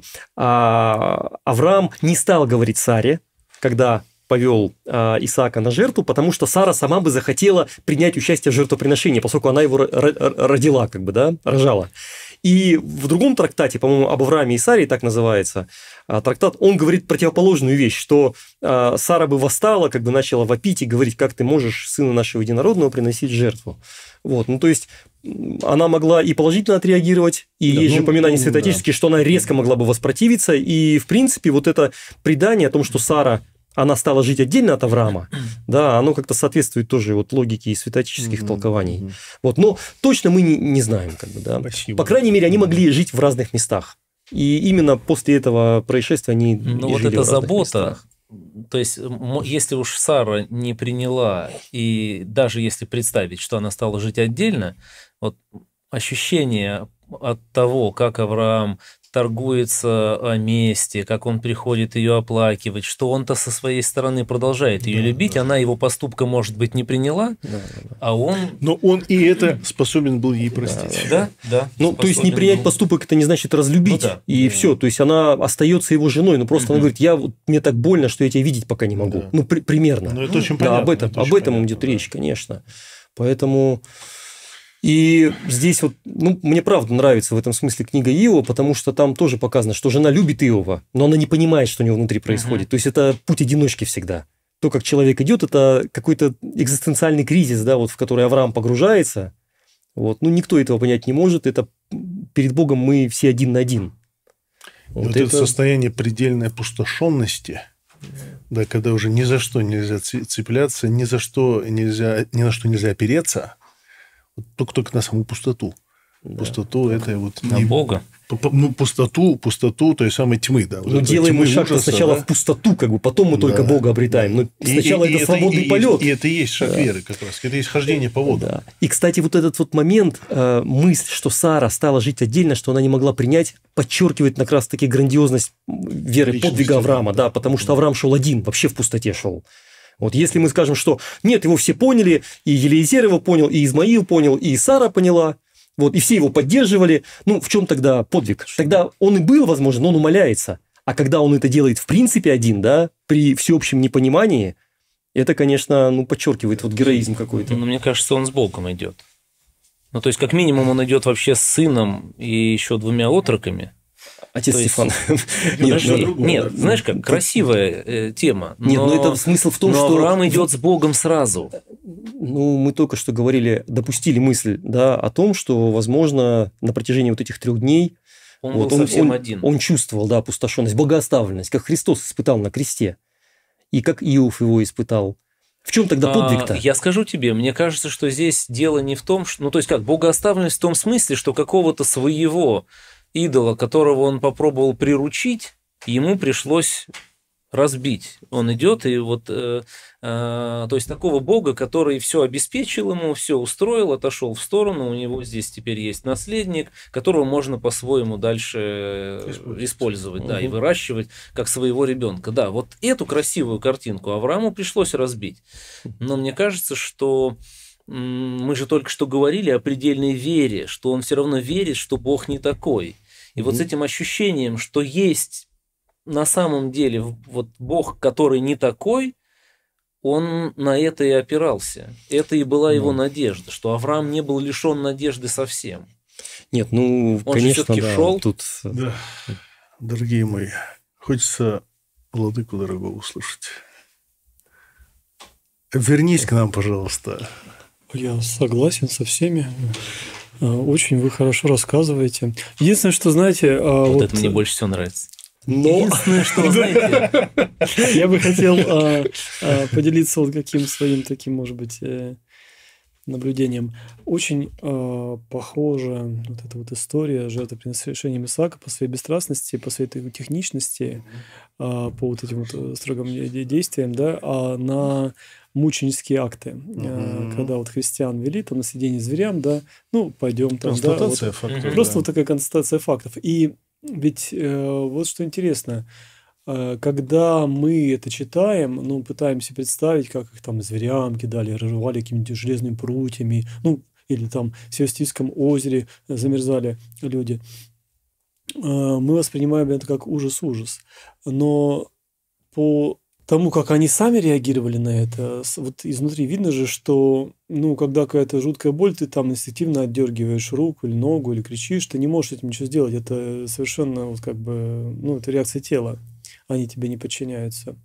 Авраам не стал говорить Саре, когда повел Исаака на жертву, потому что Сара сама бы захотела принять участие в жертвоприношении, поскольку она его родила, как бы, да, рожала. И в другом трактате, по-моему, об Аврааме и Саре, так называется, трактат, он говорит противоположную вещь, что Сара бы восстала, как бы начала вопить и говорить, как ты можешь сына нашего единородного приносить в жертву. Вот, ну, то есть, она могла и положительно отреагировать, и есть же упоминания святоотеческие, что она резко могла бы воспротивиться, и, в принципе, вот это предание о том, что Сара, она стала жить отдельно от Авраама, да, оно как-то соответствует тоже вот логике и святоотеческих толкований. Вот, но точно мы не знаем, как бы, да. Спасибо. По крайней мере, они могли жить в разных местах. И именно после этого происшествия они ну, и вот жили эта в разных забота, местах. то есть, если уж Сара не приняла, и даже если представить, что она стала жить отдельно, вот ощущение от того, как Авраам торгуется о месте, как он приходит ее оплакивать, что он-то со своей стороны продолжает ее любить, она его поступка, может быть, не приняла, а он... Но он и это способен был ей простить. Да. Ну, то есть, не принять поступок, это не значит разлюбить, и все. То есть, она остается его женой, но просто она говорит, мне так больно, что я тебя видеть пока не могу. Ну, примерно. Ну, это очень понятно. Да, об этом идет речь, конечно. Поэтому... И здесь вот, ну, мне правда нравится в этом смысле книга Иова, потому что там тоже показано, что жена любит Иова, но она не понимает, что у него внутри происходит. То есть, это путь одиночки всегда. То, как человек идет, это какой-то экзистенциальный кризис, да, вот, в который Авраам погружается. Вот. Ну, никто этого понять не может. Это перед Богом мы все один на один. Вот это состояние предельной опустошенности, да, когда уже ни за что нельзя цепляться, ни на что нельзя опереться, только на саму пустоту. Да. Пустоту это вот... На Бога. Ну, пустоту той самой тьмы, да. Ну, делаем мы шаг сначала в пустоту, как бы, потом мы только Бога обретаем. Но сначала это свободный полет. И это и есть шаг веры как раз. Это есть хождение по водам. Да. И, кстати, вот этот вот момент, мысль, что Сара стала жить отдельно, что она не могла принять, подчеркивает как раз таки грандиозность веры, личности, подвига Авраама, да, потому что Авраам шел один, вообще в пустоте шел. Вот если мы скажем, что нет, его все поняли, и Елиезер его понял, и Измаил понял, и Сара поняла, вот, и все его поддерживали, ну, в чем тогда подвиг? Тогда он и был, возможно, но он умаляется. А когда он это делает в принципе один, да, при всеобщем непонимании, это, конечно, ну, подчеркивает вот героизм какой-то. Ну, мне кажется, он с Богом идет. Ну, то есть, как минимум, он идет вообще с сыном и еще 2 отроками. Отец Стефан. Нет, знаешь как, красивая тема. Нет, но это смысл в том, что... Авраам идет с Богом сразу. Ну, мы только что говорили, допустили мысль, да, о том, что, возможно, на протяжении вот этих 3 дней он был совсем один. Он чувствовал, да, опустошенность, богооставленность, как Христос испытал на кресте, и как Иов его испытал. В чем тогда подвиг-то? Я скажу тебе, мне кажется, что здесь дело не в том, что... Ну, то есть как, богооставленность в том смысле, что какого-то своего идола, которого он попробовал приручить, ему пришлось разбить. Он идет и вот, то есть такого Бога, который все обеспечил ему, все устроил, отошел в сторону, у него здесь теперь есть наследник, которого можно по-своему дальше использовать, да, и выращивать как своего ребенка. Да, вот эту красивую картинку Аврааму пришлось разбить. Но мне кажется, что мы же только что говорили о предельной вере, что он все равно верит, что Бог не такой. И вот с этим ощущением, что есть на самом деле вот Бог, который не такой, он на это и опирался. Это и была его надежда, что Авраам не был лишен надежды совсем. Нет, ну, он конечно, же все-таки да, шел. тут... Да, дорогие мои, хочется владыку дорогого услышать. Вернись к нам, пожалуйста. Я согласен со всеми. Очень вы хорошо рассказываете. Единственное, что, знаете... Вот это мне больше всего нравится. Но... Единственное, что, знаете... Я бы хотел поделиться вот каким своим таким, может быть, наблюдением. Очень похожа вот эта вот история жертвоприношения Исаака по своей бесстрастности, по своей техничности, по вот этим вот строгим действиям, да, на мученические акты, когда вот христиан вели там на съедение зверям, да, ну, пойдем там, констатация да, вот, фактов. просто Да. вот такая констатация фактов. И ведь вот что интересно, когда мы это читаем, ну, пытаемся представить, как их там зверям кидали, разрывали какими-нибудь железными прутьями, ну, или там в Севастийском озере замерзали люди, мы воспринимаем это как ужас-ужас. Но по тому, как они сами реагировали на это, вот изнутри видно же, что, ну, когда какая-то жуткая боль, ты там инстинктивно отдергиваешь руку или ногу, или кричишь, ты не можешь с этим ничего сделать. Это совершенно вот как бы, ну, это реакция тела. Они тебе не подчиняются.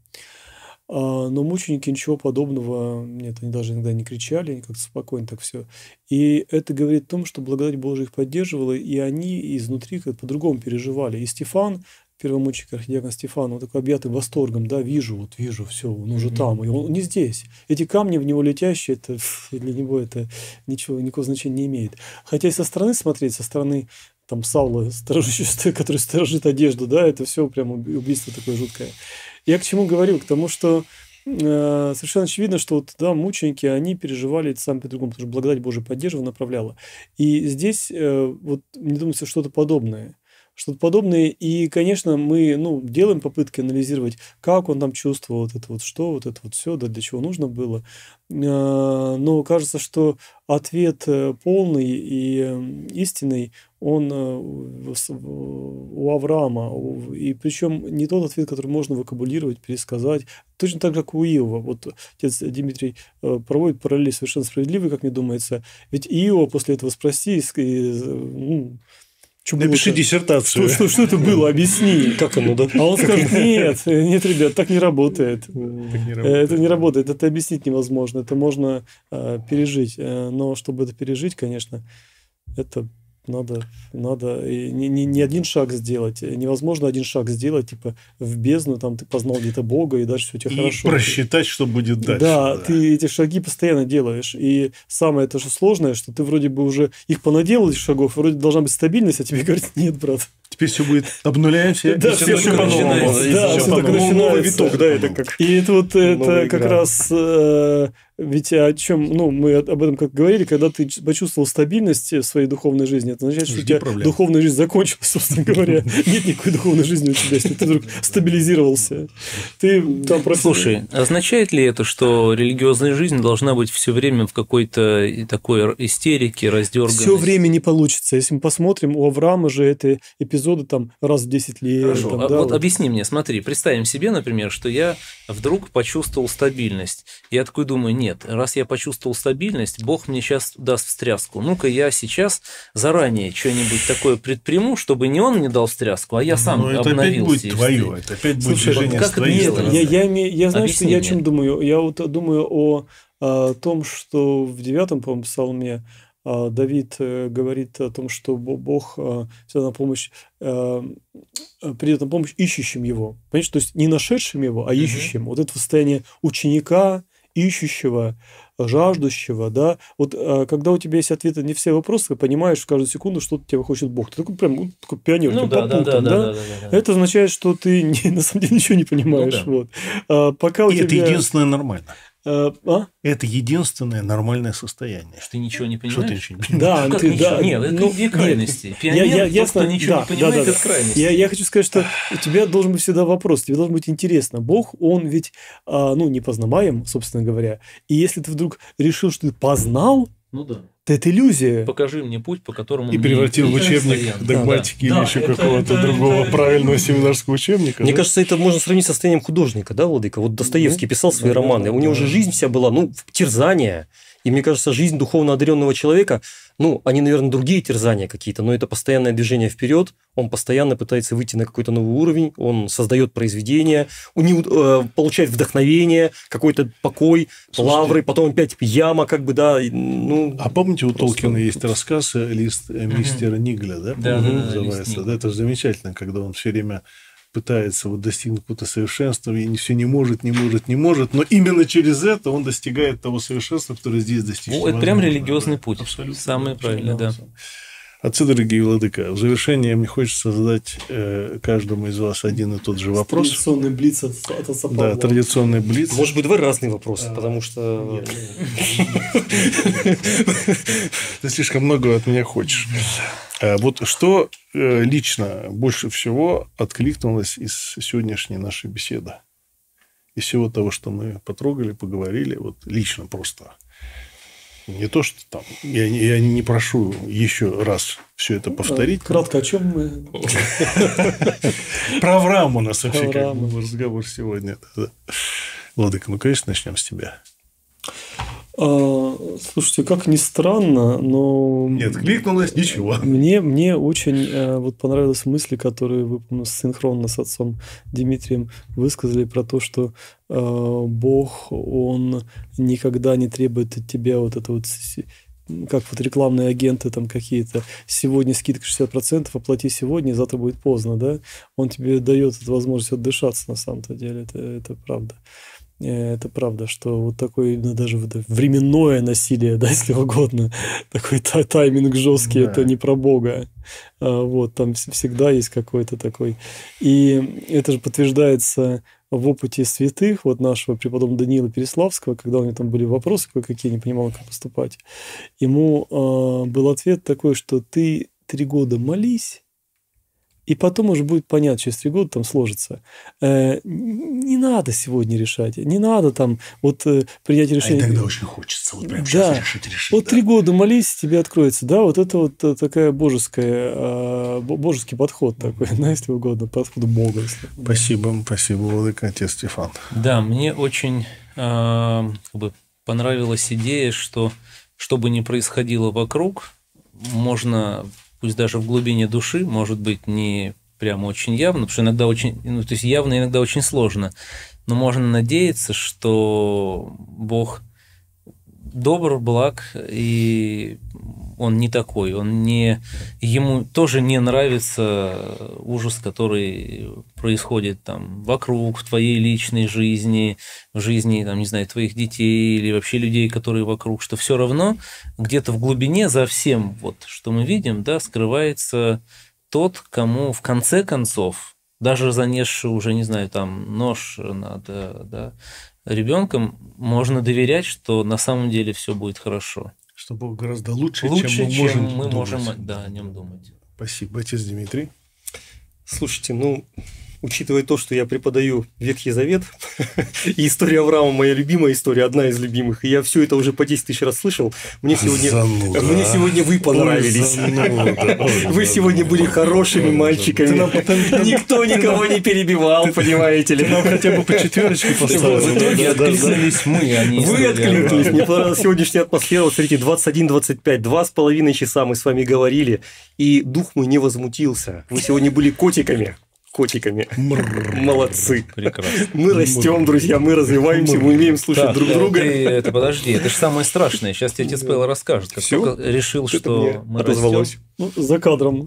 Но мученики ничего подобного, нет, они даже иногда не кричали, они как-то спокойно так все. И это говорит о том, что благодать Божия их поддерживала, и они изнутри как-то по-другому переживали. И Стефан, первомученик архидиакон Стефан, он такой объятый восторгом, да, вижу, все, он уже там, и он не здесь. Эти камни в него летящие, это для него это ничего, никакого значения не имеет. Хотя и со стороны смотреть, со стороны там Саула, который сторожит одежду, да, это все прям убийство такое жуткое. Я к чему говорю? К тому, что совершенно очевидно, что вот, да, мученики, они переживали это сами по-другому, потому что благодать Божия поддерживала, направляла. И здесь вот мне думается что-то подобное. Что-то подобное, и, конечно, мы, ну, делаем попытки анализировать, как он там чувствовал вот это вот все, да, для чего нужно было. Но кажется, что ответ полный и истинный, он у Авраама, и причем не тот ответ, который можно вокабулировать, пересказать, точно так же, как у Иова. Вот отец Дмитрий проводит параллели совершенно справедливые, как мне думается, ведь Иова после этого спроси, напиши диссертацию. Что это было? Объясни. Как оно, да? А он скажет, нет, ребят, так не работает. Это не работает, это объяснить невозможно, это можно пережить. Но чтобы это пережить, конечно, это надо и не один шаг сделать. Невозможно один шаг сделать, типа в бездну, там ты познал где-то Бога, и дальше все у тебя хорошо. И просчитать, что будет дальше. Да, ты эти шаги постоянно делаешь. И самое это же сложное, что ты вроде бы уже их понаделал, этих шагов, вроде должна быть стабильность, а тебе говорят, нет, брат. Теперь все будет, обнуляемся, да, и все все по-новому. Да, все только начинается. Новый виток, да, это как... И это вот это как игра. раз... Ведь о чем, ну, мы об этом как говорили, когда ты почувствовал стабильность в своей духовной жизни, это означает, что у тебя духовная жизнь закончилась, собственно говоря. Нет никакой духовной жизни у тебя, если ты вдруг стабилизировался. Ты там Слушай, означает ли это, что религиозная жизнь должна быть все время в какой-то такой истерике, раздерганности? Все время не получится. Если мы посмотрим, у Авраама же это эпизоды там раз в 10 лет. Хорошо. Там, да, вот объясни мне, смотри, представим себе, например, что я вдруг почувствовал стабильность. Я такой думаю, нет, раз я почувствовал стабильность, Бог мне сейчас даст встряску. Ну-ка, я сейчас заранее что-нибудь такое предприму, чтобы не он мне дал встряску, а я сам обновился. Это опять будет твое, это опять будет движение как с твоей стороны. Я знаю, что я о чем мне. думаю. Я вот думаю о том, что в 9-м, по-моему, псалме Давид говорит о том, что Бог всегда на помощь, придет на помощь ищущим его. Понимаете, то есть не нашедшим его, а ищущим. Вот это состояние ученика ищущего, жаждущего, да. Вот когда у тебя есть ответы на все вопросы, ты понимаешь в каждую секунду, что тебя хочет Бог. Ты такой прям такой пионер, Ну, по пунктам, да. Это означает, что ты на самом деле ничего не понимаешь. Ну, вот. Пока у И это тебя... единственное нормально. Это единственное нормальное состояние. Что ты ничего не понимаешь? Что ты ничего не понимаешь? Да, Как ты, ничего? да. Нет, это две крайности. Пионер, тот, кто ничего не понимает, это крайность. Я хочу сказать, что у тебя должен быть всегда вопрос, тебе должно быть интересно. Бог, он ведь, не познаваем, собственно говоря. И если ты вдруг решил, что ты познал, Ну да. то это иллюзия. Покажи мне путь, по которому И превратил в учебник догматики или еще какого-то другого правильного семинарского учебника. Мне кажется, это можно сравнить с состоянием художника, да, Владыка? Вот Достоевский писал свои романы, у него же жизнь вся была, терзания. И мне кажется, жизнь духовно одаренного человека, они, наверное, другие терзания какие-то, но это постоянное движение вперед, он постоянно пытается выйти на какой-то новый уровень, он создает произведения, получает вдохновение, какой-то покой, лавры, потом опять яма, А помните, у Толкина есть рассказ «Лист мистера Нигля», да? Да, называется. Да, это же замечательно, когда он все время пытается достигнуть какого-то совершенства, и все не может, но именно через это он достигает того совершенства, которое здесь достичь. Это прям религиозный путь. Абсолютно. Самое правильное, да. Отцы, дорогие владыка, в завершение мне хочется задать каждому из вас один и тот же вопрос. Традиционный блиц от отца Павла. Да, традиционный блиц. Может быть, давай разные вопросы, потому что... Ты слишком много от меня хочешь. Вот что лично больше всего откликнулось из сегодняшней нашей беседы? Из всего того, что мы потрогали, поговорили, вот лично просто. Не то, что там... Я не прошу еще раз все это повторить. Кратко, о чем мы? Про Авраама у нас вообще разговор сегодня. Владыка, конечно, начнем с тебя. Слушайте, как ни странно, но... Не откликнулось ничего. Мне очень понравились мысли, которые вы синхронно с отцом Дмитрием высказали про то, что Бог, Он никогда не требует от тебя как рекламные агенты там какие-то, сегодня скидка 60%, оплати сегодня, завтра будет поздно, да? Он тебе дает эту возможность отдышаться на самом-то деле, это правда. Это правда, что вот такое даже временное насилие, да, если угодно, такой тайминг жесткий, да. Это не про Бога. Там всегда есть какой-то такой. И это же подтверждается в опыте святых, нашего преподобного Даниила Переславского, когда у него там были вопросы кое-какие, не понимал, как поступать. Ему был ответ такой, что ты 3 года молись, и потом уже будет понятно, через 3 года там сложится. Не надо сегодня решать, не надо там принять решение. Иногда очень хочется прямо сейчас решить. 3 года молись, тебе откроется. Да, это такая божеский подход такой, если угодно, подход Бога. Спасибо, владыка, отец Стефан. Да, мне очень понравилась идея, что бы ни происходило вокруг, можно... Пусть даже в глубине души, может быть, не прямо очень явно, потому что иногда очень, то есть явно иногда очень сложно, но можно надеяться, что Бог добр, благ, и Он не такой, ему тоже не нравится ужас, который происходит там вокруг, в твоей личной жизни, в жизни, там, не знаю, твоих детей или вообще людей, которые вокруг, что все равно где-то в глубине за всем, что мы видим, да, скрывается тот, кому в конце концов, даже занесший уже, не знаю, там, нож над ребенком, можно доверять, что на самом деле все будет хорошо. Что Бог гораздо лучше, чем мы можем о нем думать. Спасибо, отец Дмитрий. Слушайте, учитывая то, что я преподаю Ветхий Завет, и история Авраама моя любимая история, одна из любимых, и я все это уже по 10 тысяч раз слышал, мне сегодня вы понравились. Вы сегодня были хорошими мальчиками. Никто никого не перебивал, понимаете ли. Нам хотя бы по 4 поставили. В итоге откликнулись мы, а не Вы откликнулись. Мне понравилась сегодняшняя атмосфера. Вот смотрите, 21-25, 2,5 часа мы с вами говорили, и дух мой не возмутился. Вы сегодня были котиками. Молодцы. Прекрасно. Мы растем, друзья, мы развиваемся, мы умеем слушать друг друга. Подожди, это же самое страшное. Сейчас тебе отец Павел расскажет. Как только решил, что мы растем. За кадром.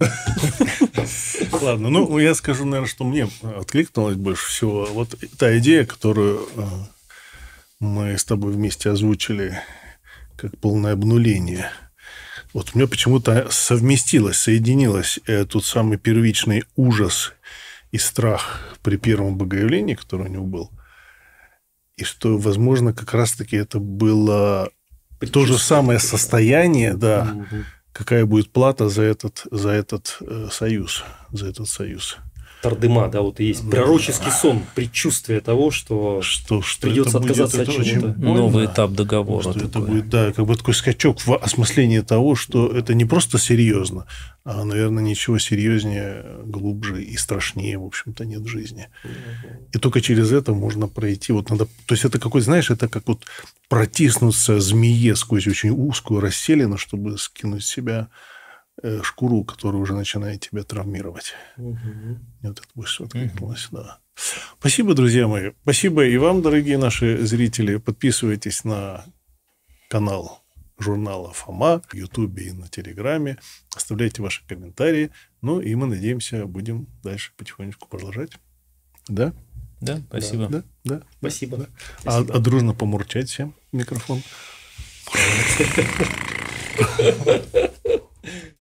Ладно, я скажу, наверное, что мне откликнулось больше всего. Та идея, которую мы с тобой вместе озвучили как полное обнуление. Вот у меня почему-то соединилось тот самый первичный ужас и страх при первом богоявлении, который у него был, и что, возможно, как раз-таки это было то же самое состояние, да, какая будет плата за этот союз, Тардыма, да, вот и есть пророческий сон, предчувствие того, что придется отказаться от чего-то. Новый этап договора. Что это будет, да, как бы такой скачок в осмыслении того, что это не просто серьезно, а, наверное, ничего серьезнее, глубже и страшнее, в общем-то, нет в жизни. И только через это можно пройти. Вот надо, то есть это какой, знаешь, это как вот протиснуться змее сквозь очень узкую расселину, чтобы скинуть с себя шкуру, которая уже начинает тебя травмировать. Вот это быстро откликнулось, да. Спасибо, друзья мои. Спасибо и вам, дорогие наши зрители. Подписывайтесь на канал журнала «Фома» в Ютубе и на Телеграме. Оставляйте ваши комментарии. Ну, и мы, надеемся, будем дальше потихонечку продолжать. Да? Да, спасибо. Да. Спасибо. Да. А дружно помурчать всем в микрофон.